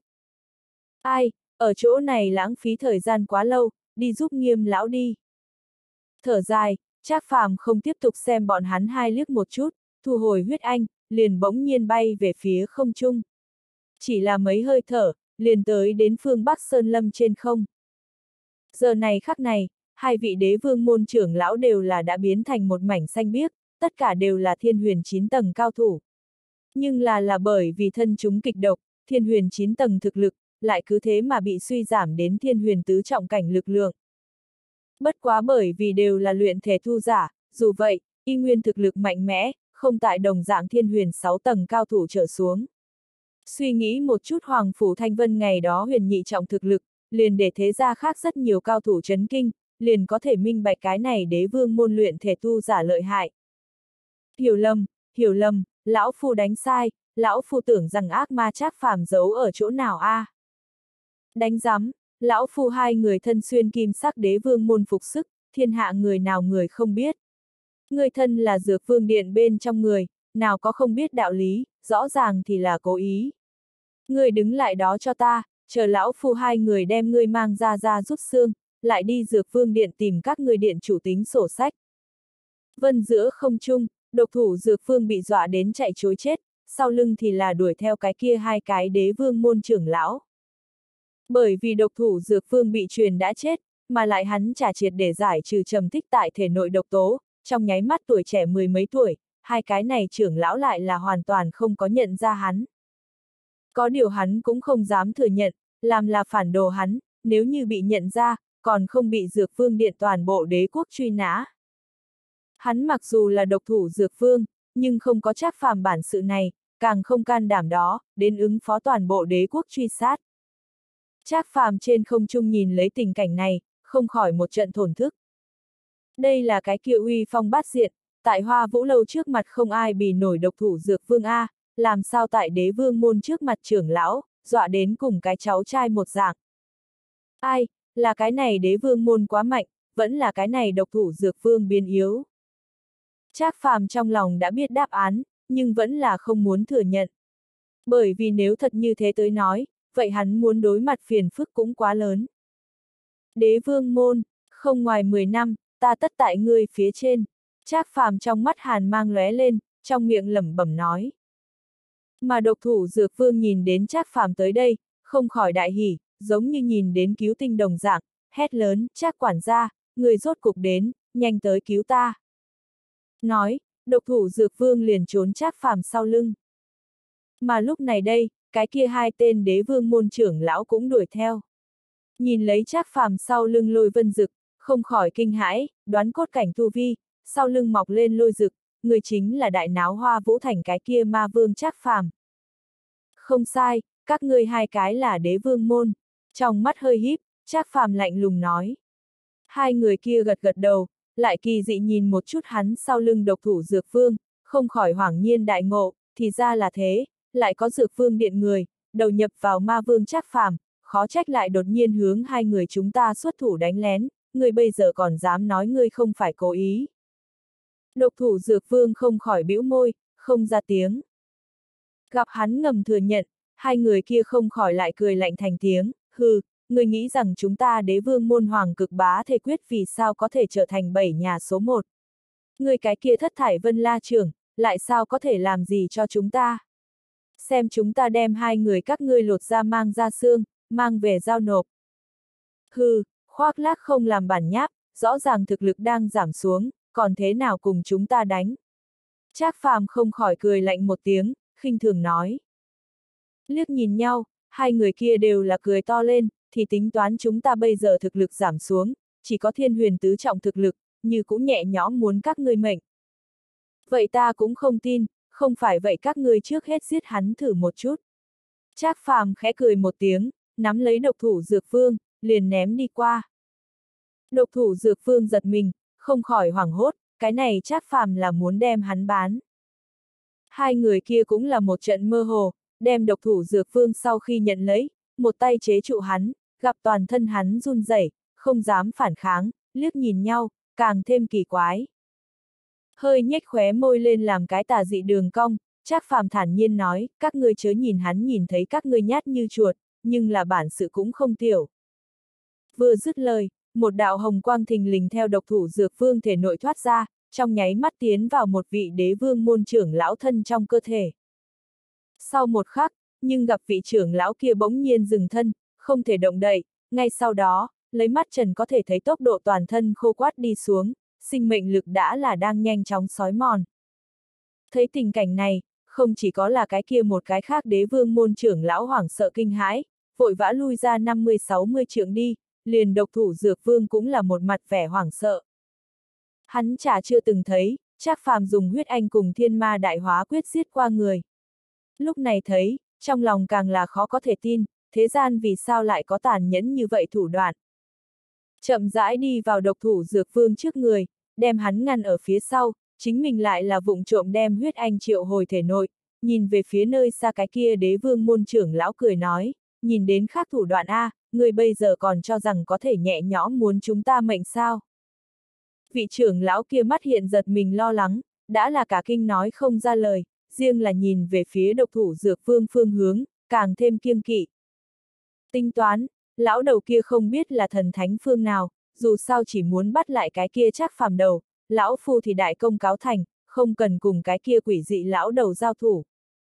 Ai, ở chỗ này lãng phí thời gian quá lâu, đi giúp Nghiêm lão đi. Thở dài, Trác Phàm không tiếp tục xem bọn hắn hai liếc một chút, thu hồi huyết anh, liền bỗng nhiên bay về phía không trung. Chỉ là mấy hơi thở, liền tới đến phương Bắc Sơn Lâm trên không. Giờ này khắc này, hai vị đế vương môn trưởng lão đều là đã biến thành một mảnh xanh biếc, tất cả đều là thiên huyền 9 tầng cao thủ. Nhưng là bởi vì thân chúng kịch độc, thiên huyền 9 tầng thực lực, lại cứ thế mà bị suy giảm đến thiên huyền tứ trọng cảnh lực lượng. Bất quá bởi vì đều là luyện thể thu giả, dù vậy, y nguyên thực lực mạnh mẽ, không tại đồng dạng thiên huyền 6 tầng cao thủ trở xuống. Suy nghĩ một chút Hoàng Phủ Thanh Vân ngày đó huyền nhị trọng thực lực, liền để thế gia khác rất nhiều cao thủ chấn kinh, liền có thể minh bạch cái này đế vương môn luyện thể tu giả lợi hại. Hiểu lầm, lão phu đánh sai, lão phu tưởng rằng ác ma Trác Phàm giấu ở chỗ nào Đánh rắm, lão phu hai người thân xuyên kim sắc đế vương môn phục sức, thiên hạ người nào người không biết. Người thân là dược vương điện bên trong người, nào có không biết đạo lý, rõ ràng thì là cố ý. Người đứng lại đó cho ta, chờ lão phu hai người đem ngươi mang ra rút xương, lại đi dược vương điện tìm các người điện chủ tính sổ sách. Vân giữa không trung, độc thủ dược vương bị dọa đến chạy trối chết, sau lưng thì là đuổi theo cái kia hai cái đế vương môn trưởng lão. Bởi vì độc thủ dược vương bị truyền đã chết, mà lại hắn trả triệt để giải trừ trầm tích tại thể nội độc tố, trong nháy mắt tuổi trẻ mười mấy tuổi, hai cái này trưởng lão lại là hoàn toàn không có nhận ra hắn. Có điều hắn cũng không dám thừa nhận, làm là phản đồ hắn, nếu như bị nhận ra, còn không bị dược vương điện toàn bộ đế quốc truy nã. Hắn mặc dù là độc thủ dược vương, nhưng không có Trác Phàm bản sự này, càng không can đảm đó, đến ứng phó toàn bộ đế quốc truy sát. Trác Phàm trên không trung nhìn lấy tình cảnh này, không khỏi một trận thổn thức. Đây là cái kia uy phong bát diện, tại Hoa Vũ Lâu trước mặt không ai bì nổi độc thủ Dược Vương A, làm sao tại đế vương môn trước mặt trưởng lão, dọa đến cùng cái cháu trai một dạng. Ai, là cái này đế vương môn quá mạnh, vẫn là cái này độc thủ Dược Vương biến yếu. Trác Phàm trong lòng đã biết đáp án, nhưng vẫn là không muốn thừa nhận. Bởi vì nếu thật như thế tới nói, vậy hắn muốn đối mặt phiền phức cũng quá lớn. Đế vương môn, không ngoài 10 năm, ta tất tại ngươi phía trên. Trác Phàm trong mắt hàn mang lóe lên, trong miệng lẩm bẩm nói. Mà độc thủ Dược Vương nhìn đến Trác Phàm tới đây, không khỏi đại hỉ, giống như nhìn đến cứu tinh đồng dạng, hét lớn, Trác quản gia, người rốt cục đến, nhanh tới cứu ta. Nói, độc thủ Dược Vương liền trốn Trác Phàm sau lưng. Mà lúc này đây, cái kia hai tên đế vương môn trưởng lão cũng đuổi theo. Nhìn lấy Trác Phàm sau lưng Lôi Vân Dực, không khỏi kinh hãi, đoán cốt cảnh tu vi, sau lưng mọc lên Lôi Dực, người chính là đại náo Hoa Vũ Thành cái kia ma vương Trác Phàm. Không sai, các ngươi hai cái là đế vương môn. Trong mắt hơi híp, Trác Phàm lạnh lùng nói. Hai người kia gật gật đầu, lại kỳ dị nhìn một chút hắn sau lưng độc thủ Dược Vương, không khỏi hoảng nhiên đại ngộ, thì ra là thế, lại có Dược Vương điện người, đầu nhập vào ma vương Trác Phàm, khó trách lại đột nhiên hướng hai người chúng ta xuất thủ đánh lén, ngươi bây giờ còn dám nói ngươi không phải cố ý. Độc thủ Dược Vương không khỏi bĩu môi, không ra tiếng. Gặp hắn ngầm thừa nhận, hai người kia không khỏi lại cười lạnh thành tiếng, hừ, ngươi nghĩ rằng chúng ta đế vương môn hoàng cực bá thể quyết vì sao có thể trở thành 7 nhà số 1. Ngươi cái kia thất thải Vân La trưởng, lại sao có thể làm gì cho chúng ta? Xem chúng ta đem hai người các ngươi lột ra mang ra xương, mang về giao nộp. Hừ, khoác lác không làm bản nháp, rõ ràng thực lực đang giảm xuống, còn thế nào cùng chúng ta đánh? Trác Phàm không khỏi cười lạnh một tiếng, khinh thường nói. Liếc nhìn nhau, hai người kia đều là cười to lên, thì tính toán chúng ta bây giờ thực lực giảm xuống, chỉ có thiên huyền tứ trọng thực lực, như cũng nhẹ nhõm muốn các ngươi mệnh. Vậy ta cũng không tin, không phải vậy các ngươi trước hết giết hắn thử một chút. Trác Phàm khẽ cười một tiếng, nắm lấy độc thủ Dược Vương, liền ném đi qua. Độc thủ Dược Vương giật mình, không khỏi hoảng hốt, cái này Trác Phàm là muốn đem hắn bán. Hai người kia cũng là một trận mơ hồ, đem độc thủ Dược Vương sau khi nhận lấy, một tay chế trụ hắn, gặp toàn thân hắn run rẩy, không dám phản kháng, liếc nhìn nhau, càng thêm kỳ quái. Hơi nhếch khóe môi lên làm cái tà dị đường cong, Trác Phàm thản nhiên nói, các ngươi chớ nhìn hắn nhìn thấy các ngươi nhát như chuột, nhưng là bản sự cũng không tiểu. Vừa dứt lời, một đạo hồng quang thình lình theo độc thủ Dược Vương thể nội thoát ra, trong nháy mắt tiến vào một vị đế vương môn trưởng lão thân trong cơ thể. Sau một khắc, nhưng gặp vị trưởng lão kia bỗng nhiên dừng thân, không thể động đậy, ngay sau đó, lấy mắt trần có thể thấy tốc độ toàn thân khô quát đi xuống, sinh mệnh lực đã là đang nhanh chóng xói mòn. Thấy tình cảnh này, không chỉ có là cái kia một cái khác đế vương môn trưởng lão hoảng sợ kinh hãi, vội vã lui ra 50-60 trượng đi, liền độc thủ Dược Vương cũng là một mặt vẻ hoảng sợ. Hắn chả chưa từng thấy, Trác Phàm dùng huyết anh cùng thiên ma đại hóa quyết giết qua người. Lúc này thấy, trong lòng càng là khó có thể tin, thế gian vì sao lại có tàn nhẫn như vậy thủ đoạn. Chậm rãi đi vào độc thủ Dược Vương trước người, đem hắn ngăn ở phía sau, chính mình lại là vụng trộm đem huyết anh triệu hồi thể nội, nhìn về phía nơi xa cái kia đế vương môn trưởng lão cười nói, nhìn đến khác thủ đoạn A, người bây giờ còn cho rằng có thể nhẹ nhõm muốn chúng ta mệnh sao. Vị trưởng lão kia mắt hiện giật mình lo lắng, đã là cả kinh nói không ra lời, riêng là nhìn về phía độc thủ Dược Vương phương hướng, càng thêm kiêng kỵ. Tính toán, lão đầu kia không biết là thần thánh phương nào, dù sao chỉ muốn bắt lại cái kia Trác Phàm đầu, lão phu thì đại công cáo thành, không cần cùng cái kia quỷ dị lão đầu giao thủ.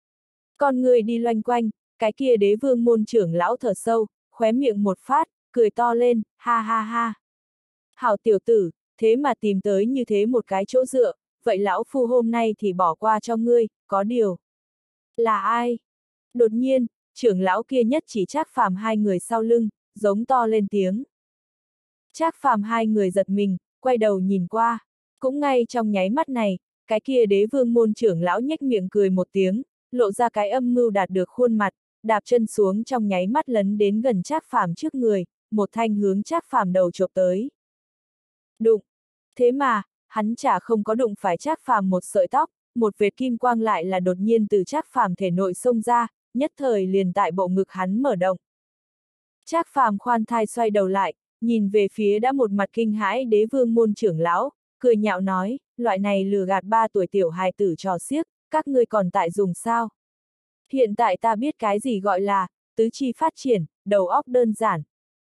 Con người đi loanh quanh, cái kia đế vương môn trưởng lão thở sâu, khóe miệng một phát, cười to lên, ha ha ha. Hảo tiểu tử, thế mà tìm tới như thế một cái chỗ dựa, vậy lão phu hôm nay thì bỏ qua cho ngươi, có điều. Là ai? Đột nhiên, trưởng lão kia nhất chỉ Trác Phàm hai người sau lưng, giống to lên tiếng. Trác Phàm hai người giật mình, quay đầu nhìn qua. Cũng ngay trong nháy mắt này, cái kia đế vương môn trưởng lão nhếch miệng cười một tiếng, lộ ra cái âm mưu đạt được khuôn mặt, đạp chân xuống trong nháy mắt lấn đến gần Trác Phàm trước người, một thanh hướng Trác Phàm đầu chộp tới. Đụng! Thế mà, hắn chả không có đụng phải Trác Phàm một sợi tóc, một vệt kim quang lại là đột nhiên từ Trác Phàm thể nội xông ra, nhất thời liền tại bộ ngực hắn mở động. Trác Phàm khoan thai xoay đầu lại, nhìn về phía đã một mặt kinh hãi Đế Vương môn trưởng lão, cười nhạo nói, loại này lừa gạt 3 tuổi tiểu hài tử trò xiếc, các ngươi còn tại dùng sao? Hiện tại ta biết cái gì gọi là tứ chi phát triển, đầu óc đơn giản.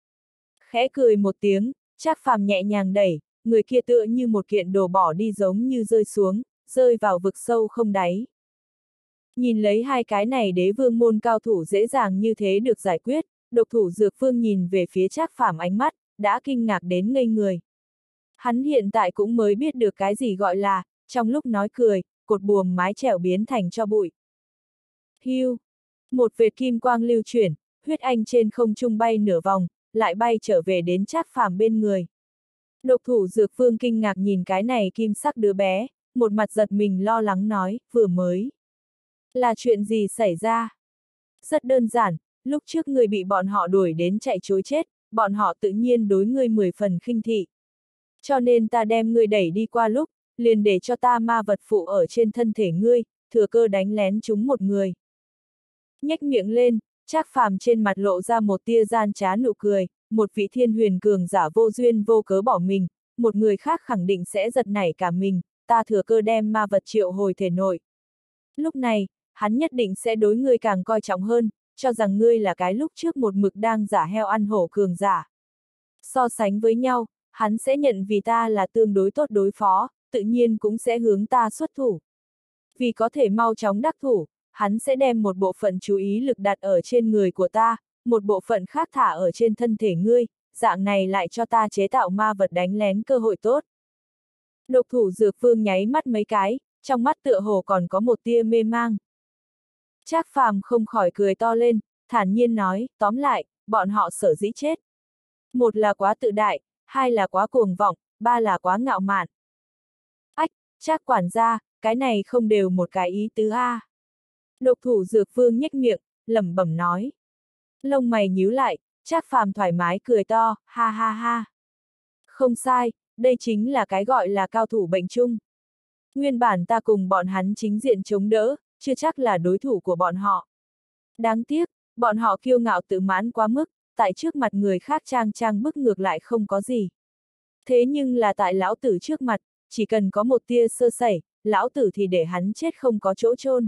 Khẽ cười một tiếng, Trác Phàm nhẹ nhàng đẩy, người kia tựa như một kiện đồ bỏ đi giống như rơi xuống, rơi vào vực sâu không đáy. Nhìn lấy hai cái này Đế Vương môn cao thủ dễ dàng như thế được giải quyết, độc thủ Dược Vương nhìn về phía Trác Phàm ánh mắt, đã kinh ngạc đến ngây người. Hắn hiện tại cũng mới biết được cái gì gọi là, trong lúc nói cười, cột buồm mái chèo biến thành cho bụi. Hiu! Một vệt kim quang lưu chuyển, huyết anh trên không trung bay nửa vòng, lại bay trở về đến Trác Phàm bên người. Độc thủ Dược Vương kinh ngạc nhìn cái này kim sắc đứa bé, một mặt giật mình lo lắng nói, vừa mới. Là chuyện gì xảy ra? Rất đơn giản, lúc trước người bị bọn họ đuổi đến chạy trối chết, bọn họ tự nhiên đối ngươi 10 phần khinh thị. Cho nên ta đem ngươi đẩy đi qua lúc, liền để cho ta ma vật phụ ở trên thân thể ngươi, thừa cơ đánh lén chúng một người. Nhếch miệng lên, Trác Phàm trên mặt lộ ra một tia gian trá nụ cười, một vị thiên huyền cường giả vô duyên vô cớ bỏ mình, một người khác khẳng định sẽ giật nảy cả mình, ta thừa cơ đem ma vật triệu hồi thể nội. Lúc này, hắn nhất định sẽ đối ngươi càng coi trọng hơn, cho rằng ngươi là cái lúc trước một mực đang giả heo ăn hổ cường giả. So sánh với nhau, hắn sẽ nhận vì ta là tương đối tốt đối phó, tự nhiên cũng sẽ hướng ta xuất thủ. Vì có thể mau chóng đắc thủ, hắn sẽ đem một bộ phận chú ý lực đặt ở trên người của ta, một bộ phận khác thả ở trên thân thể ngươi, dạng này lại cho ta chế tạo ma vật đánh lén cơ hội tốt. Độc thủ Dược Vương nháy mắt mấy cái, trong mắt tựa hồ còn có một tia mê mang. Trác Phàm không khỏi cười to lên, thản nhiên nói, tóm lại, bọn họ sở dĩ chết. Một là quá tự đại, hai là quá cuồng vọng, ba là quá ngạo mạn. Ách, Trác quản gia, cái này không đều một cái ý tứ a. Độc thủ Dược Vương nhếch miệng, lẩm bẩm nói. Lông mày nhíu lại, Trác Phàm thoải mái cười to, ha ha ha. Không sai, đây chính là cái gọi là cao thủ bệnh chung. Nguyên bản ta cùng bọn hắn chính diện chống đỡ, chưa chắc là đối thủ của bọn họ. Đáng tiếc, bọn họ kiêu ngạo tự mãn quá mức, tại trước mặt người khác trang bức ngược lại không có gì. Thế nhưng là tại lão tử trước mặt, chỉ cần có một tia sơ sẩy, lão tử thì để hắn chết không có chỗ chôn.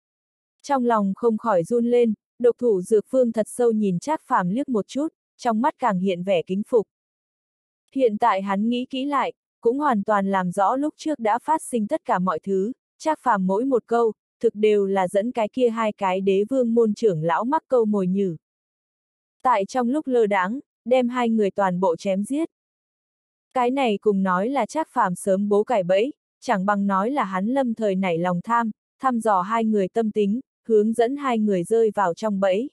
Trong lòng không khỏi run lên, độc thủ Dược Vương thật sâu nhìn Trác Phàm liếc một chút, trong mắt càng hiện vẻ kính phục. Hiện tại hắn nghĩ kỹ lại, cũng hoàn toàn làm rõ lúc trước đã phát sinh tất cả mọi thứ, Trác Phàm mỗi một câu, thực đều là dẫn cái kia hai cái Đế Vương môn trưởng lão mắc câu mồi nhử. Tại trong lúc lơ đãng, đem hai người toàn bộ chém giết. Cái này cùng nói là Trác Phàm sớm bố cải bẫy, chẳng bằng nói là hắn lâm thời nảy lòng tham, thăm dò hai người tâm tính, hướng dẫn hai người rơi vào trong bẫy.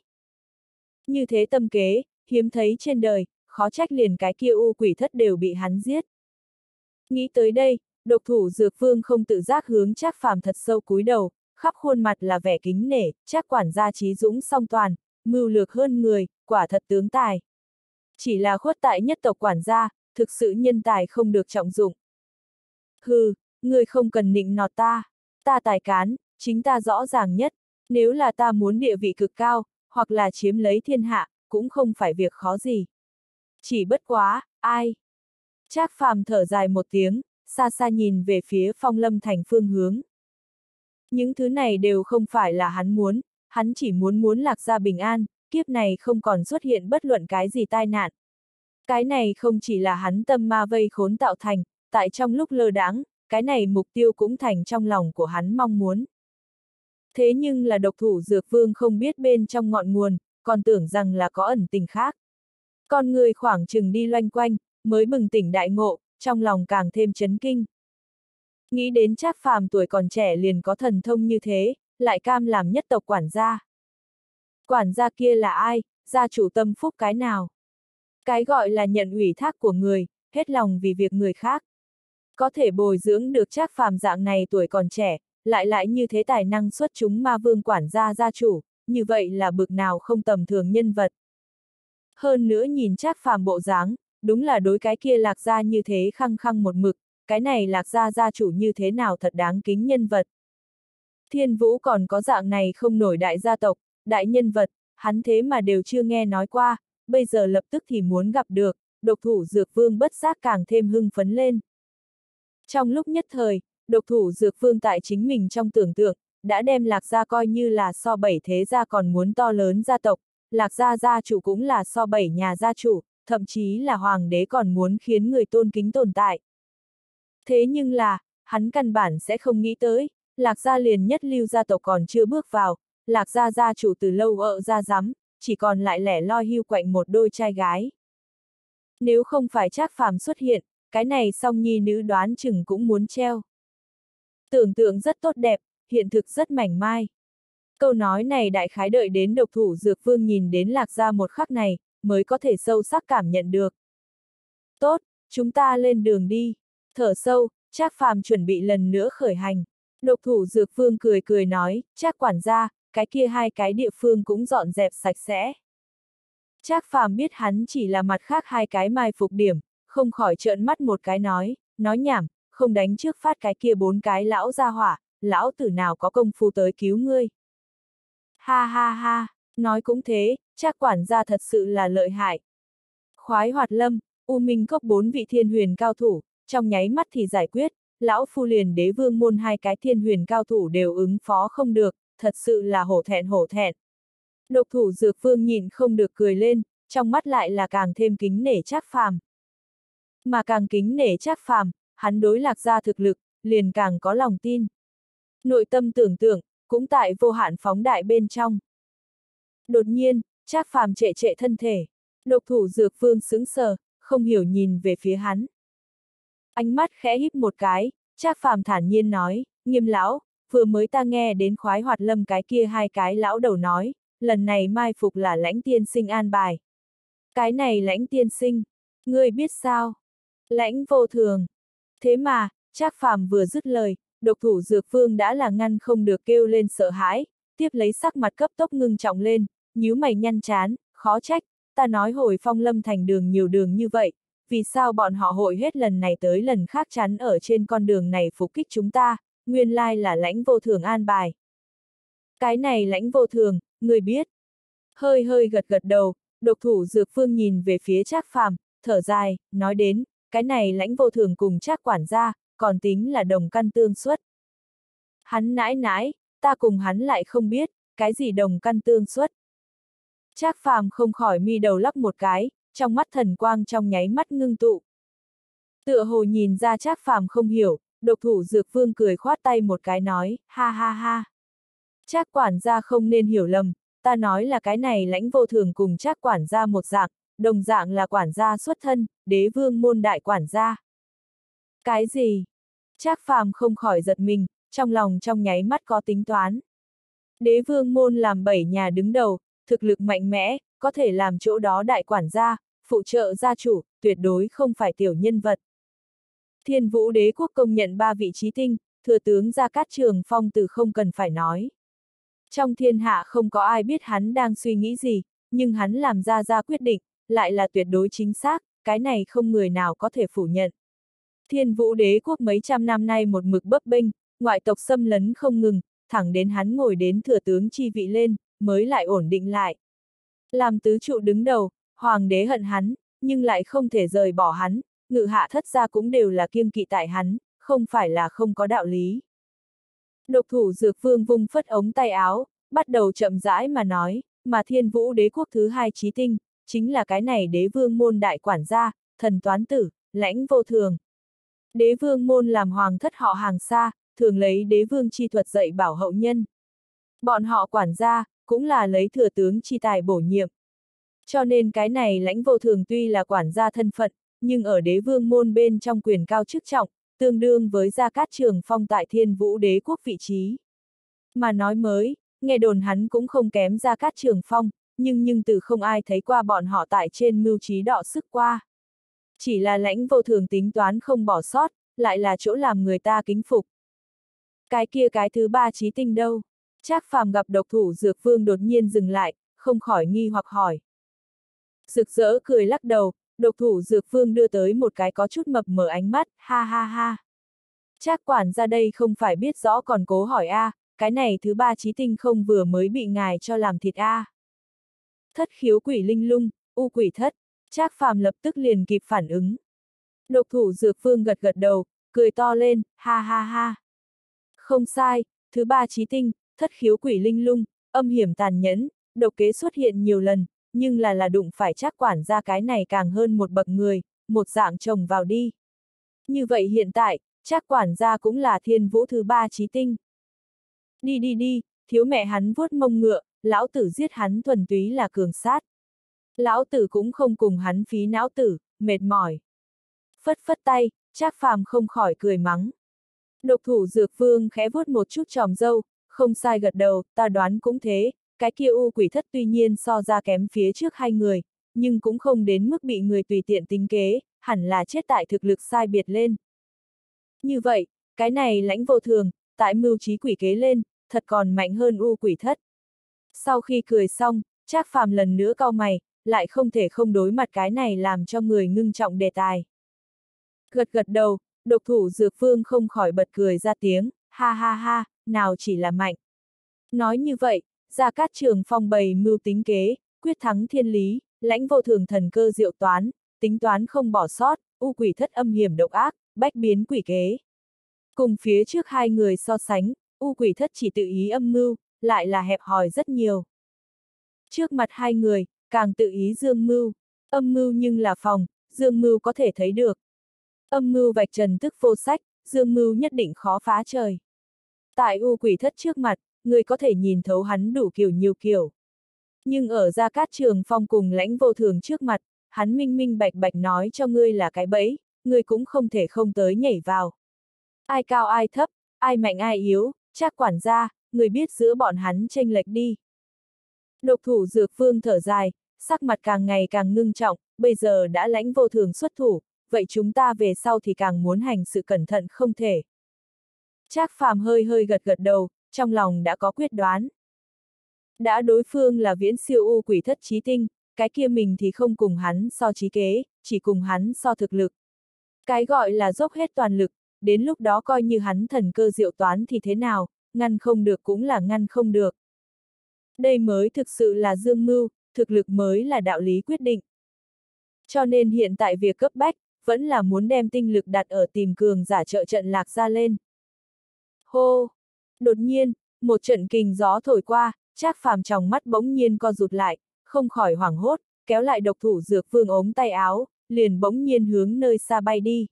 Như thế tâm kế, hiếm thấy trên đời, khó trách liền cái kia u quỷ thất đều bị hắn giết. Nghĩ tới đây, độc thủ Dược Vương không tự giác hướng Trác Phàm thật sâu cúi đầu, khắp khuôn mặt là vẻ kính nể, Trác quản gia trí dũng song toàn, mưu lược hơn người, quả thật tướng tài. Chỉ là khuất tại nhất tộc quản gia, thực sự nhân tài không được trọng dụng. Hừ, ngươi không cần nịnh nọt ta, ta tài cán, chính ta rõ ràng nhất, nếu là ta muốn địa vị cực cao, hoặc là chiếm lấy thiên hạ, cũng không phải việc khó gì. Chỉ bất quá, ai? Trác Phàm thở dài một tiếng, xa xa nhìn về phía Phong Lâm Thành phương hướng. Những thứ này đều không phải là hắn chỉ muốn Lạc Gia bình an, kiếp này không còn xuất hiện bất luận cái gì tai nạn. Cái này không chỉ là hắn tâm ma vây khốn tạo thành, tại trong lúc lơ đãng, cái này mục tiêu cũng thành trong lòng của hắn mong muốn. Thế nhưng là độc thủ Dược Vương không biết bên trong ngọn nguồn, còn tưởng rằng là có ẩn tình khác. Con người khoảng chừng đi loanh quanh, mới bừng tỉnh đại ngộ, trong lòng càng thêm chấn kinh. Nghĩ đến Trác Phàm tuổi còn trẻ liền có thần thông như thế, lại cam làm nhất tộc quản gia. Quản gia kia là ai, gia chủ tâm phúc cái nào? Cái gọi là nhận ủy thác của người, hết lòng vì việc người khác. Có thể bồi dưỡng được Trác Phàm dạng này tuổi còn trẻ, lại như thế tài năng xuất chúng ma vương quản gia gia chủ, như vậy là bực nào không tầm thường nhân vật. Hơn nữa nhìn Trác Phàm bộ dáng, đúng là đối cái kia Lạc gia như thế khăng khăng một mực, cái này Lạc gia gia chủ như thế nào thật đáng kính nhân vật. Thiên Vũ còn có dạng này không nổi đại gia tộc, đại nhân vật, hắn thế mà đều chưa nghe nói qua, bây giờ lập tức thì muốn gặp được, độc thủ Dược Vương bất giác càng thêm hưng phấn lên. Trong lúc nhất thời, độc thủ Dược Vương tại chính mình trong tưởng tượng, đã đem Lạc gia coi như là so bảy thế gia còn muốn to lớn gia tộc, Lạc gia gia chủ cũng là so bảy nhà gia chủ, thậm chí là hoàng đế còn muốn khiến người tôn kính tồn tại. Thế nhưng là, hắn căn bản sẽ không nghĩ tới, Lạc gia liền nhất lưu gia tộc còn chưa bước vào, Lạc gia gia chủ từ lâu ra rắm, chỉ còn lại lẻ loi hưu quạnh một đôi trai gái. Nếu không phải Trác Phàm xuất hiện, cái này song nhi nữ đoán chừng cũng muốn treo. Tưởng tượng rất tốt đẹp, hiện thực rất mảnh mai. Câu nói này đại khái đợi đến độc thủ Dược Vương nhìn đến Lạc gia một khắc này, mới có thể sâu sắc cảm nhận được. Tốt, chúng ta lên đường đi. Thở sâu, Trác Phàm chuẩn bị lần nữa khởi hành. Độc thủ Dược Vương cười cười nói, Trác quản gia, cái kia hai cái địa phương cũng dọn dẹp sạch sẽ. Trác Phàm biết hắn chỉ là mặt khác hai cái mai phục điểm, không khỏi trợn mắt một cái nói nhảm, không đánh trước phát cái kia bốn cái lão gia hỏa, lão tử nào có công phu tới cứu ngươi. Ha ha ha, nói cũng thế, Trác quản gia thật sự là lợi hại. Khoái Hoạt Lâm, U Minh Cốc bốn vị thiên huyền cao thủ, trong nháy mắt thì giải quyết, lão phu liền Đế Vương môn hai cái thiên huyền cao thủ đều ứng phó không được, thật sự là hổ thẹn hổ thẹn. Độc thủ Dược Vương nhìn không được cười lên, trong mắt lại là càng thêm kính nể Trác Phàm. Mà càng kính nể Trác Phàm, hắn đối Lạc gia thực lực, liền càng có lòng tin. Nội tâm tưởng tượng, cũng tại vô hạn phóng đại bên trong. Đột nhiên, Trác Phàm trệ trệ thân thể, độc thủ Dược Vương sững sờ, không hiểu nhìn về phía hắn. Ánh mắt khẽ híp một cái, Trác Phàm thản nhiên nói, Nghiêm lão, vừa mới ta nghe đến Khoái Hoạt Lâm cái kia hai cái lão đầu nói, lần này mai phục là Lãnh tiên sinh an bài. Cái này Lãnh tiên sinh, ngươi biết sao? Lãnh vô thường. Thế mà, Trác Phàm vừa dứt lời, độc thủ Dược Vương đã là ngăn không được kêu lên sợ hãi, tiếp lấy sắc mặt cấp tốc ngưng trọng lên, nhíu mày nhăn chán, khó trách, ta nói hồi Phong Lâm thành đường nhiều đường như vậy, vì sao bọn họ hội hết lần này tới lần khác chắn ở trên con đường này phục kích chúng ta, nguyên lai là Lãnh vô thường an bài. Cái này Lãnh vô thường, người biết. Hơi hơi gật gật đầu, độc thủ Dược Vương nhìn về phía Trác Phàm, thở dài, nói đến, cái này Lãnh vô thường cùng Trác quản gia, còn tính là đồng căn tương xuất. Hắn nãi, ta cùng hắn lại không biết, cái gì đồng căn tương xuất. Trác Phàm không khỏi mi đầu lắc một cái, trong mắt thần quang trong nháy mắt ngưng tụ. Tựa hồ nhìn ra Trác Phàm không hiểu, độc thủ Dược Vương cười khoát tay một cái nói, ha ha ha. Trác quản gia không nên hiểu lầm, ta nói là cái này Lãnh vô thường cùng Trác quản gia một dạng, đồng dạng là quản gia xuất thân, Đế Vương môn đại quản gia. Cái gì? Trác Phàm không khỏi giật mình, trong lòng trong nháy mắt có tính toán. Đế Vương môn làm bảy nhà đứng đầu, thực lực mạnh mẽ, có thể làm chỗ đó đại quản gia, phụ trợ gia chủ, tuyệt đối không phải tiểu nhân vật. Thiên Vũ Đế quốc công nhận 3 vị trí tinh, thừa tướng Gia Cát Trường Phong từ không cần phải nói. Trong thiên hạ không có ai biết hắn đang suy nghĩ gì, nhưng hắn làm ra quyết định, lại là tuyệt đối chính xác, cái này không người nào có thể phủ nhận. Thiên Vũ Đế quốc mấy trăm năm nay một mực bấp bênh, ngoại tộc xâm lấn không ngừng, thẳng đến hắn ngồi đến thừa tướng chi vị lên, mới lại ổn định lại. Làm tứ trụ đứng đầu, hoàng đế hận hắn, nhưng lại không thể rời bỏ hắn, ngự hạ thất gia cũng đều là kiêng kỵ tại hắn, không phải là không có đạo lý. Độc thủ Dược Vương vung phất ống tay áo, bắt đầu chậm rãi mà nói, mà Thiên Vũ Đế quốc thứ hai chí tinh, chính là cái này Đế Vương môn đại quản gia, thần toán tử, Lãnh vô thường. Đế Vương môn làm hoàng thất họ hàng xa, thường lấy Đế Vương chi thuật dạy bảo hậu nhân. Bọn họ quản gia, cũng là lấy thừa tướng chi tài bổ nhiệm. Cho nên cái này Lãnh vô thường tuy là quản gia thân phận, nhưng ở Đế Vương môn bên trong quyền cao chức trọng, tương đương với Gia Cát Trường Phong tại Thiên Vũ Đế quốc vị trí. Mà nói mới, nghe đồn hắn cũng không kém Gia Cát Trường Phong, nhưng từ không ai thấy qua bọn họ tại trên mưu trí đọ sức qua. Chỉ là Lãnh vô thường tính toán không bỏ sót, lại là chỗ làm người ta kính phục. Cái thứ ba chí tinh đâu? Trác Phàm gặp độc thủ Dược Vương đột nhiên dừng lại, không khỏi nghi hoặc hỏi. Rực rỡ cười lắc đầu, độc thủ Dược Vương đưa tới một cái có chút mập mờ ánh mắt, ha ha ha. Trác quản ra đây không phải biết rõ còn cố hỏi a, cái này thứ ba chí tinh không vừa mới bị ngài cho làm thịt a. Thất khiếu quỷ linh lung, u quỷ thất, Trác Phàm lập tức liền kịp phản ứng. Độc thủ Dược Vương gật gật đầu, cười to lên, ha ha ha. Không sai, thứ ba chí tinh, thất khiếu quỷ linh lung, âm hiểm tàn nhẫn, độc kế xuất hiện nhiều lần, nhưng là đụng phải Trác quản gia cái này càng hơn một bậc người, một dạng chồng vào đi. Như vậy hiện tại, Trác quản gia cũng là thiên vũ thứ ba chí tinh. Đi đi đi, thiếu mẹ hắn vuốt mông ngựa, lão tử giết hắn thuần túy là cường sát. Lão tử cũng không cùng hắn phí não tử, mệt mỏi. Phất phất tay, Trác Phàm không khỏi cười mắng. Độc thủ Dược Vương khẽ vuốt một chút tròm râu, không sai gật đầu, ta đoán cũng thế, cái kia u quỷ thất tuy nhiên so ra kém phía trước hai người, nhưng cũng không đến mức bị người tùy tiện tính kế, hẳn là chết tại thực lực sai biệt lên. Như vậy, cái này Lãnh Vô Thường, tại mưu trí quỷ kế lên, thật còn mạnh hơn u quỷ thất. Sau khi cười xong, Trác Phàm lần nữa cau mày, lại không thể không đối mặt cái này làm cho người ngưng trọng đề tài. Gật gật đầu, độc thủ Dược Vương không khỏi bật cười ra tiếng, ha ha ha, nào chỉ là mạnh. Nói như vậy, Gia Cát Trường Phong bày mưu tính kế, quyết thắng thiên lý, Lãnh Vô Thường thần cơ diệu toán, tính toán không bỏ sót, u quỷ thất âm hiểm độc ác, bách biến quỷ kế. Cùng phía trước hai người so sánh, u quỷ thất chỉ tự ý âm mưu, lại là hẹp hòi rất nhiều. Trước mặt hai người, càng tự ý dương mưu, âm mưu nhưng là phòng, dương mưu có thể thấy được. Âm mưu vạch trần tức vô sách, dương mưu nhất định khó phá trời. Tại u quỷ thất trước mặt, người có thể nhìn thấu hắn đủ kiểu nhiều kiểu. Nhưng ở Gia Cát Trường Phong cùng Lãnh Vô Thường trước mặt, hắn minh minh bạch bạch nói cho ngươi là cái bẫy, ngươi cũng không thể không tới nhảy vào. Ai cao ai thấp, ai mạnh ai yếu, Trác quản gia, người biết giữa bọn hắn chênh lệch đi. Độc thủ Dược Vương thở dài, sắc mặt càng ngày càng ngưng trọng, bây giờ đã Lãnh Vô Thường xuất thủ, vậy chúng ta về sau thì càng muốn hành sự cẩn thận không thể. Trác Phàm hơi hơi gật gật đầu, trong lòng đã có quyết đoán. Đã đối phương là viễn siêu u quỷ thất chí tinh, cái kia mình thì không cùng hắn so trí kế, chỉ cùng hắn so thực lực. Cái gọi là dốc hết toàn lực, đến lúc đó coi như hắn thần cơ diệu toán thì thế nào, ngăn không được cũng là ngăn không được. Đây mới thực sự là dương mưu, thực lực mới là đạo lý quyết định. Cho nên hiện tại việc cấp bách, vẫn là muốn đem tinh lực đặt ở tìm cường giả trợ trận Lạc Gia lên. Hô! Đột nhiên, một trận kình gió thổi qua, Trác Phàm trong mắt bỗng nhiên co rụt lại, không khỏi hoảng hốt, kéo lại độc thủ Dược Vương ống tay áo, liền bỗng nhiên hướng nơi xa bay đi.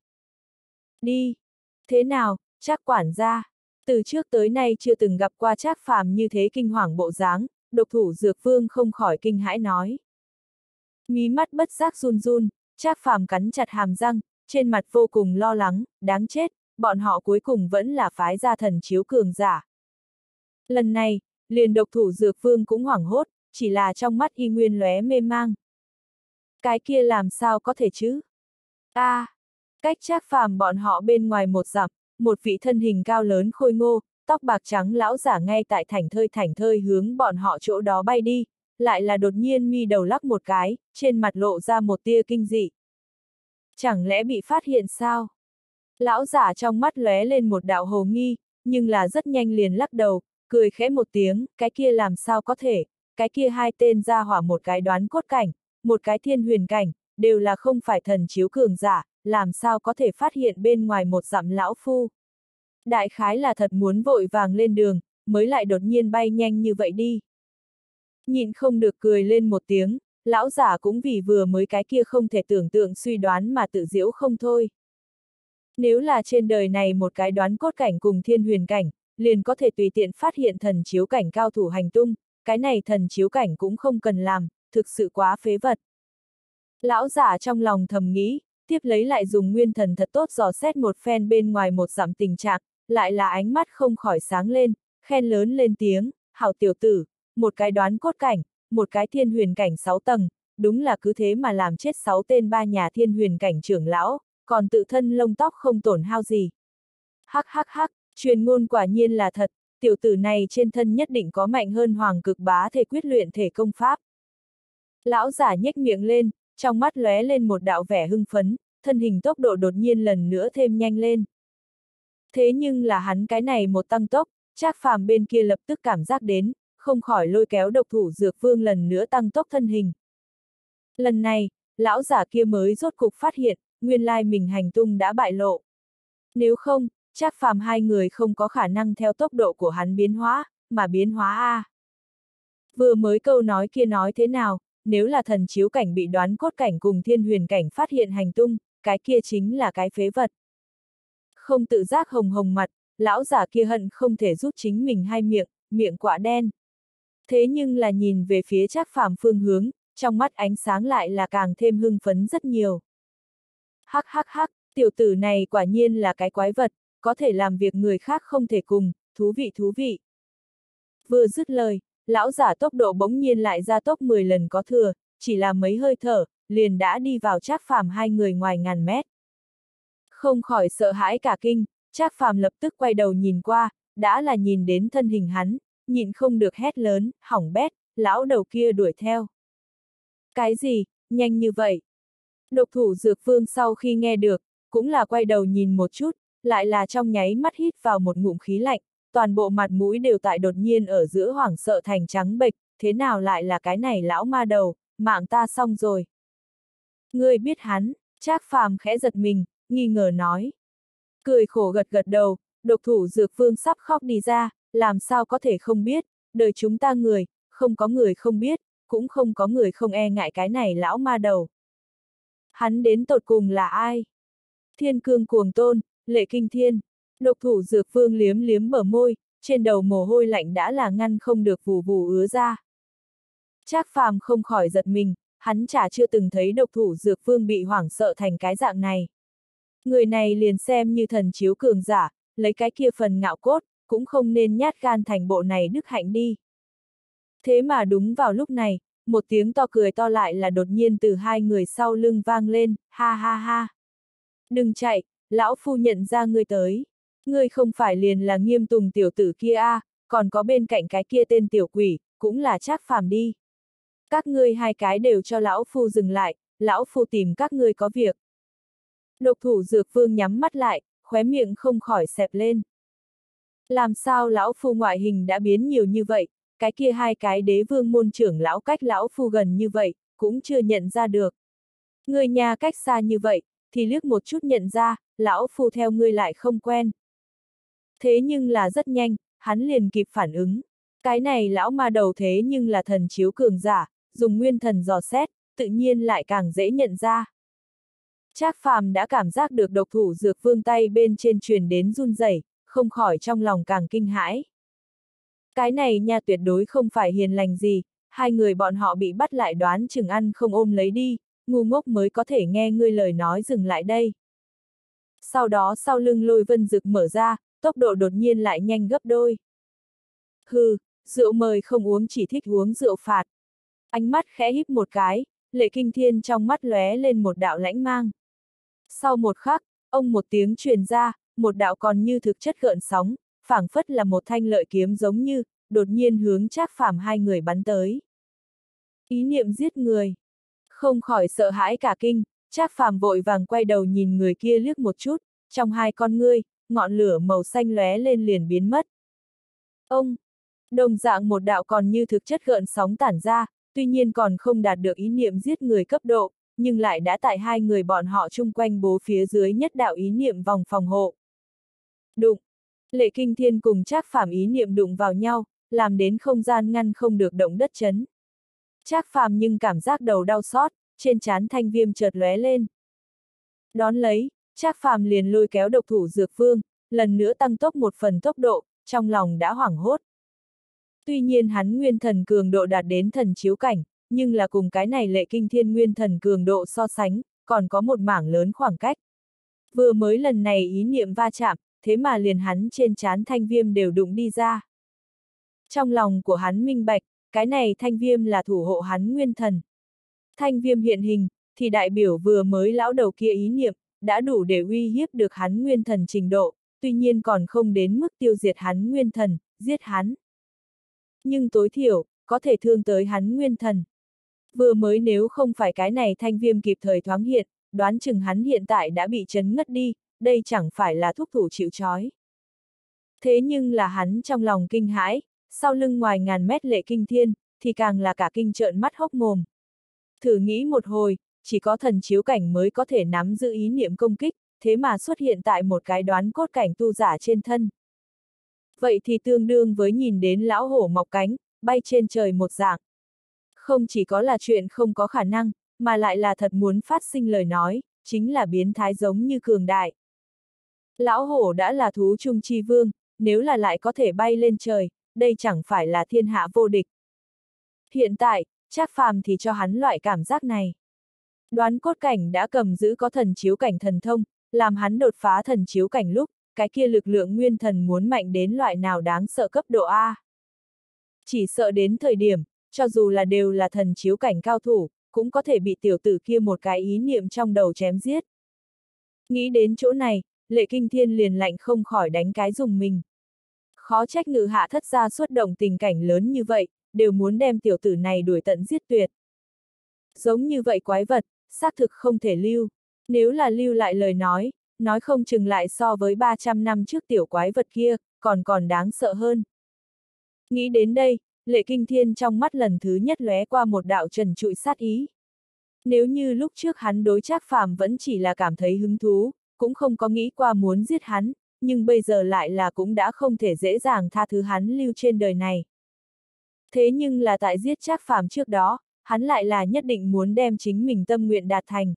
Đi! Thế nào, Trác quản gia? Từ trước tới nay chưa từng gặp qua Trác Phàm như thế kinh hoàng bộ dáng, độc thủ Dược Vương không khỏi kinh hãi nói. Mí mắt bất giác run run, Trác Phàm cắn chặt hàm răng, trên mặt vô cùng lo lắng, đáng chết, bọn họ cuối cùng vẫn là phái gia thần chiếu cường giả. Lần này, liền độc thủ Dược Vương cũng hoảng hốt, chỉ là trong mắt y nguyên lóe mê mang. Cái kia làm sao có thể chứ? Cách Trác Phàm bọn họ bên ngoài một dặm, một vị thân hình cao lớn khôi ngô, tóc bạc trắng lão giả ngay tại thảnh thơi hướng bọn họ chỗ đó bay đi, lại là đột nhiên mi đầu lắc một cái, trên mặt lộ ra một tia kinh dị. Chẳng lẽ bị phát hiện sao? Lão giả trong mắt lóe lên một đạo hồ nghi, nhưng là rất nhanh liền lắc đầu, cười khẽ một tiếng, cái kia làm sao có thể, cái kia hai tên ra hỏa một cái đoán cốt cảnh, một cái thiên huyền cảnh, đều là không phải thần chiếu cường giả, làm sao có thể phát hiện bên ngoài một dặm lão phu. Đại khái là thật muốn vội vàng lên đường, mới lại đột nhiên bay nhanh như vậy đi. Nhịn không được cười lên một tiếng, lão giả cũng vì vừa mới cái kia không thể tưởng tượng suy đoán mà tự giễu không thôi. Nếu là trên đời này một cái đoán cốt cảnh cùng thiên huyền cảnh, liền có thể tùy tiện phát hiện thần chiếu cảnh cao thủ hành tung, cái này thần chiếu cảnh cũng không cần làm, thực sự quá phế vật. Lão giả trong lòng thầm nghĩ, tiếp lấy lại dùng nguyên thần thật tốt dò xét một phen bên ngoài một dặm tình trạng, lại là ánh mắt không khỏi sáng lên, khen lớn lên tiếng, hảo tiểu tử, một cái đoán cốt cảnh, một cái thiên huyền cảnh 6 tầng, đúng là cứ thế mà làm chết 6 tên ba nhà thiên huyền cảnh trưởng lão, còn tự thân lông tóc không tổn hao gì. Hắc hắc hắc, Truyền ngôn quả nhiên là thật, tiểu tử này trên thân nhất định có mạnh hơn hoàng cực bá thể quyết luyện thể công pháp. Lão giả nhếch miệng lên, trong mắt lóe lên một đạo vẻ hưng phấn, thân hình tốc độ đột nhiên lần nữa thêm nhanh lên. Thế nhưng là hắn cái này một tăng tốc, Trác Phàm bên kia lập tức cảm giác đến, không khỏi lôi kéo độc thủ Dược Vương lần nữa tăng tốc thân hình. Lần này, lão giả kia mới rốt cục phát hiện, nguyên lai mình hành tung đã bại lộ. Nếu không, Trác Phàm hai người không có khả năng theo tốc độ của hắn biến hóa, mà biến hóa a. Vừa mới câu nói kia nói thế nào, nếu là thần chiếu cảnh bị đoán cốt cảnh cùng thiên huyền cảnh phát hiện hành tung, cái kia chính là cái phế vật. Không tự giác hồng hồng mặt, lão giả kia hận không thể rút chính mình hai miệng, miệng quạ đen. Thế nhưng là nhìn về phía Trác Phàm phương hướng, trong mắt ánh sáng lại là càng thêm hưng phấn rất nhiều. Hắc hắc hắc, tiểu tử này quả nhiên là cái quái vật, có thể làm việc người khác không thể cùng, thú vị thú vị. Vừa dứt lời, lão giả tốc độ bỗng nhiên lại gia tốc 10 lần có thừa, chỉ là mấy hơi thở, liền đã đi vào Trác Phàm hai người ngoài ngàn mét. Không khỏi sợ hãi cả kinh, Trác Phàm lập tức quay đầu nhìn qua, đã là nhìn đến thân hình hắn, nhịn không được hét lớn, hỏng bét, lão đầu kia đuổi theo. Cái gì, nhanh như vậy? Độc thủ Dược Vương sau khi nghe được, cũng là quay đầu nhìn một chút, lại là trong nháy mắt hít vào một ngụm khí lạnh, toàn bộ mặt mũi đều tại đột nhiên ở giữa hoảng sợ thành trắng bệch, thế nào lại là cái này lão ma đầu, mạng ta xong rồi. Ngươi biết hắn, Trác Phàm khẽ giật mình, nghi ngờ nói. Cười khổ gật gật đầu, độc thủ Dược Vương sắp khóc đi ra, làm sao có thể không biết, đời chúng ta người, không có người không biết, cũng không có người không e ngại cái này lão ma đầu. Hắn đến tột cùng là ai? Thiên Cương Cuồng Tôn, Lệ Kinh Thiên. Độc thủ Dược Vương liếm liếm bờ môi, trên đầu mồ hôi lạnh đã là ngăn không được vù vù ứa ra. Trác Phàm không khỏi giật mình, hắn chả chưa từng thấy độc thủ Dược Vương bị hoảng sợ thành cái dạng này. Người này liền xem như thần chiếu cường giả, lấy cái kia phần ngạo cốt, cũng không nên nhát gan thành bộ này đức hạnh đi. Thế mà đúng vào lúc này, một tiếng to cười to lại là đột nhiên từ hai người sau lưng vang lên, ha ha ha. Đừng chạy, lão phu nhận ra ngươi tới. Ngươi không phải liền là Nghiêm Tùng tiểu tử kia a, còn có bên cạnh cái kia tên tiểu quỷ, cũng là Trác Phàm đi. Các ngươi hai cái đều cho lão phu dừng lại, lão phu tìm các ngươi có việc. Độc thủ Dược Vương nhắm mắt lại, khóe miệng không khỏi xẹp lên. Làm sao lão phu ngoại hình đã biến nhiều như vậy, cái kia hai cái đế vương môn trưởng lão cách lão phu gần như vậy, cũng chưa nhận ra được. Người nhà cách xa như vậy, thì liếc một chút nhận ra, lão phu theo ngươi lại không quen. Thế nhưng là rất nhanh, hắn liền kịp phản ứng. Cái này lão ma đầu thế nhưng là thần chiếu cường giả, dùng nguyên thần dò xét, tự nhiên lại càng dễ nhận ra. Trác Phàm đã cảm giác được độc thủ Dược Vương tay bên trên truyền đến run rẩy, không khỏi trong lòng càng kinh hãi. Cái này nha tuyệt đối không phải hiền lành gì, hai người bọn họ bị bắt lại đoán chừng ăn không ôm lấy đi, ngu ngốc mới có thể nghe ngươi lời nói dừng lại đây. Sau đó sau lưng Lôi Vân Dực mở ra, tốc độ đột nhiên lại nhanh gấp đôi. Hừ, rượu mời không uống chỉ thích uống rượu phạt. Ánh mắt khẽ híp một cái, Lệ Kinh Thiên trong mắt lóe lên một đạo lãnh mang. Sau một khắc, ông một tiếng truyền ra, một đạo còn như thực chất gợn sóng, phảng phất là một thanh lợi kiếm giống như, đột nhiên hướng Trác Phàm hai người bắn tới. Ý niệm giết người. Không khỏi sợ hãi cả kinh, Trác Phàm vội vàng quay đầu nhìn người kia liếc một chút, trong hai con ngươi, ngọn lửa màu xanh lóe lên liền biến mất. Ông, đồng dạng một đạo còn như thực chất gợn sóng tản ra, tuy nhiên còn không đạt được ý niệm giết người cấp độ, nhưng lại đã tại hai người bọn họ chung quanh bố phía dưới nhất đạo ý niệm vòng phòng hộ. Đụng, Lệ Kinh Thiên cùng Trác Phàm ý niệm đụng vào nhau, làm đến không gian ngăn không được động đất chấn. Trác Phàm nhưng cảm giác đầu đau xót, trên trán thanh viêm chợt lóe lên. Đón lấy, Trác Phàm liền lôi kéo độc thủ Dược Vương, lần nữa tăng tốc một phần tốc độ, trong lòng đã hoảng hốt. Tuy nhiên hắn nguyên thần cường độ đạt đến thần chiếu cảnh, nhưng là cùng cái này Lệ Kinh Thiên nguyên thần cường độ so sánh, còn có một mảng lớn khoảng cách. Vừa mới lần này ý niệm va chạm, thế mà liền hắn trên trán thanh viêm đều đụng đi ra. Trong lòng của hắn minh bạch, cái này thanh viêm là thủ hộ hắn nguyên thần. Thanh viêm hiện hình, thì đại biểu vừa mới lão đầu kia ý niệm, đã đủ để uy hiếp được hắn nguyên thần trình độ, tuy nhiên còn không đến mức tiêu diệt hắn nguyên thần, giết hắn. Nhưng tối thiểu, có thể thương tới hắn nguyên thần. Vừa mới nếu không phải cái này thanh viêm kịp thời thoáng hiện, đoán chừng hắn hiện tại đã bị chấn ngất đi, đây chẳng phải là thúc thủ chịu trói. Thế nhưng là hắn trong lòng kinh hãi, sau lưng ngoài ngàn mét Lệ Kinh Thiên, thì càng là cả kinh trợn mắt hốc mồm. Thử nghĩ một hồi, chỉ có thần chiếu cảnh mới có thể nắm giữ ý niệm công kích, thế mà xuất hiện tại một cái đoán cốt cảnh tu giả trên thân. Vậy thì tương đương với nhìn đến lão hổ mọc cánh, bay trên trời một dạng. Không chỉ có là chuyện không có khả năng, mà lại là thật muốn phát sinh lời nói, chính là biến thái giống như cường đại. Lão hổ đã là thú trung chi vương, nếu là lại có thể bay lên trời, đây chẳng phải là thiên hạ vô địch. Hiện tại, Trác Phàm thì cho hắn loại cảm giác này. Đoán cốt cảnh đã cầm giữ có thần chiếu cảnh thần thông, làm hắn đột phá thần chiếu cảnh lúc, cái kia lực lượng nguyên thần muốn mạnh đến loại nào đáng sợ cấp độ A. Chỉ sợ đến thời điểm, cho dù là đều là thần chiếu cảnh cao thủ, cũng có thể bị tiểu tử kia một cái ý niệm trong đầu chém giết. Nghĩ đến chỗ này, Lệ Kinh Thiên liền lạnh không khỏi đánh cái dùng mình. Khó trách Ngự Hạ Thất gia xuất động tình cảnh lớn như vậy, đều muốn đem tiểu tử này đuổi tận giết tuyệt. Giống như vậy quái vật, xác thực không thể lưu. Nếu là lưu lại lời nói không chừng lại so với 300 năm trước tiểu quái vật kia, còn đáng sợ hơn. Nghĩ đến đây, Lệ Kinh Thiên trong mắt lần thứ nhất lóe qua một đạo trần trụi sát ý. Nếu như lúc trước hắn đối Trác Phàm vẫn chỉ là cảm thấy hứng thú, cũng không có nghĩ qua muốn giết hắn, nhưng bây giờ lại là cũng đã không thể dễ dàng tha thứ hắn lưu trên đời này. Thế nhưng là tại giết Trác Phàm trước đó, hắn lại là nhất định muốn đem chính mình tâm nguyện đạt thành.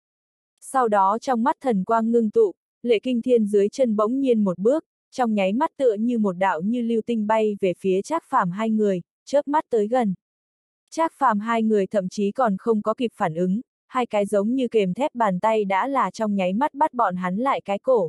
Sau đó trong mắt thần quang ngưng tụ, Lệ Kinh Thiên dưới chân bỗng nhiên một bước, trong nháy mắt tựa như một đạo như lưu tinh bay về phía Trác Phàm hai người, chớp mắt tới gần. Trác Phàm hai người thậm chí còn không có kịp phản ứng, hai cái giống như kềm thép bàn tay đã là trong nháy mắt bắt bọn hắn lại cái cổ.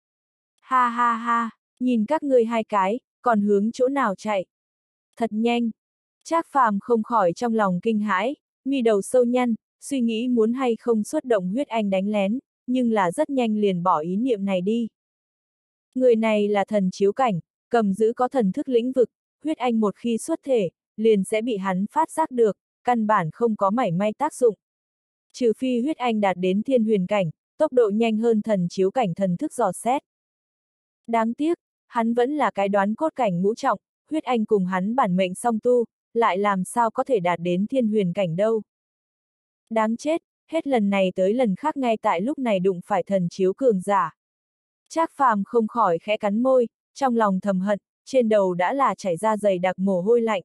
Ha ha ha, nhìn các ngươi hai cái, còn hướng chỗ nào chạy? Thật nhanh. Trác Phàm không khỏi trong lòng kinh hãi, mi đầu sâu nhăn, suy nghĩ muốn hay không xuất động huyết anh đánh lén, nhưng là rất nhanh liền bỏ ý niệm này đi. Người này là thần chiếu cảnh, cầm giữ có thần thức lĩnh vực, huyết anh một khi xuất thể, liền sẽ bị hắn phát giác được, căn bản không có mảy may tác dụng. Trừ phi huyết anh đạt đến thiên huyền cảnh, tốc độ nhanh hơn thần chiếu cảnh thần thức dò xét. Đáng tiếc, hắn vẫn là cái đoán cốt cảnh ngũ trọng, huyết anh cùng hắn bản mệnh song tu, lại làm sao có thể đạt đến thiên huyền cảnh đâu. Đáng chết, hết lần này tới lần khác ngay tại lúc này đụng phải thần chiếu cường giả. Trác Phàm không khỏi khẽ cắn môi, trong lòng thầm hận, trên đầu đã là chảy ra dày đặc mồ hôi lạnh.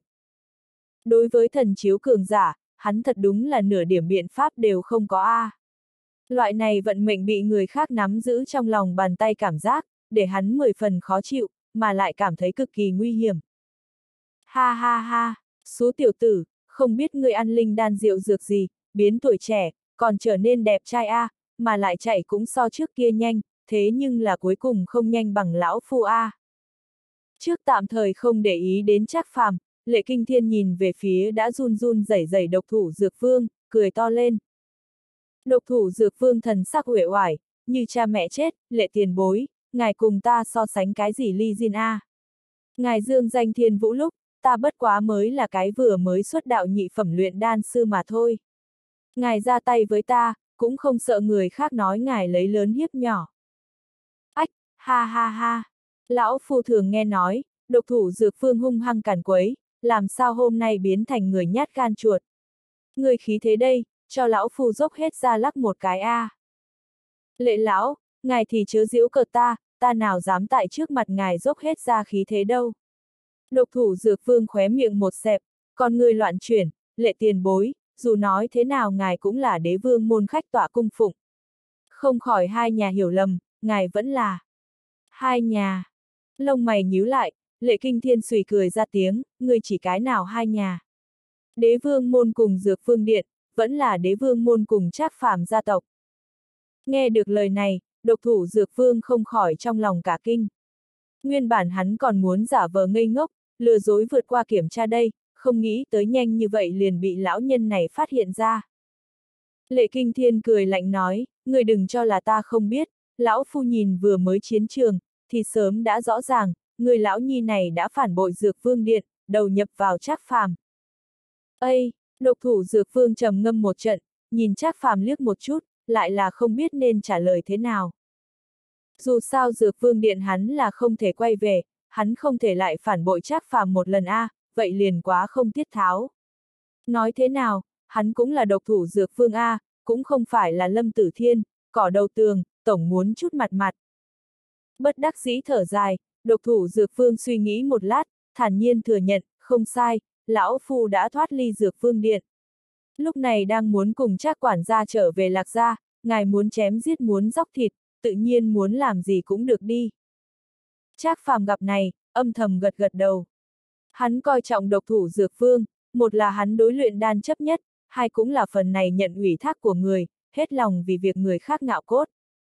Đối với thần chiếu cường giả, hắn thật đúng là nửa điểm biện pháp đều không có a. Loại này vận mệnh bị người khác nắm giữ trong lòng bàn tay cảm giác, để hắn 10 phần khó chịu, mà lại cảm thấy cực kỳ nguy hiểm. Ha ha ha, số tiểu tử, không biết ngươi ăn linh đan rượu dược gì, biến tuổi trẻ, còn trở nên đẹp trai a, mà lại chạy cũng so trước kia nhanh, thế nhưng là cuối cùng không nhanh bằng lão phu a. Trước tạm thời không để ý đến Trác Phàm, Lệ Kinh Thiên nhìn về phía đã run run rẩy rẩy độc thủ Dược Vương, cười to lên. Độc thủ Dược Vương thần sắc uể oải, như cha mẹ chết, Lệ tiền bối, ngài cùng ta so sánh cái gì ly diên a? Ngài dương danh thiên vũ lúc, ta bất quá mới là cái vừa mới xuất đạo nhị phẩm luyện đan sư mà thôi. Ngài ra tay với ta, cũng không sợ người khác nói ngài lấy lớn hiếp nhỏ. Ách, ha ha ha, lão phu thường nghe nói, độc thủ Dược Vương hung hăng càn quấy, làm sao hôm nay biến thành người nhát gan chuột. Người khí thế đây, cho lão phu dốc hết ra lắc một cái a. Lệ lão, ngài thì chớ giễu cợt ta nào dám tại trước mặt ngài dốc hết ra khí thế đâu. Độc thủ Dược Vương khóe miệng một xẹp, còn người loạn chuyển, Lệ tiền bối, dù nói thế nào ngài cũng là đế vương môn khách tọa cung phụng. Không khỏi hai nhà hiểu lầm, ngài vẫn là hai nhà. Lông mày nhíu lại, Lệ Kinh Thiên sùi cười ra tiếng, ngươi chỉ cái nào hai nhà. Đế vương môn cùng Dược Vương điện, vẫn là đế vương môn cùng Trác Phàm gia tộc. Nghe được lời này, độc thủ Dược Vương không khỏi trong lòng cả kinh. Nguyên bản hắn còn muốn giả vờ ngây ngốc, lừa dối vượt qua kiểm tra đây, không nghĩ tới nhanh như vậy liền bị lão nhân này phát hiện ra. Lệ Kinh Thiên cười lạnh nói, người đừng cho là ta không biết, lão phu nhìn vừa mới chiến trường, thì sớm đã rõ ràng, người lão nhi này đã phản bội Dược Vương Điện, đầu nhập vào Trác Phàm. Ây, độc thủ Dược Vương trầm ngâm một trận, nhìn Trác Phàm liếc một chút, lại là không biết nên trả lời thế nào. Dù sao Dược Vương Điện hắn là không thể quay về, hắn không thể lại phản bội Trác Phàm một lần vậy liền quá không tiết tháo. Nói thế nào, hắn cũng là độc thủ Dược Vương cũng không phải là Lâm Tử Thiên, cỏ đầu tường, tổng muốn chút mặt mặt. Bất đắc dĩ thở dài, độc thủ Dược Vương suy nghĩ một lát, thản nhiên thừa nhận, không sai, lão phu đã thoát ly Dược Vương Điện. Lúc này đang muốn cùng Trác quản gia trở về Lạc gia, ngài muốn chém giết muốn dóc thịt, tự nhiên muốn làm gì cũng được đi. Trác Phàm gặp này, âm thầm gật gật đầu. Hắn coi trọng độc thủ Dược Vương, một là hắn đối luyện đan chấp nhất, hai cũng là phần này nhận ủy thác của người, hết lòng vì việc người khác ngạo cốt.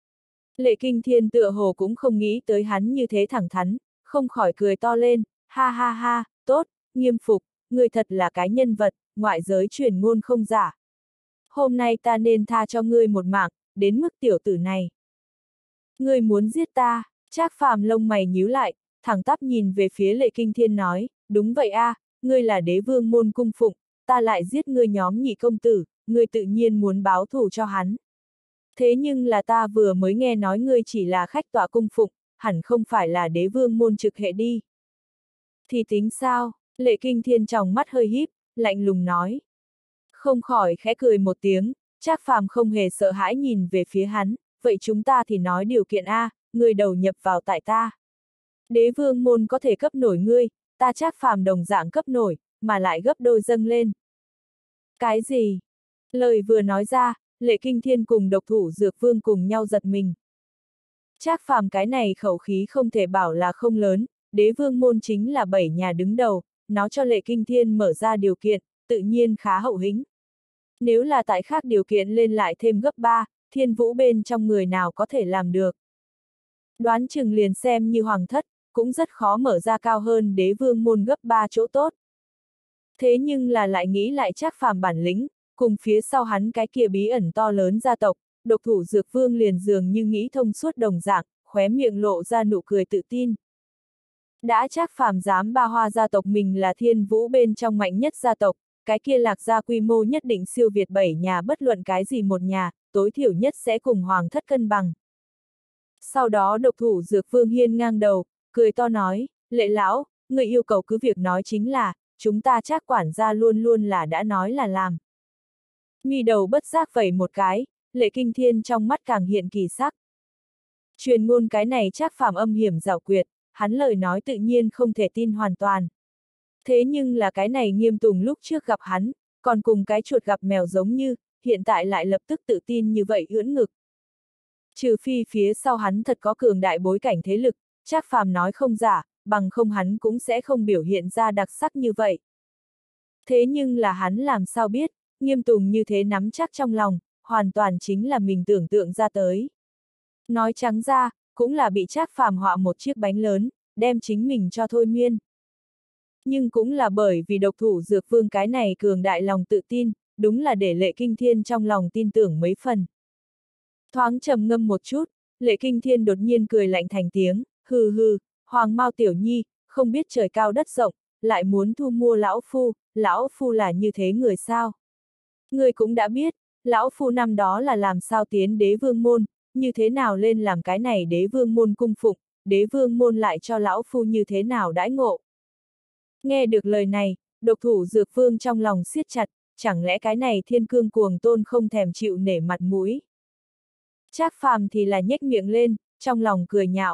Lệ Kinh Thiên tựa hồ cũng không nghĩ tới hắn như thế thẳng thắn, không khỏi cười to lên, ha ha ha, tốt, Nghiêm Phục, người thật là cái nhân vật, ngoại giới truyền ngôn không giả. Hôm nay ta nên tha cho ngươi một mạng, đến mức tiểu tử này. Ngươi muốn giết ta, Trác Phàm lông mày nhíu lại, thẳng tắp nhìn về phía Lệ Kinh Thiên nói, đúng vậy ngươi là đế vương môn cung phụng, ta lại giết ngươi nhóm nhị công tử, ngươi tự nhiên muốn báo thù cho hắn. Thế nhưng là ta vừa mới nghe nói ngươi chỉ là khách tọa cung phụng, hẳn không phải là đế vương môn trực hệ đi. Thì tính sao? Lệ Kinh Thiên tròng mắt hơi híp, lạnh lùng nói. Không khỏi khẽ cười một tiếng, Trác Phàm không hề sợ hãi nhìn về phía hắn, vậy chúng ta thì nói điều kiện ngươi đầu nhập vào tại ta. Đế vương môn có thể cấp nổi ngươi, ta Trác Phàm đồng dạng cấp nổi, mà lại gấp đôi dâng lên. Cái gì? Lời vừa nói ra, Lệ Kinh Thiên cùng độc thủ Dược Vương cùng nhau giật mình. Trác Phàm cái này khẩu khí không thể bảo là không lớn, đế vương môn chính là 7 nhà đứng đầu, nó cho Lệ Kinh Thiên mở ra điều kiện, tự nhiên khá hậu hĩnh. Nếu là tại khác điều kiện lên lại thêm gấp 3, Thiên Vũ bên trong người nào có thể làm được. Đoán chừng liền xem như hoàng thất, cũng rất khó mở ra cao hơn đế vương môn gấp 3 chỗ tốt. Thế nhưng là lại nghĩ lại Trác Phàm bản lĩnh, cùng phía sau hắn cái kia bí ẩn to lớn gia tộc, độc thủ Dược Vương liền dường như nghĩ thông suốt đồng dạng, khóe miệng lộ ra nụ cười tự tin. Đã Trác Phàm dám ba hoa gia tộc mình là Thiên Vũ bên trong mạnh nhất gia tộc, cái kia Lạc gia quy mô nhất định siêu việt 7 nhà bất luận cái gì một nhà, tối thiểu nhất sẽ cùng hoàng thất cân bằng. Sau đó độc thủ Dược Vương hiên ngang đầu, cười to nói, Lệ lão, người yêu cầu cứ việc nói chính là, chúng ta Trác quản gia luôn luôn là đã nói là làm. Mi đầu bất giác vẩy một cái, Lệ Kinh Thiên trong mắt càng hiện kỳ sắc. Truyền ngôn cái này Trác Phàm âm hiểm giảo quyệt, hắn lời nói tự nhiên không thể tin hoàn toàn. Thế nhưng là cái này Nghiêm Tùng lúc trước gặp hắn, còn cùng cái chuột gặp mèo giống như, hiện tại lại lập tức tự tin như vậy ưỡn ngực. Trừ phi phía sau hắn thật có cường đại bối cảnh thế lực, Trác Phàm nói không giả, bằng không hắn cũng sẽ không biểu hiện ra đặc sắc như vậy. Thế nhưng là hắn làm sao biết, Nghiêm Tùng như thế nắm chắc trong lòng, hoàn toàn chính là mình tưởng tượng ra tới. Nói trắng ra, cũng là bị Trác Phàm họa một chiếc bánh lớn, đem chính mình cho thôi miên. Nhưng cũng là bởi vì độc thủ Dược Vương cái này cường đại lòng tự tin, đúng là để Lệ Kinh Thiên trong lòng tin tưởng mấy phần. Thoáng trầm ngâm một chút, Lệ Kinh Thiên đột nhiên cười lạnh thành tiếng, hừ hừ, Hoàng Mao tiểu nhi, không biết trời cao đất rộng, lại muốn thu mua lão phu là như thế người sao? Người cũng đã biết, lão phu năm đó là làm sao tiến đế vương môn, như thế nào lên làm cái này đế vương môn cung phụng, đế vương môn lại cho lão phu như thế nào đãi ngộ. Nghe được lời này, độc thủ Dược Vương trong lòng siết chặt, chẳng lẽ cái này thiên cương cuồng tôn không thèm chịu nể mặt mũi. Trác Phàm thì là nhếch miệng lên, trong lòng cười nhạo.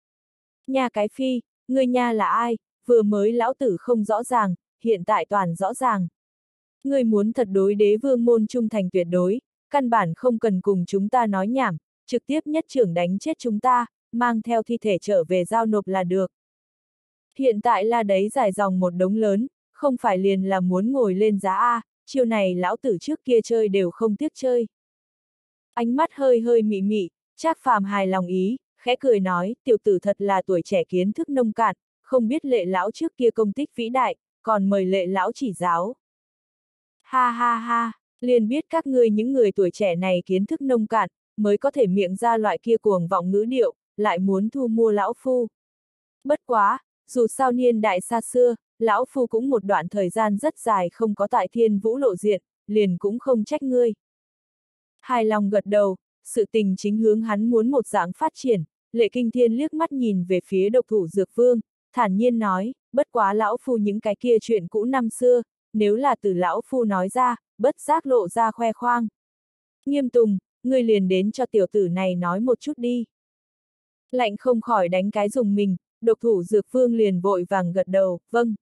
Nha cái phi, ngươi nha là ai, vừa mới lão tử không rõ ràng, hiện tại toàn rõ ràng. Ngươi muốn thật đối đế vương môn trung thành tuyệt đối, căn bản không cần cùng chúng ta nói nhảm, trực tiếp nhất trưởng đánh chết chúng ta, mang theo thi thể trở về giao nộp là được. Hiện tại là đấy dài dòng một đống lớn, không phải liền là muốn ngồi lên giá chiêu này lão tử trước kia chơi đều không tiếc chơi. Ánh mắt hơi hơi mị mị, Trác Phàm hài lòng ý, khẽ cười nói, tiểu tử thật là tuổi trẻ kiến thức nông cạn, không biết Lệ lão trước kia công tích vĩ đại, còn mời Lệ lão chỉ giáo. Ha ha ha, liền biết các ngươi những người tuổi trẻ này kiến thức nông cạn, mới có thể miệng ra loại kia cuồng vọng ngữ điệu, lại muốn thu mua lão phu. Bất quá, dù sao niên đại xa xưa, lão phu cũng một đoạn thời gian rất dài không có tại Thiên Vũ lộ diện, liền cũng không trách ngươi. Hài lòng gật đầu, sự tình chính hướng hắn muốn một dạng phát triển, Lệ Kinh Thiên liếc mắt nhìn về phía độc thủ Dược Vương, thản nhiên nói, bất quá lão phu những cái kia chuyện cũ năm xưa, nếu là từ lão phu nói ra, bất giác lộ ra khoe khoang. Nghiêm Tùng, ngươi liền đến cho tiểu tử này nói một chút đi. Lạnh không khỏi đánh cái dùng mình, độc thủ Dược Vương liền vội vàng gật đầu, vâng.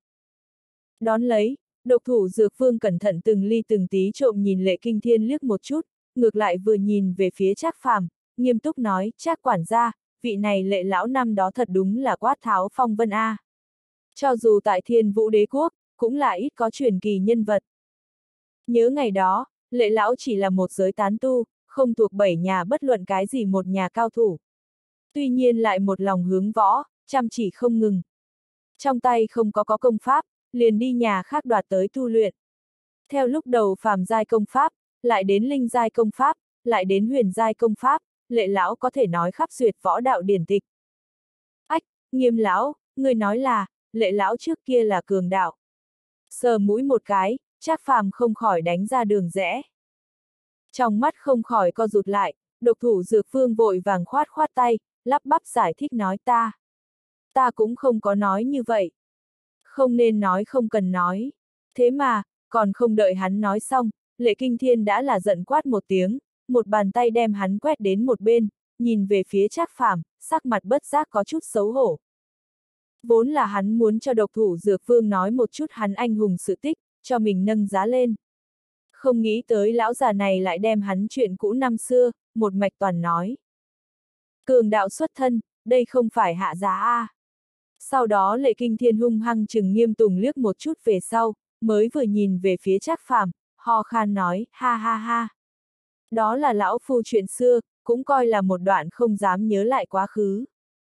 Đón lấy, độc thủ Dược Vương cẩn thận từng ly từng tí trộm nhìn Lệ Kinh Thiên liếc một chút, ngược lại vừa nhìn về phía Trác Phàm, nghiêm túc nói, Trác quản gia, vị này Lệ lão năm đó thật đúng là quát tháo phong vân a. Cho dù tại Thiên Vũ Đế quốc, cũng là ít có truyền kỳ nhân vật. Nhớ ngày đó, Lệ lão chỉ là một giới tán tu, không thuộc bảy nhà bất luận cái gì một nhà cao thủ. Tuy nhiên lại một lòng hướng võ, chăm chỉ không ngừng. Trong tay không có công pháp, liền đi nhà khác đoạt tới tu luyện. Theo lúc đầu phàm giai công pháp, lại đến linh giai công pháp, lại đến huyền giai công pháp, Lệ lão có thể nói khắp duyệt võ đạo điển tịch. Ách, Nghiêm lão, người nói là, Lệ lão trước kia là cường đạo. Sờ mũi một cái, Trác Phàm không khỏi đánh ra đường rẽ. Trong mắt không khỏi co rụt lại, độc thủ Dược Vương vội vàng khoát khoát tay, lắp bắp giải thích nói ta cũng không có nói như vậy. Không nên nói không cần nói. Thế mà, còn không đợi hắn nói xong, Lệ Kinh Thiên đã là giận quát một tiếng, một bàn tay đem hắn quét đến một bên, nhìn về phía Trác Phàm, sắc mặt bất giác có chút xấu hổ. Vốn là hắn muốn cho độc thủ Dược Vương nói một chút hắn anh hùng sự tích, cho mình nâng giá lên. Không nghĩ tới lão già này lại đem hắn chuyện cũ năm xưa, một mạch toàn nói. Cường đạo xuất thân, đây không phải hạ giá a. Sau đó Lệ Kinh Thiên hung hăng chừng Nghiêm Tùng liếc một chút về sau, mới vừa nhìn về phía Trác Phàm, ho khan nói, ha ha ha. Đó là lão phu chuyện xưa, cũng coi là một đoạn không dám nhớ lại quá khứ.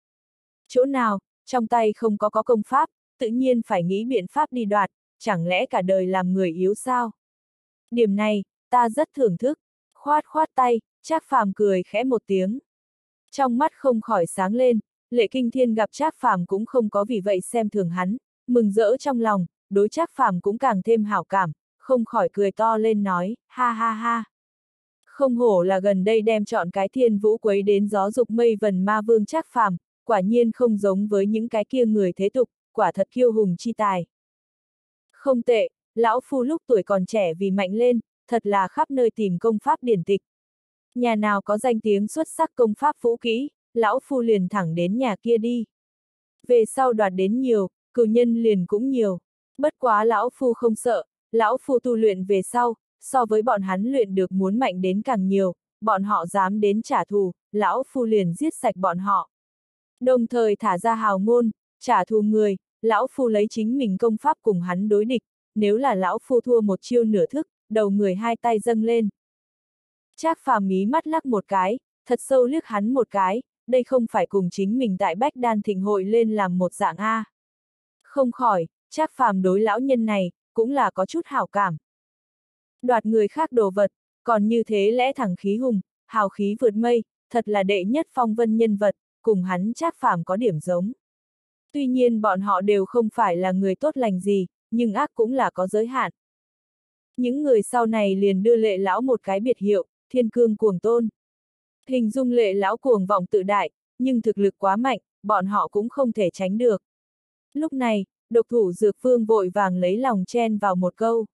Chỗ nào, trong tay không có công pháp, tự nhiên phải nghĩ biện pháp đi đoạt, chẳng lẽ cả đời làm người yếu sao? Điểm này, ta rất thưởng thức, khoát khoát tay, Trác Phàm cười khẽ một tiếng. Trong mắt không khỏi sáng lên, Lệ Kinh Thiên gặp Trác Phàm cũng không có vì vậy xem thường hắn, mừng rỡ trong lòng, đối Trác Phàm cũng càng thêm hảo cảm, không khỏi cười to lên nói, ha ha ha. Không hổ là gần đây đem chọn cái Thiên Vũ quấy đến gió dục mây vần ma vương Trác Phàm, quả nhiên không giống với những cái kia người thế tục, quả thật kiêu hùng chi tài. Không tệ, lão phu lúc tuổi còn trẻ vì mạnh lên, thật là khắp nơi tìm công pháp điển tịch. Nhà nào có danh tiếng xuất sắc công pháp vũ kỹ, lão phu liền thẳng đến nhà kia đi. Về sau đoạt đến nhiều, cửu nhân liền cũng nhiều. Bất quá lão phu không sợ, lão phu tu luyện về sau, so với bọn hắn luyện được muốn mạnh đến càng nhiều, bọn họ dám đến trả thù, lão phu liền giết sạch bọn họ. Đồng thời thả ra hào ngôn, trả thù người, lão phu lấy chính mình công pháp cùng hắn đối địch, nếu là lão phu thua một chiêu nửa thức, đầu người hai tay dâng lên. Trác Phàm mí mắt lắc một cái, thật sâu liếc hắn một cái, đây không phải cùng chính mình tại Bách Đan Thịnh hội lên làm một dạng A. Không khỏi, Trác Phàm đối lão nhân này, cũng là có chút hảo cảm. Đoạt người khác đồ vật, còn như thế lẽ thẳng khí hùng, hào khí vượt mây, thật là đệ nhất phong vân nhân vật, cùng hắn Trác Phàm có điểm giống. Tuy nhiên bọn họ đều không phải là người tốt lành gì, nhưng ác cũng là có giới hạn. Những người sau này liền đưa Lệ lão một cái biệt hiệu, Thiên Cương Cuồng Tôn. Hình dung Lệ lão cuồng vọng tự đại, nhưng thực lực quá mạnh, bọn họ cũng không thể tránh được. Lúc này, độc thủ Dược Vương vội vàng lấy lòng chen vào một câu.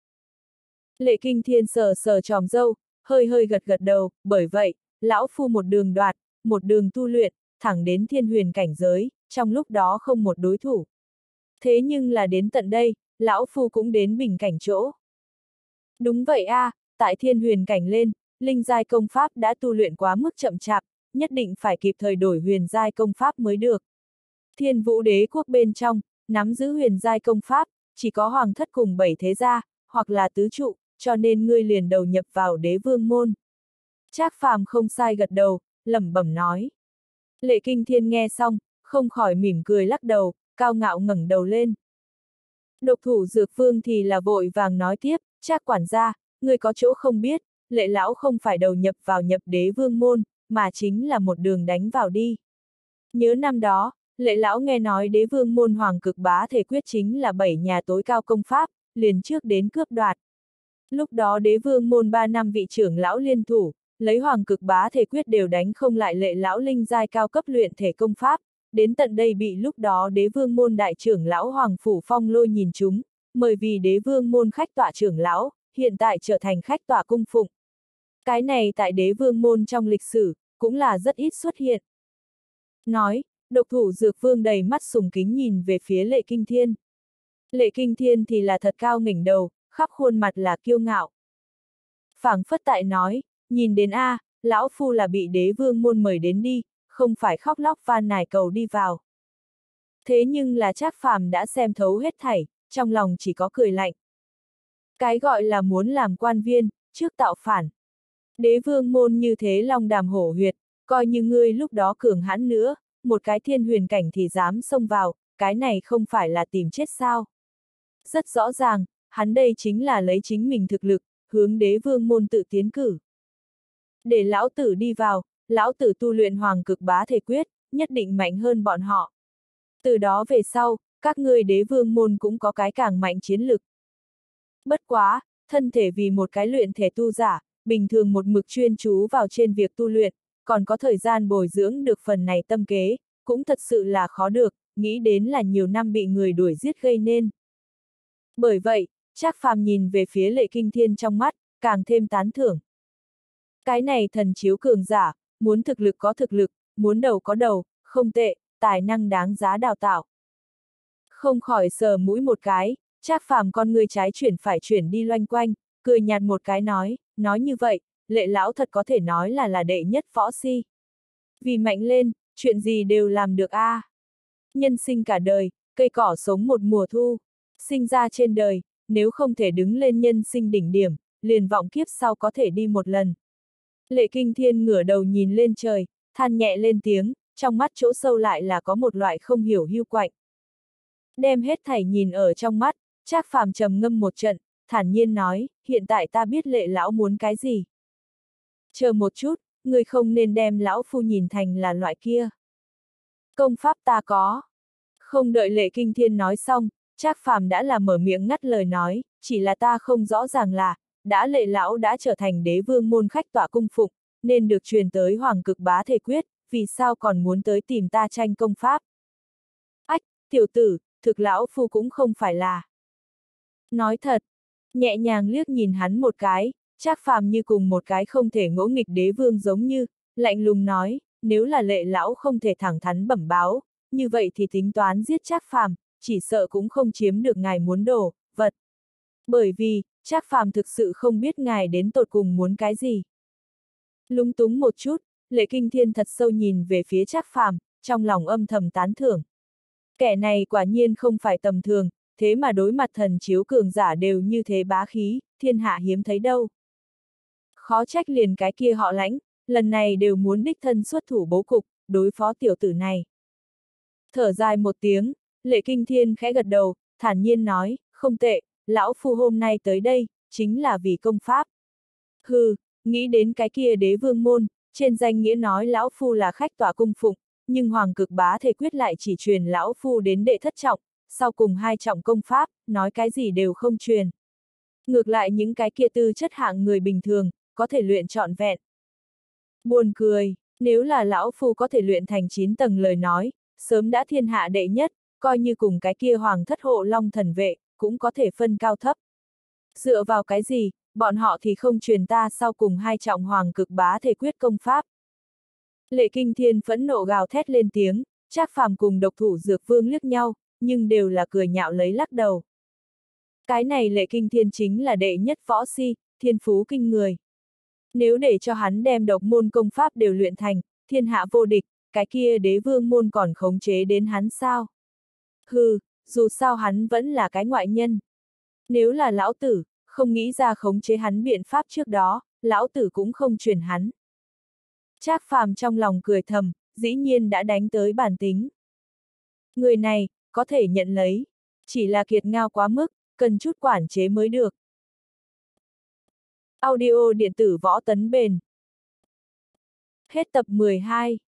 Lệ Kinh Thiên sờ sờ tròm râu, hơi hơi gật gật đầu, bởi vậy, lão phu một đường đoạt, một đường tu luyện, thẳng đến thiên huyền cảnh giới, trong lúc đó không một đối thủ. Thế nhưng là đến tận đây, lão phu cũng đến bình cảnh chỗ. Đúng vậy a, tại thiên huyền cảnh lên, linh giai công pháp đã tu luyện quá mức chậm chạp, nhất định phải kịp thời đổi huyền giai công pháp mới được. Thiên Vũ Đế quốc bên trong, nắm giữ huyền giai công pháp, chỉ có hoàng thất cùng 7 thế gia, hoặc là tứ trụ, cho nên ngươi liền đầu nhập vào Đế Vương môn. Trác Phàm không sai gật đầu, lẩm bẩm nói. Lệ Kinh Thiên nghe xong, không khỏi mỉm cười lắc đầu, cao ngạo ngẩng đầu lên. Độc thủ Dược Vương thì là vội vàng nói tiếp, Trác quản gia, ngươi có chỗ không biết, Lệ lão không phải đầu nhập vào nhập Đế Vương môn, mà chính là một đường đánh vào đi. Nhớ năm đó, Lệ lão nghe nói đế vương môn Hoàng Cực Bá Thể Quyết chính là 7 nhà tối cao công pháp, liền trước đến cướp đoạt. Lúc đó đế vương môn 3 năm vị trưởng lão liên thủ, lấy Hoàng Cực Bá Thể Quyết đều đánh không lại Lệ lão linh giai cao cấp luyện thể công pháp, đến tận đây bị lúc đó đế vương môn đại trưởng lão Hoàng Phủ Phong Lôi nhìn chúng, mời vì đế vương môn khách tọa trưởng lão, hiện tại trở thành khách tọa cung phụng. Cái này tại đế vương môn trong lịch sử, cũng là rất ít xuất hiện. Nói, độc thủ dược vương đầy mắt sùng kính nhìn về phía Lệ Kinh Thiên. Lệ Kinh Thiên thì là thật cao nghỉnh đầu, khắp khuôn mặt là kiêu ngạo. Phảng phất tại nói, nhìn đến a, lão phu là bị đế vương môn mời đến đi, không phải khóc lóc van nài cầu đi vào. Thế nhưng là Trác Phàm đã xem thấu hết thảy, trong lòng chỉ có cười lạnh. Cái gọi là muốn làm quan viên, trước tạo phản. Đế vương môn như thế long đàm hổ huyệt, coi như ngươi lúc đó cường hãn nữa, một cái thiên huyền cảnh thì dám xông vào, cái này không phải là tìm chết sao. Rất rõ ràng, hắn đây chính là lấy chính mình thực lực, hướng đế vương môn tự tiến cử. Để lão tử đi vào, lão tử tu luyện Hoàng Cực Bá Thể Quyết, nhất định mạnh hơn bọn họ. Từ đó về sau, các ngươi đế vương môn cũng có cái càng mạnh chiến lực. Bất quá, thân thể vì một cái luyện thể tu giả, bình thường một mực chuyên chú vào trên việc tu luyện, còn có thời gian bồi dưỡng được phần này tâm kế, cũng thật sự là khó được, nghĩ đến là nhiều năm bị người đuổi giết gây nên. Bởi vậy, Trác Phàm nhìn về phía Lệ Kinh Thiên trong mắt, càng thêm tán thưởng. Cái này thần chiếu cường giả, muốn thực lực có thực lực, muốn đầu có đầu, không tệ, tài năng đáng giá đào tạo. Không khỏi sờ mũi một cái, Trác Phàm con người trái chuyển phải chuyển đi loanh quanh, cười nhạt một cái nói như vậy, Lệ lão thật có thể nói là đệ nhất võ si. Vì mạnh lên, chuyện gì đều làm được a. Nhân sinh cả đời, cây cỏ sống một mùa thu, sinh ra trên đời, nếu không thể đứng lên nhân sinh đỉnh điểm, liền vọng kiếp sau có thể đi một lần. Lệ Kinh Thiên ngửa đầu nhìn lên trời, than nhẹ lên tiếng, trong mắt chỗ sâu lại là có một loại không hiểu hiu quạnh. Đem hết thảy nhìn ở trong mắt, Trác Phàm trầm ngâm một trận, thản nhiên nói, hiện tại ta biết Lệ lão muốn cái gì. Chờ một chút, người không nên đem lão phu nhìn thành là loại kia. Công pháp ta có. Không đợi Lệ Kinh Thiên nói xong, Trác Phàm đã là mở miệng ngắt lời nói, chỉ là ta không rõ ràng là, đã Lệ lão đã trở thành đế vương môn khách tọa cung phụng, nên được truyền tới Hoàng Cực Bá Thể Quyết, vì sao còn muốn tới tìm ta tranh công pháp. Ách, tiểu tử, thực lão phu cũng không phải là. Nói thật, nhẹ nhàng liếc nhìn hắn một cái, Trác Phàm như cùng một cái không thể ngỗ nghịch đế vương giống như, lạnh lùng nói, nếu là Lệ lão không thể thẳng thắn bẩm báo, như vậy thì tính toán giết Trác Phàm, chỉ sợ cũng không chiếm được ngài muốn đồ vật. Bởi vì, Trác Phàm thực sự không biết ngài đến tột cùng muốn cái gì. Lúng túng một chút, Lệ Kinh Thiên thật sâu nhìn về phía Trác Phàm, trong lòng âm thầm tán thưởng. Kẻ này quả nhiên không phải tầm thường, thế mà đối mặt thần chiếu cường giả đều như thế bá khí, thiên hạ hiếm thấy đâu. Khó trách liền cái kia họ Lãnh, lần này đều muốn đích thân xuất thủ bố cục, đối phó tiểu tử này. Thở dài một tiếng, Lệ Kinh Thiên khẽ gật đầu, thản nhiên nói, không tệ, lão phu hôm nay tới đây, chính là vì công pháp. Hừ, nghĩ đến cái kia đế vương môn, trên danh nghĩa nói lão phu là khách tọa cung phụng, nhưng Hoàng Cực Bá Thể Quyết lại chỉ truyền lão phu đến đệ thất trọng, sau cùng hai trọng công pháp, nói cái gì đều không truyền. Ngược lại những cái kia tư chất hạng người bình thường, có thể luyện trọn vẹn. Buồn cười, nếu là lão phu có thể luyện thành 9 tầng lời nói, sớm đã thiên hạ đệ nhất, coi như cùng cái kia Hoàng Thất Hộ Long thần vệ, cũng có thể phân cao thấp. Dựa vào cái gì, bọn họ thì không truyền ta sau cùng hai trọng Hoàng Cực Bá Thể Quyết công pháp. Lệ Kinh Thiên phẫn nộ gào thét lên tiếng, Trác Phàm cùng độc thủ dược vương liếc nhau, nhưng đều là cười nhạo lấy lắc đầu. Cái này Lệ Kinh Thiên chính là đệ nhất võ si, thiên phú kinh người. Nếu để cho hắn đem độc môn công pháp đều luyện thành, thiên hạ vô địch, cái kia đế vương môn còn khống chế đến hắn sao? Hừ, dù sao hắn vẫn là cái ngoại nhân. Nếu là lão tử, không nghĩ ra khống chế hắn biện pháp trước đó, lão tử cũng không truyền hắn. Trác Phàm trong lòng cười thầm, dĩ nhiên đã đánh tới bản tính. Người này, có thể nhận lấy, chỉ là kiệt ngao quá mức, cần chút quản chế mới được. Audio điện tử Võ Tấn Bền. Hết tập 12.